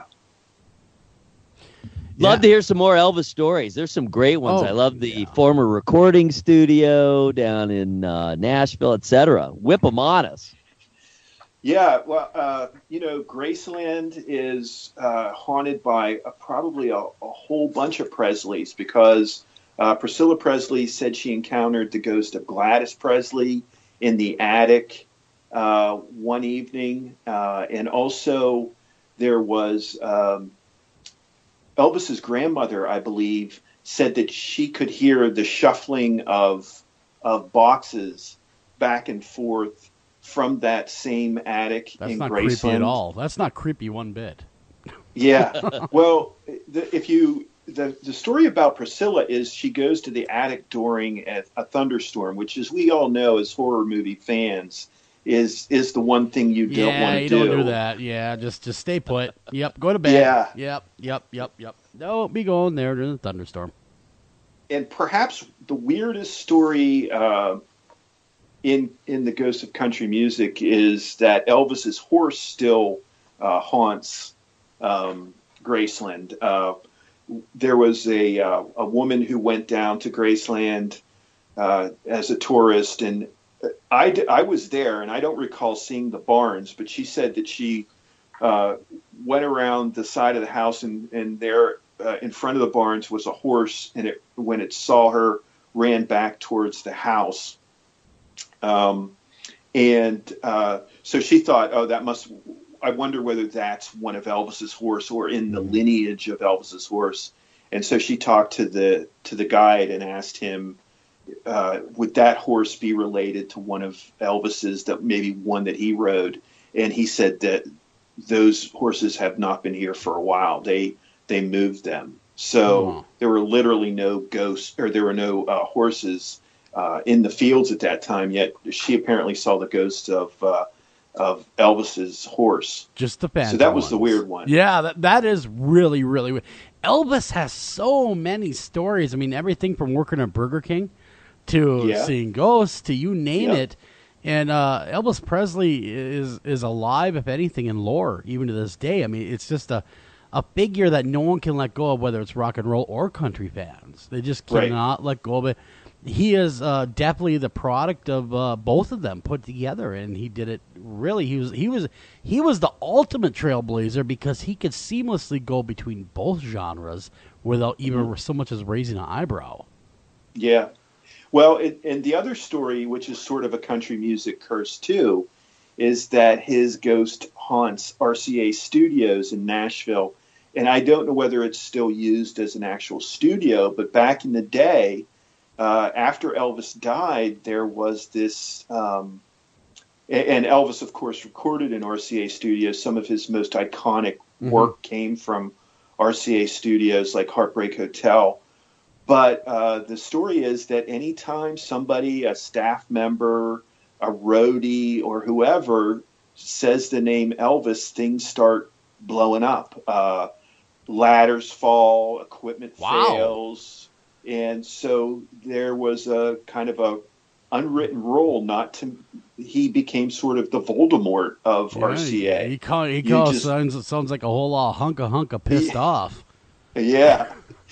G: Love
C: yeah.
G: to hear some more Elvis stories. There's some great ones.
C: Oh,
G: I love the
C: yeah.
G: former recording studio down in uh, Nashville, et cetera. Whip them on us.
V: Yeah, well, uh, you know, Graceland is uh, haunted by uh, probably a, a whole bunch of Presleys, because uh, Priscilla Presley said she encountered the ghost of Gladys Presley in the attic uh, one evening. Uh, and also there was um, Elvis's grandmother, I believe, said that she could hear the shuffling of of boxes back and forth from that same attic
C: That's
V: in
C: not
V: Graceland.
C: creepy at all. That's not creepy one bit.
V: Yeah. Well, the, if you the the story about Priscilla is she goes to the attic during a, a thunderstorm, which, as we all know as horror movie fans, is is the one thing you don't
C: Yeah,
V: want to
C: you
V: do.
C: don't do that. Yeah, just just stay put. Yep, go to bed.
V: Yeah.
C: Yep, yep, yep, yep. Don't be going there during the thunderstorm.
V: And perhaps the weirdest story uh, in in the Ghost of Country Music is that Elvis's horse still uh, haunts um, Graceland. Uh, there was a uh, a woman who went down to Graceland uh, as a tourist, and I, d- I was there, and I don't recall seeing the barns, but she said that she uh, went around the side of the house, and, and there uh, in front of the barns was a horse, and it when it saw her, ran back towards the house. Um, and uh, so she thought, oh, that must, I wonder whether that's one of Elvis's horse or in the lineage of Elvis's horse. And so she talked to the to the guide and asked him, uh, would that horse be related to one of Elvis's, that maybe one that he rode? And he said that those horses have not been here for a while. They they moved them. So oh. there were literally no ghosts, or there were no uh, horses uh, in the fields at that time. Yet she apparently saw the ghost of uh, of Elvis's horse.
C: Just the phantom.
V: So that was
C: ones.
V: the weird one.
C: Yeah, that that is really really weird. Elvis has so many stories. I mean, everything from working at Burger King to
V: Yeah.
C: seeing ghosts to you name
V: Yep.
C: it. And uh, Elvis Presley is is alive, if anything, in lore, even to this day. I mean, it's just a, a figure that no one can let go of, whether it's rock and roll or country fans. They just
V: Right.
C: cannot let go of it. He is uh, definitely the product of uh, both of them put together, and he did it really. He was he was he was the ultimate trailblazer because he could seamlessly go between both genres without even
V: Mhm.
C: so much as raising an eyebrow.
V: Yeah. Well, it, and the other story, which is sort of a country music curse too, is that his ghost haunts R C A Studios in Nashville. And I don't know whether it's still used as an actual studio, but back in the day, uh, after Elvis died, there was this, um, and Elvis, of course, recorded in R C A Studios. Some of his most iconic
C: Mhm.
V: work came from R C A Studios, like Heartbreak Hotel. But uh, the story is that anytime somebody, a staff member, a roadie, or whoever says the name Elvis, things start blowing up. Uh, ladders fall, equipment
C: Wow.
V: fails. And so there was a kind of a unwritten rule not to, he became sort of the Voldemort of R C A.
C: He call, he
V: You
C: calls
V: just-
C: sounds, it sounds like a whole lot of hunka hunka pissed
V: Yeah.
C: off.
V: Yeah.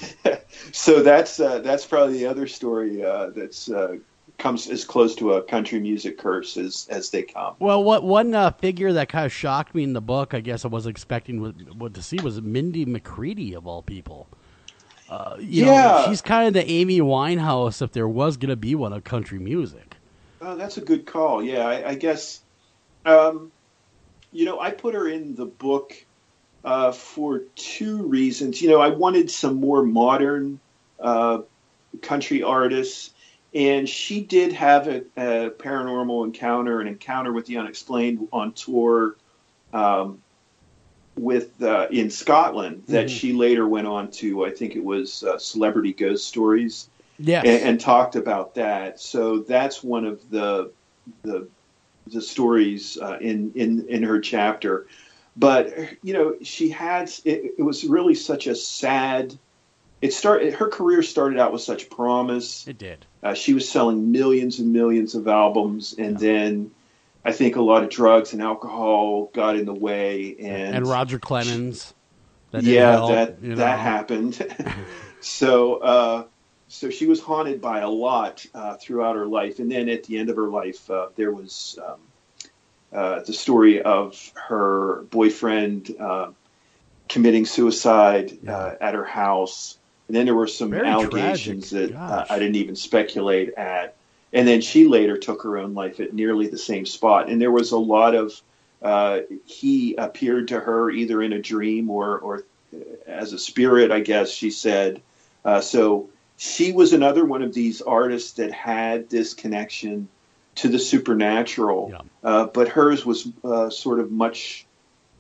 V: So that's uh, that's probably the other story uh, that's uh, comes as close to a country music curse as as they come.
C: Well, what one uh, figure that kind of shocked me in the book, I guess I was expecting what, what to see, was Mindy McCready, of all people. Uh, you
V: Yeah.
C: know, she's kind of the Amy Winehouse, if there was going to be one, of country music.
V: Oh, that's a good call. Yeah, I, I guess. Um, you know, I put her in the book uh, for two reasons. You know, I wanted some more modern uh, country artists, and she did have a, a paranormal encounter, an encounter with the unexplained on tour um, with uh, in Scotland that
C: Mhm.
V: she later went on to. I think it was uh, Celebrity Ghost Stories.
C: Yes.
V: and, and talked about that. So that's one of the the the stories uh, in in in her chapter. But you know, she had it, it was really such a sad. It started. Her career started out with such promise.
C: It did.
V: Uh, she was selling millions and millions of albums, and then I think a lot of drugs and alcohol got in the way, and
C: And Roger Clemens. That didn't
V: yeah,
C: help,
V: that
C: you know.
V: that happened. so uh, so she was haunted by a lot uh, throughout her life, and then at the end of her life, uh, there was um, uh, the story of her boyfriend uh, committing suicide uh, at her house, and then there were some
C: Very
V: allegations
C: tragic.
V: that uh, I didn't even speculate at, and then she later took her own life at nearly the same spot, and there was a lot of. Uh, he appeared to her either in a dream or, or as a spirit, I guess she said. Uh, so she was another one of these artists that had this connection to the supernatural, uh, but hers was uh, sort of much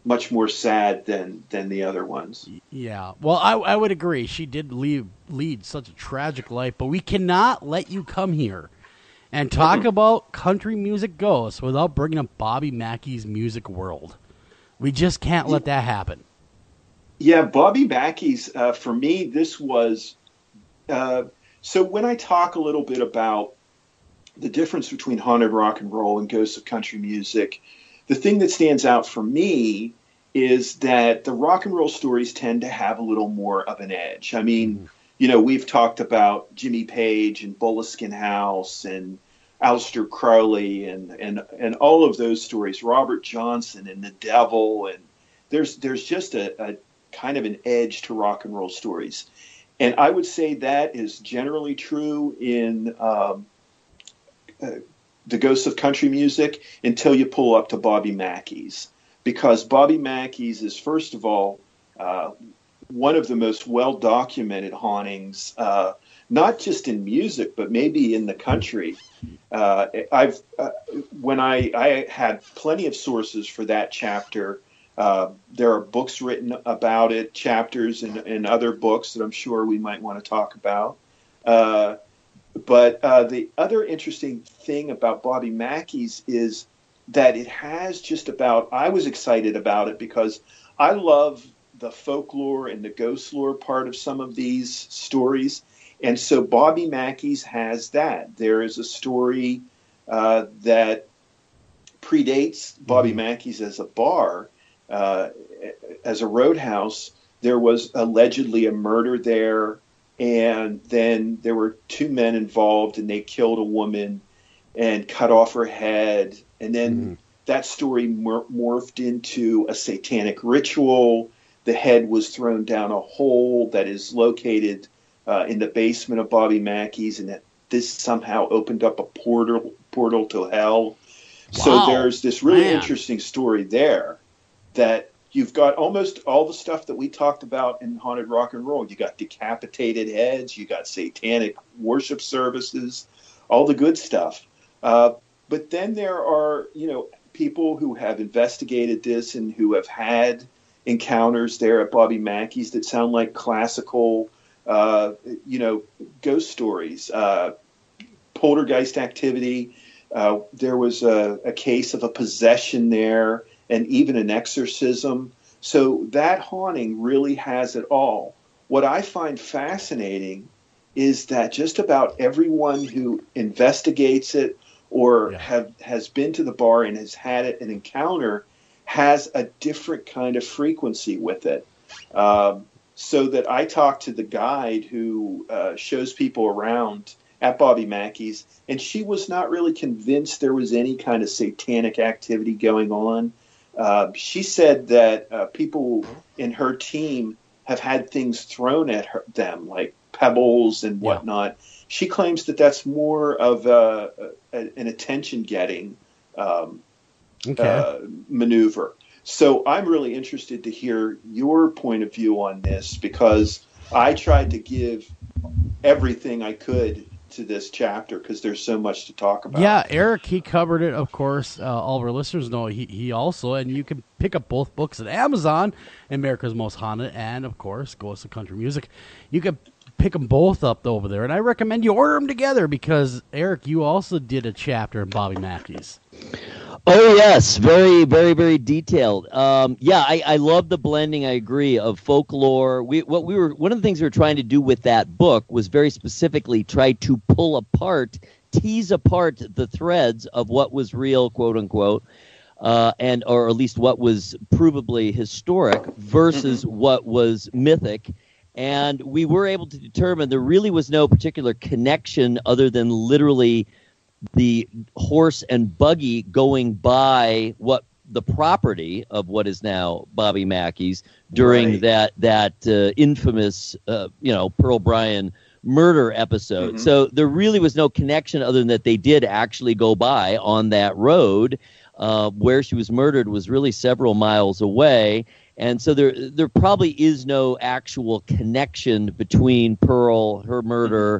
V: much more sad than than the other ones.
C: Yeah, well, I, I would agree. She did lead, lead such a tragic life, but we cannot let you come here and talk mm-hmm. about country music ghosts without bringing up Bobby Mackey's music world. We just can't let that happen.
V: Yeah, Bobby Mackey's, uh, for me, this was... Uh, so when I talk a little bit about the difference between haunted rock and roll and ghosts of country music, the thing that stands out for me is that the rock and roll stories tend to have a little more of an edge. I mean, mm-hmm. you know, we've talked about Jimmy Page and Bullskin House and Aleister Crowley and, and, and all of those stories, Robert Johnson and the Devil. And there's, there's just a, a kind of an edge to rock and roll stories. And I would say that is generally true in um, uh, the ghosts of country music until you pull up to Bobby Mackey's. Because Bobby Mackey's is, first of all, uh, one of the most well-documented hauntings, uh, not just in music, but maybe in the country. Uh, I've uh, when I, I had plenty of sources for that chapter. Uh, there are books written about it, chapters and, and other books that I'm sure we might want to talk about. Uh, but uh, the other interesting thing about Bobby Mackey's is that it has just about, I was excited about it because I love the folklore and the ghost lore part of some of these stories. And so Bobby Mackey's has that. There is a story uh, that predates Bobby mm-hmm. Mackey's as a bar. Uh, as a roadhouse, there was allegedly a murder there, and then there were two men involved, and they killed a woman and cut off her head. And then mm-hmm. that story mor- morphed into a satanic ritual. The head was thrown down a hole that is located uh, in the basement of Bobby Mackey's, and that this somehow opened up a portal portal to hell. Wow. So there's this really Man. interesting story there that you've got almost all the stuff that we talked about in haunted rock and roll. You got decapitated heads, you got satanic worship services, all the good stuff. Uh, but then there are, you know, people who have investigated this and who have had encounters there at Bobby Mackey's that sound like classical, uh, you know, ghost stories, uh, poltergeist activity. Uh, there was a, a case of a possession there, and even an exorcism. So that haunting really has it all. What I find fascinating is that just about everyone who investigates it or yeah. have has been to the bar and has had it, an encounter has a different kind of frequency with it. Um, so that I talked to the guide who uh, shows people around at Bobby Mackey's, and she was not really convinced there was any kind of satanic activity going on. Uh, she said that uh, people in her team have had things thrown at her, them, like pebbles and whatnot. Yeah. She claims that that's more of a, a, an attention-getting um, okay. uh, maneuver. So I'm really interested to hear your point of view on this, because I tried to give everything I could to this chapter because there's so much to talk about.
C: Yeah, Eric, he covered it, of course. Uh, all of our listeners know he, he also, and you can pick up both books at Amazon, America's Most Haunted, and, of course, Ghosts of Country Music. You can pick them both up over there, and I recommend you order them together because, Eric, you also did a chapter in Bobby Mackey's.
G: Oh, yes. Very, very, very detailed. Um, yeah, I, I love the blending, I agree, of folklore. We, what we were, one of the things we were trying to do with that book was very specifically try to pull apart, tease apart the threads of what was real, quote unquote, uh, and or at least what was provably historic versus mm-hmm. what was mythic. And we were able to determine there really was no particular connection other than literally the horse and buggy going by what the property of what is now Bobby Mackey's during right. that that uh, infamous, uh, you know, Pearl Bryan murder episode. Mm-hmm. So there really was no connection other than that they did actually go by on that road. Uh, where she was murdered was really several miles away. And so there there probably is no actual connection between Pearl, her murder,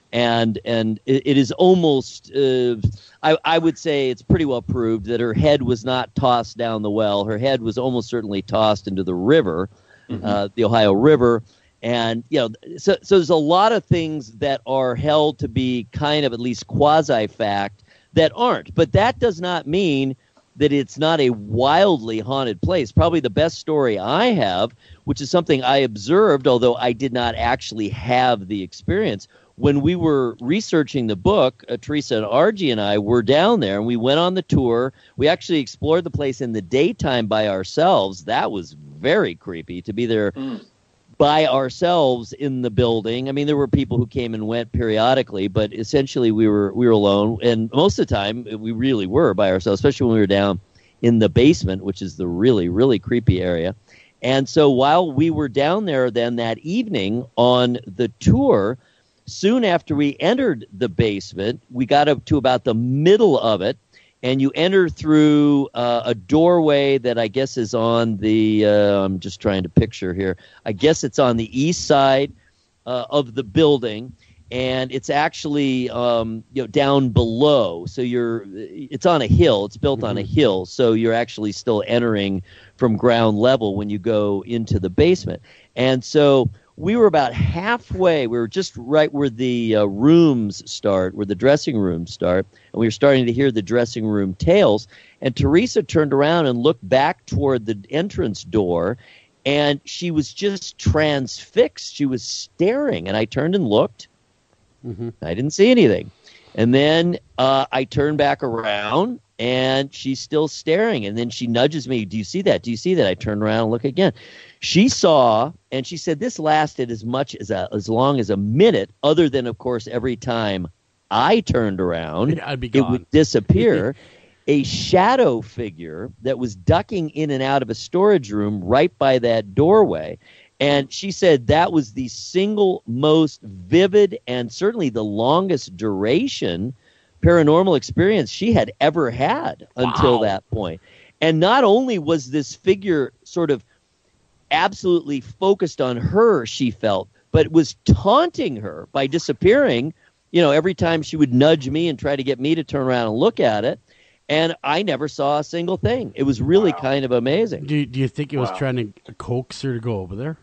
G: And and it, it is almost, uh, I, I would say it's pretty well proved that her head was not tossed down the well. Her head was almost certainly tossed into the river, mm-hmm. uh, the Ohio River. And, you know, so, so there's a lot of things that are held to be kind of at least quasi-fact that aren't. But that does not mean that it's not a wildly haunted place. Probably the best story I have, which is something I observed, although I did not actually have the experience. When we were researching the book, uh, Teresa and Argy and I were down there, and we went on the tour. We actually explored the place in the daytime by ourselves. That was very creepy to be there mm. by ourselves in the building. I mean, there were people who came and went periodically, but essentially we were we were alone. And most of the time, we really were by ourselves, especially when we were down in the basement, which is the really, really creepy area. And so while we were down there then that evening on the tour, soon after we entered the basement, we got up to about the middle of it, and you enter through uh, a doorway that I guess is on the, uh, I'm just trying to picture here, I guess it's on the east side uh, of the building, and it's actually um, you know down below. So you're, it's on a hill, it's built mm-hmm. on a hill, so you're actually still entering from ground level when you go into the basement. And so we were about halfway. We were just right where the uh, rooms start, where the dressing rooms start, and we were starting to hear the dressing room tales. And Teresa turned around and looked back toward the entrance door, and she was just transfixed. She was staring, and I turned and looked. Mm-hmm. I didn't see anything. And then uh, I turned back around, and she's still staring. And then she nudges me, "Do you see that? Do you see that?" I turn around and look again. She saw, and she said this lasted as much as a, as long as a minute, other than, of course, every time I turned around,
C: I'd be gone.
G: It would disappear. A shadow figure that was ducking in and out of a storage room right by that doorway. And she said that was the single most vivid and certainly the longest duration paranormal experience she had ever had until
C: wow.
G: that point. And not only was this figure sort of absolutely focused on her, she felt, but was taunting her by disappearing, you know, every time she would nudge me and try to get me to turn around and look at it. And I never saw a single thing. It was really wow. kind of amazing.
C: Do you, do you think it was
V: wow.
C: trying to coax her to go over there?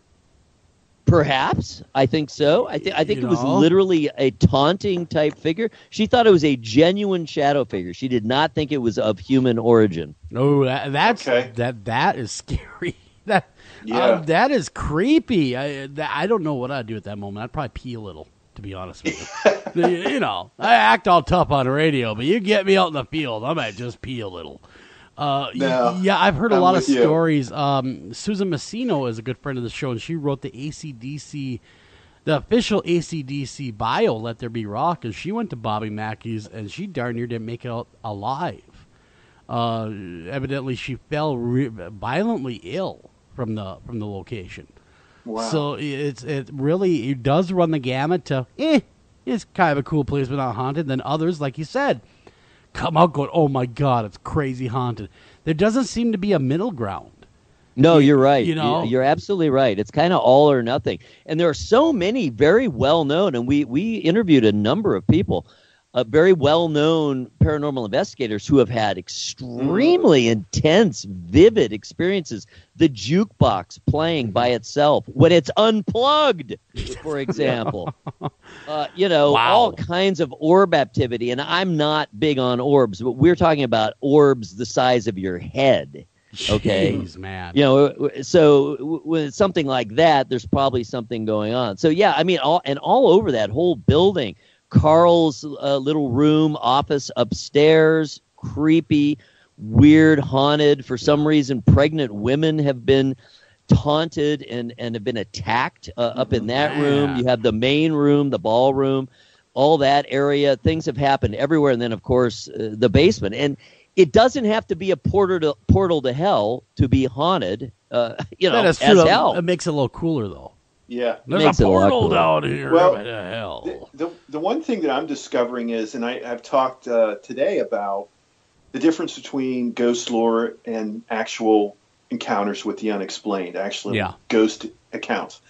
G: Perhaps. I think so. I, th- I think
C: you
G: it was
C: know?
G: literally a taunting type figure. She thought it was a genuine shadow figure. She did not think it was of human origin.
C: Oh, that, that's
V: okay.
C: that that is scary. That
V: yeah.
C: uh, that is creepy. I that, I don't know what I'd do at that moment. I'd probably pee a little, to be honest with you. you know, I act all tough on the radio, but you get me out in the field, I might just pee a little. Uh,
V: no,
C: yeah, I've heard a
V: I'm
C: lot of
V: with you.
C: stories. Um, Susan Messino is a good friend of the show, and she wrote the A C D C, the official A C D C bio, Let There Be Rock, and she went to Bobby Mackey's, and she darn near didn't make it out alive. Uh, evidently, she fell re- violently ill from the from the location.
V: Wow.
C: So it's it really it does run the gamut to eh, it's kind of a cool place but not haunted. Then others, like you said, come out going, oh my God, it's crazy haunted. There doesn't seem to be a middle ground.
G: No, you're right.
C: You know?
G: You're absolutely right. It's kind of all or nothing. And there are so many very well-known, and we, we interviewed a number of people, uh, very well-known paranormal investigators who have had extremely intense, vivid experiences. The jukebox playing by itself when it's unplugged, for example. uh, you know,
C: wow.
G: all kinds of orb activity. And I'm not big on orbs, but we're talking about orbs the size of your head. Okay,
C: Jeez, man.
G: You know, so with something like that, there's probably something going on. So yeah, I mean, all and all over that whole building, Carl's uh, little room, office upstairs, creepy, weird, haunted. For some reason, pregnant women have been taunted and and have been attacked uh, up in that room. You have the main room, the ballroom, all that area. Things have happened everywhere, and then of course uh, the basement. And it doesn't have to be a portal to, portal to hell to be haunted, uh, you know,
C: that is
G: as
C: true.
G: hell.
C: It makes it a little cooler, though.
V: Yeah.
C: There's
G: Makes
C: a
G: it a lot
C: portal
G: cooler.
C: down here.
V: Well,
C: What the hell?
V: The, the, the one thing that I'm discovering is, and I, I've talked uh, today about the difference between ghost lore and actual encounters with the unexplained, actually
C: Yeah.
V: ghost accounts.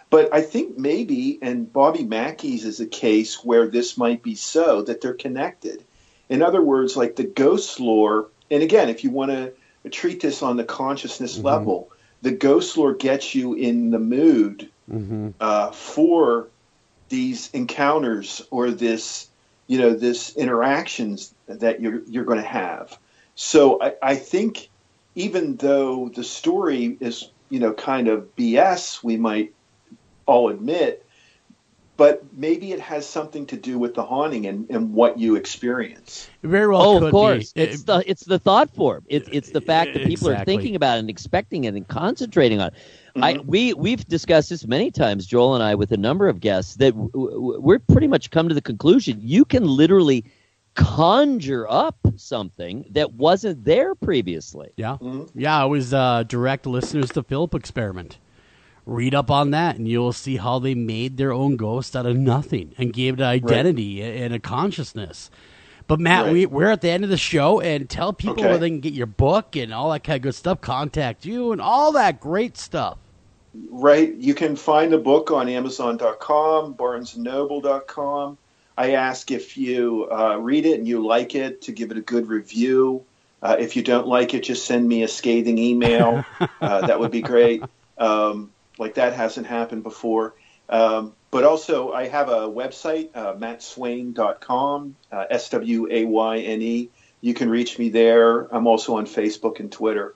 V: But I think maybe, and Bobby Mackey's is a case where this might be so, that they're connected. In other words, like the ghost lore, and again, if you want to treat this on the consciousness mm-hmm. level, the ghost lore gets you in the mood mm-hmm. uh, for these encounters or this, you know, this interactions that you're you're going to have. So I, I think even though the story is, you know, kind of B S, we might all admit, but maybe it has something to do with the haunting and, and what you experience.
C: Very well.
G: Oh,
C: could
G: of course.
C: Be.
G: It's the it's the thought form. It's it's the fact that people
C: exactly.
G: are thinking about it and expecting it and concentrating on it.
V: Mm-hmm.
G: I we we've discussed this many times, Joel and I, with a number of guests, that w- w- we're pretty much come to the conclusion you can literally conjure up something that wasn't there previously.
C: Yeah,
V: mm-hmm.
C: yeah. I was uh, direct listeners to Philip Experiment. Read up on that, and you'll see how they made their own ghost out of nothing and gave it an identity right. and a consciousness. But, Matt, right. we, we're at the end of the show, and tell people
V: okay.
C: where they can get your book and all that kind of good stuff, contact you, and all that great stuff.
V: Right. You can find the book on Amazon dot com, Barnes and Noble dot com. I ask if you uh, read it and you like it to give it a good review. Uh, if you don't like it, just send me a scathing email. uh, that would be great. Um, like that hasn't happened before. Um, but also I have a website, uh, matt swayn dot com, uh, S W A Y N E. You can reach me there. I'm also on Facebook and Twitter.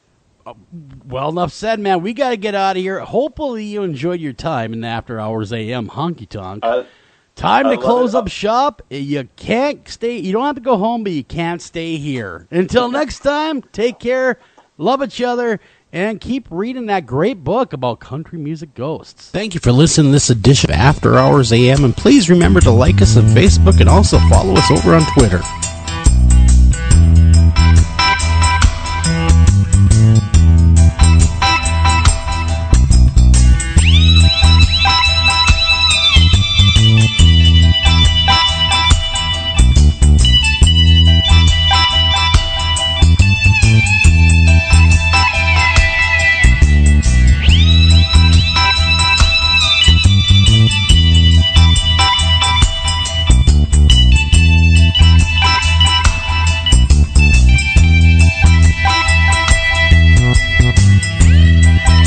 C: Well, enough said, man. We got to get out of here. Hopefully you enjoyed your time in the After Hours A M honky tonk.
V: Uh,
C: Time
V: I
C: to close
V: it.
C: up shop. You can't stay. You don't have to go home, but you can't stay here. Until next time, take care, love each other, and keep reading that great book about country music ghosts.
K: Thank you for listening to this edition of After Hours A M, and please remember to like us on Facebook and also follow us over on Twitter.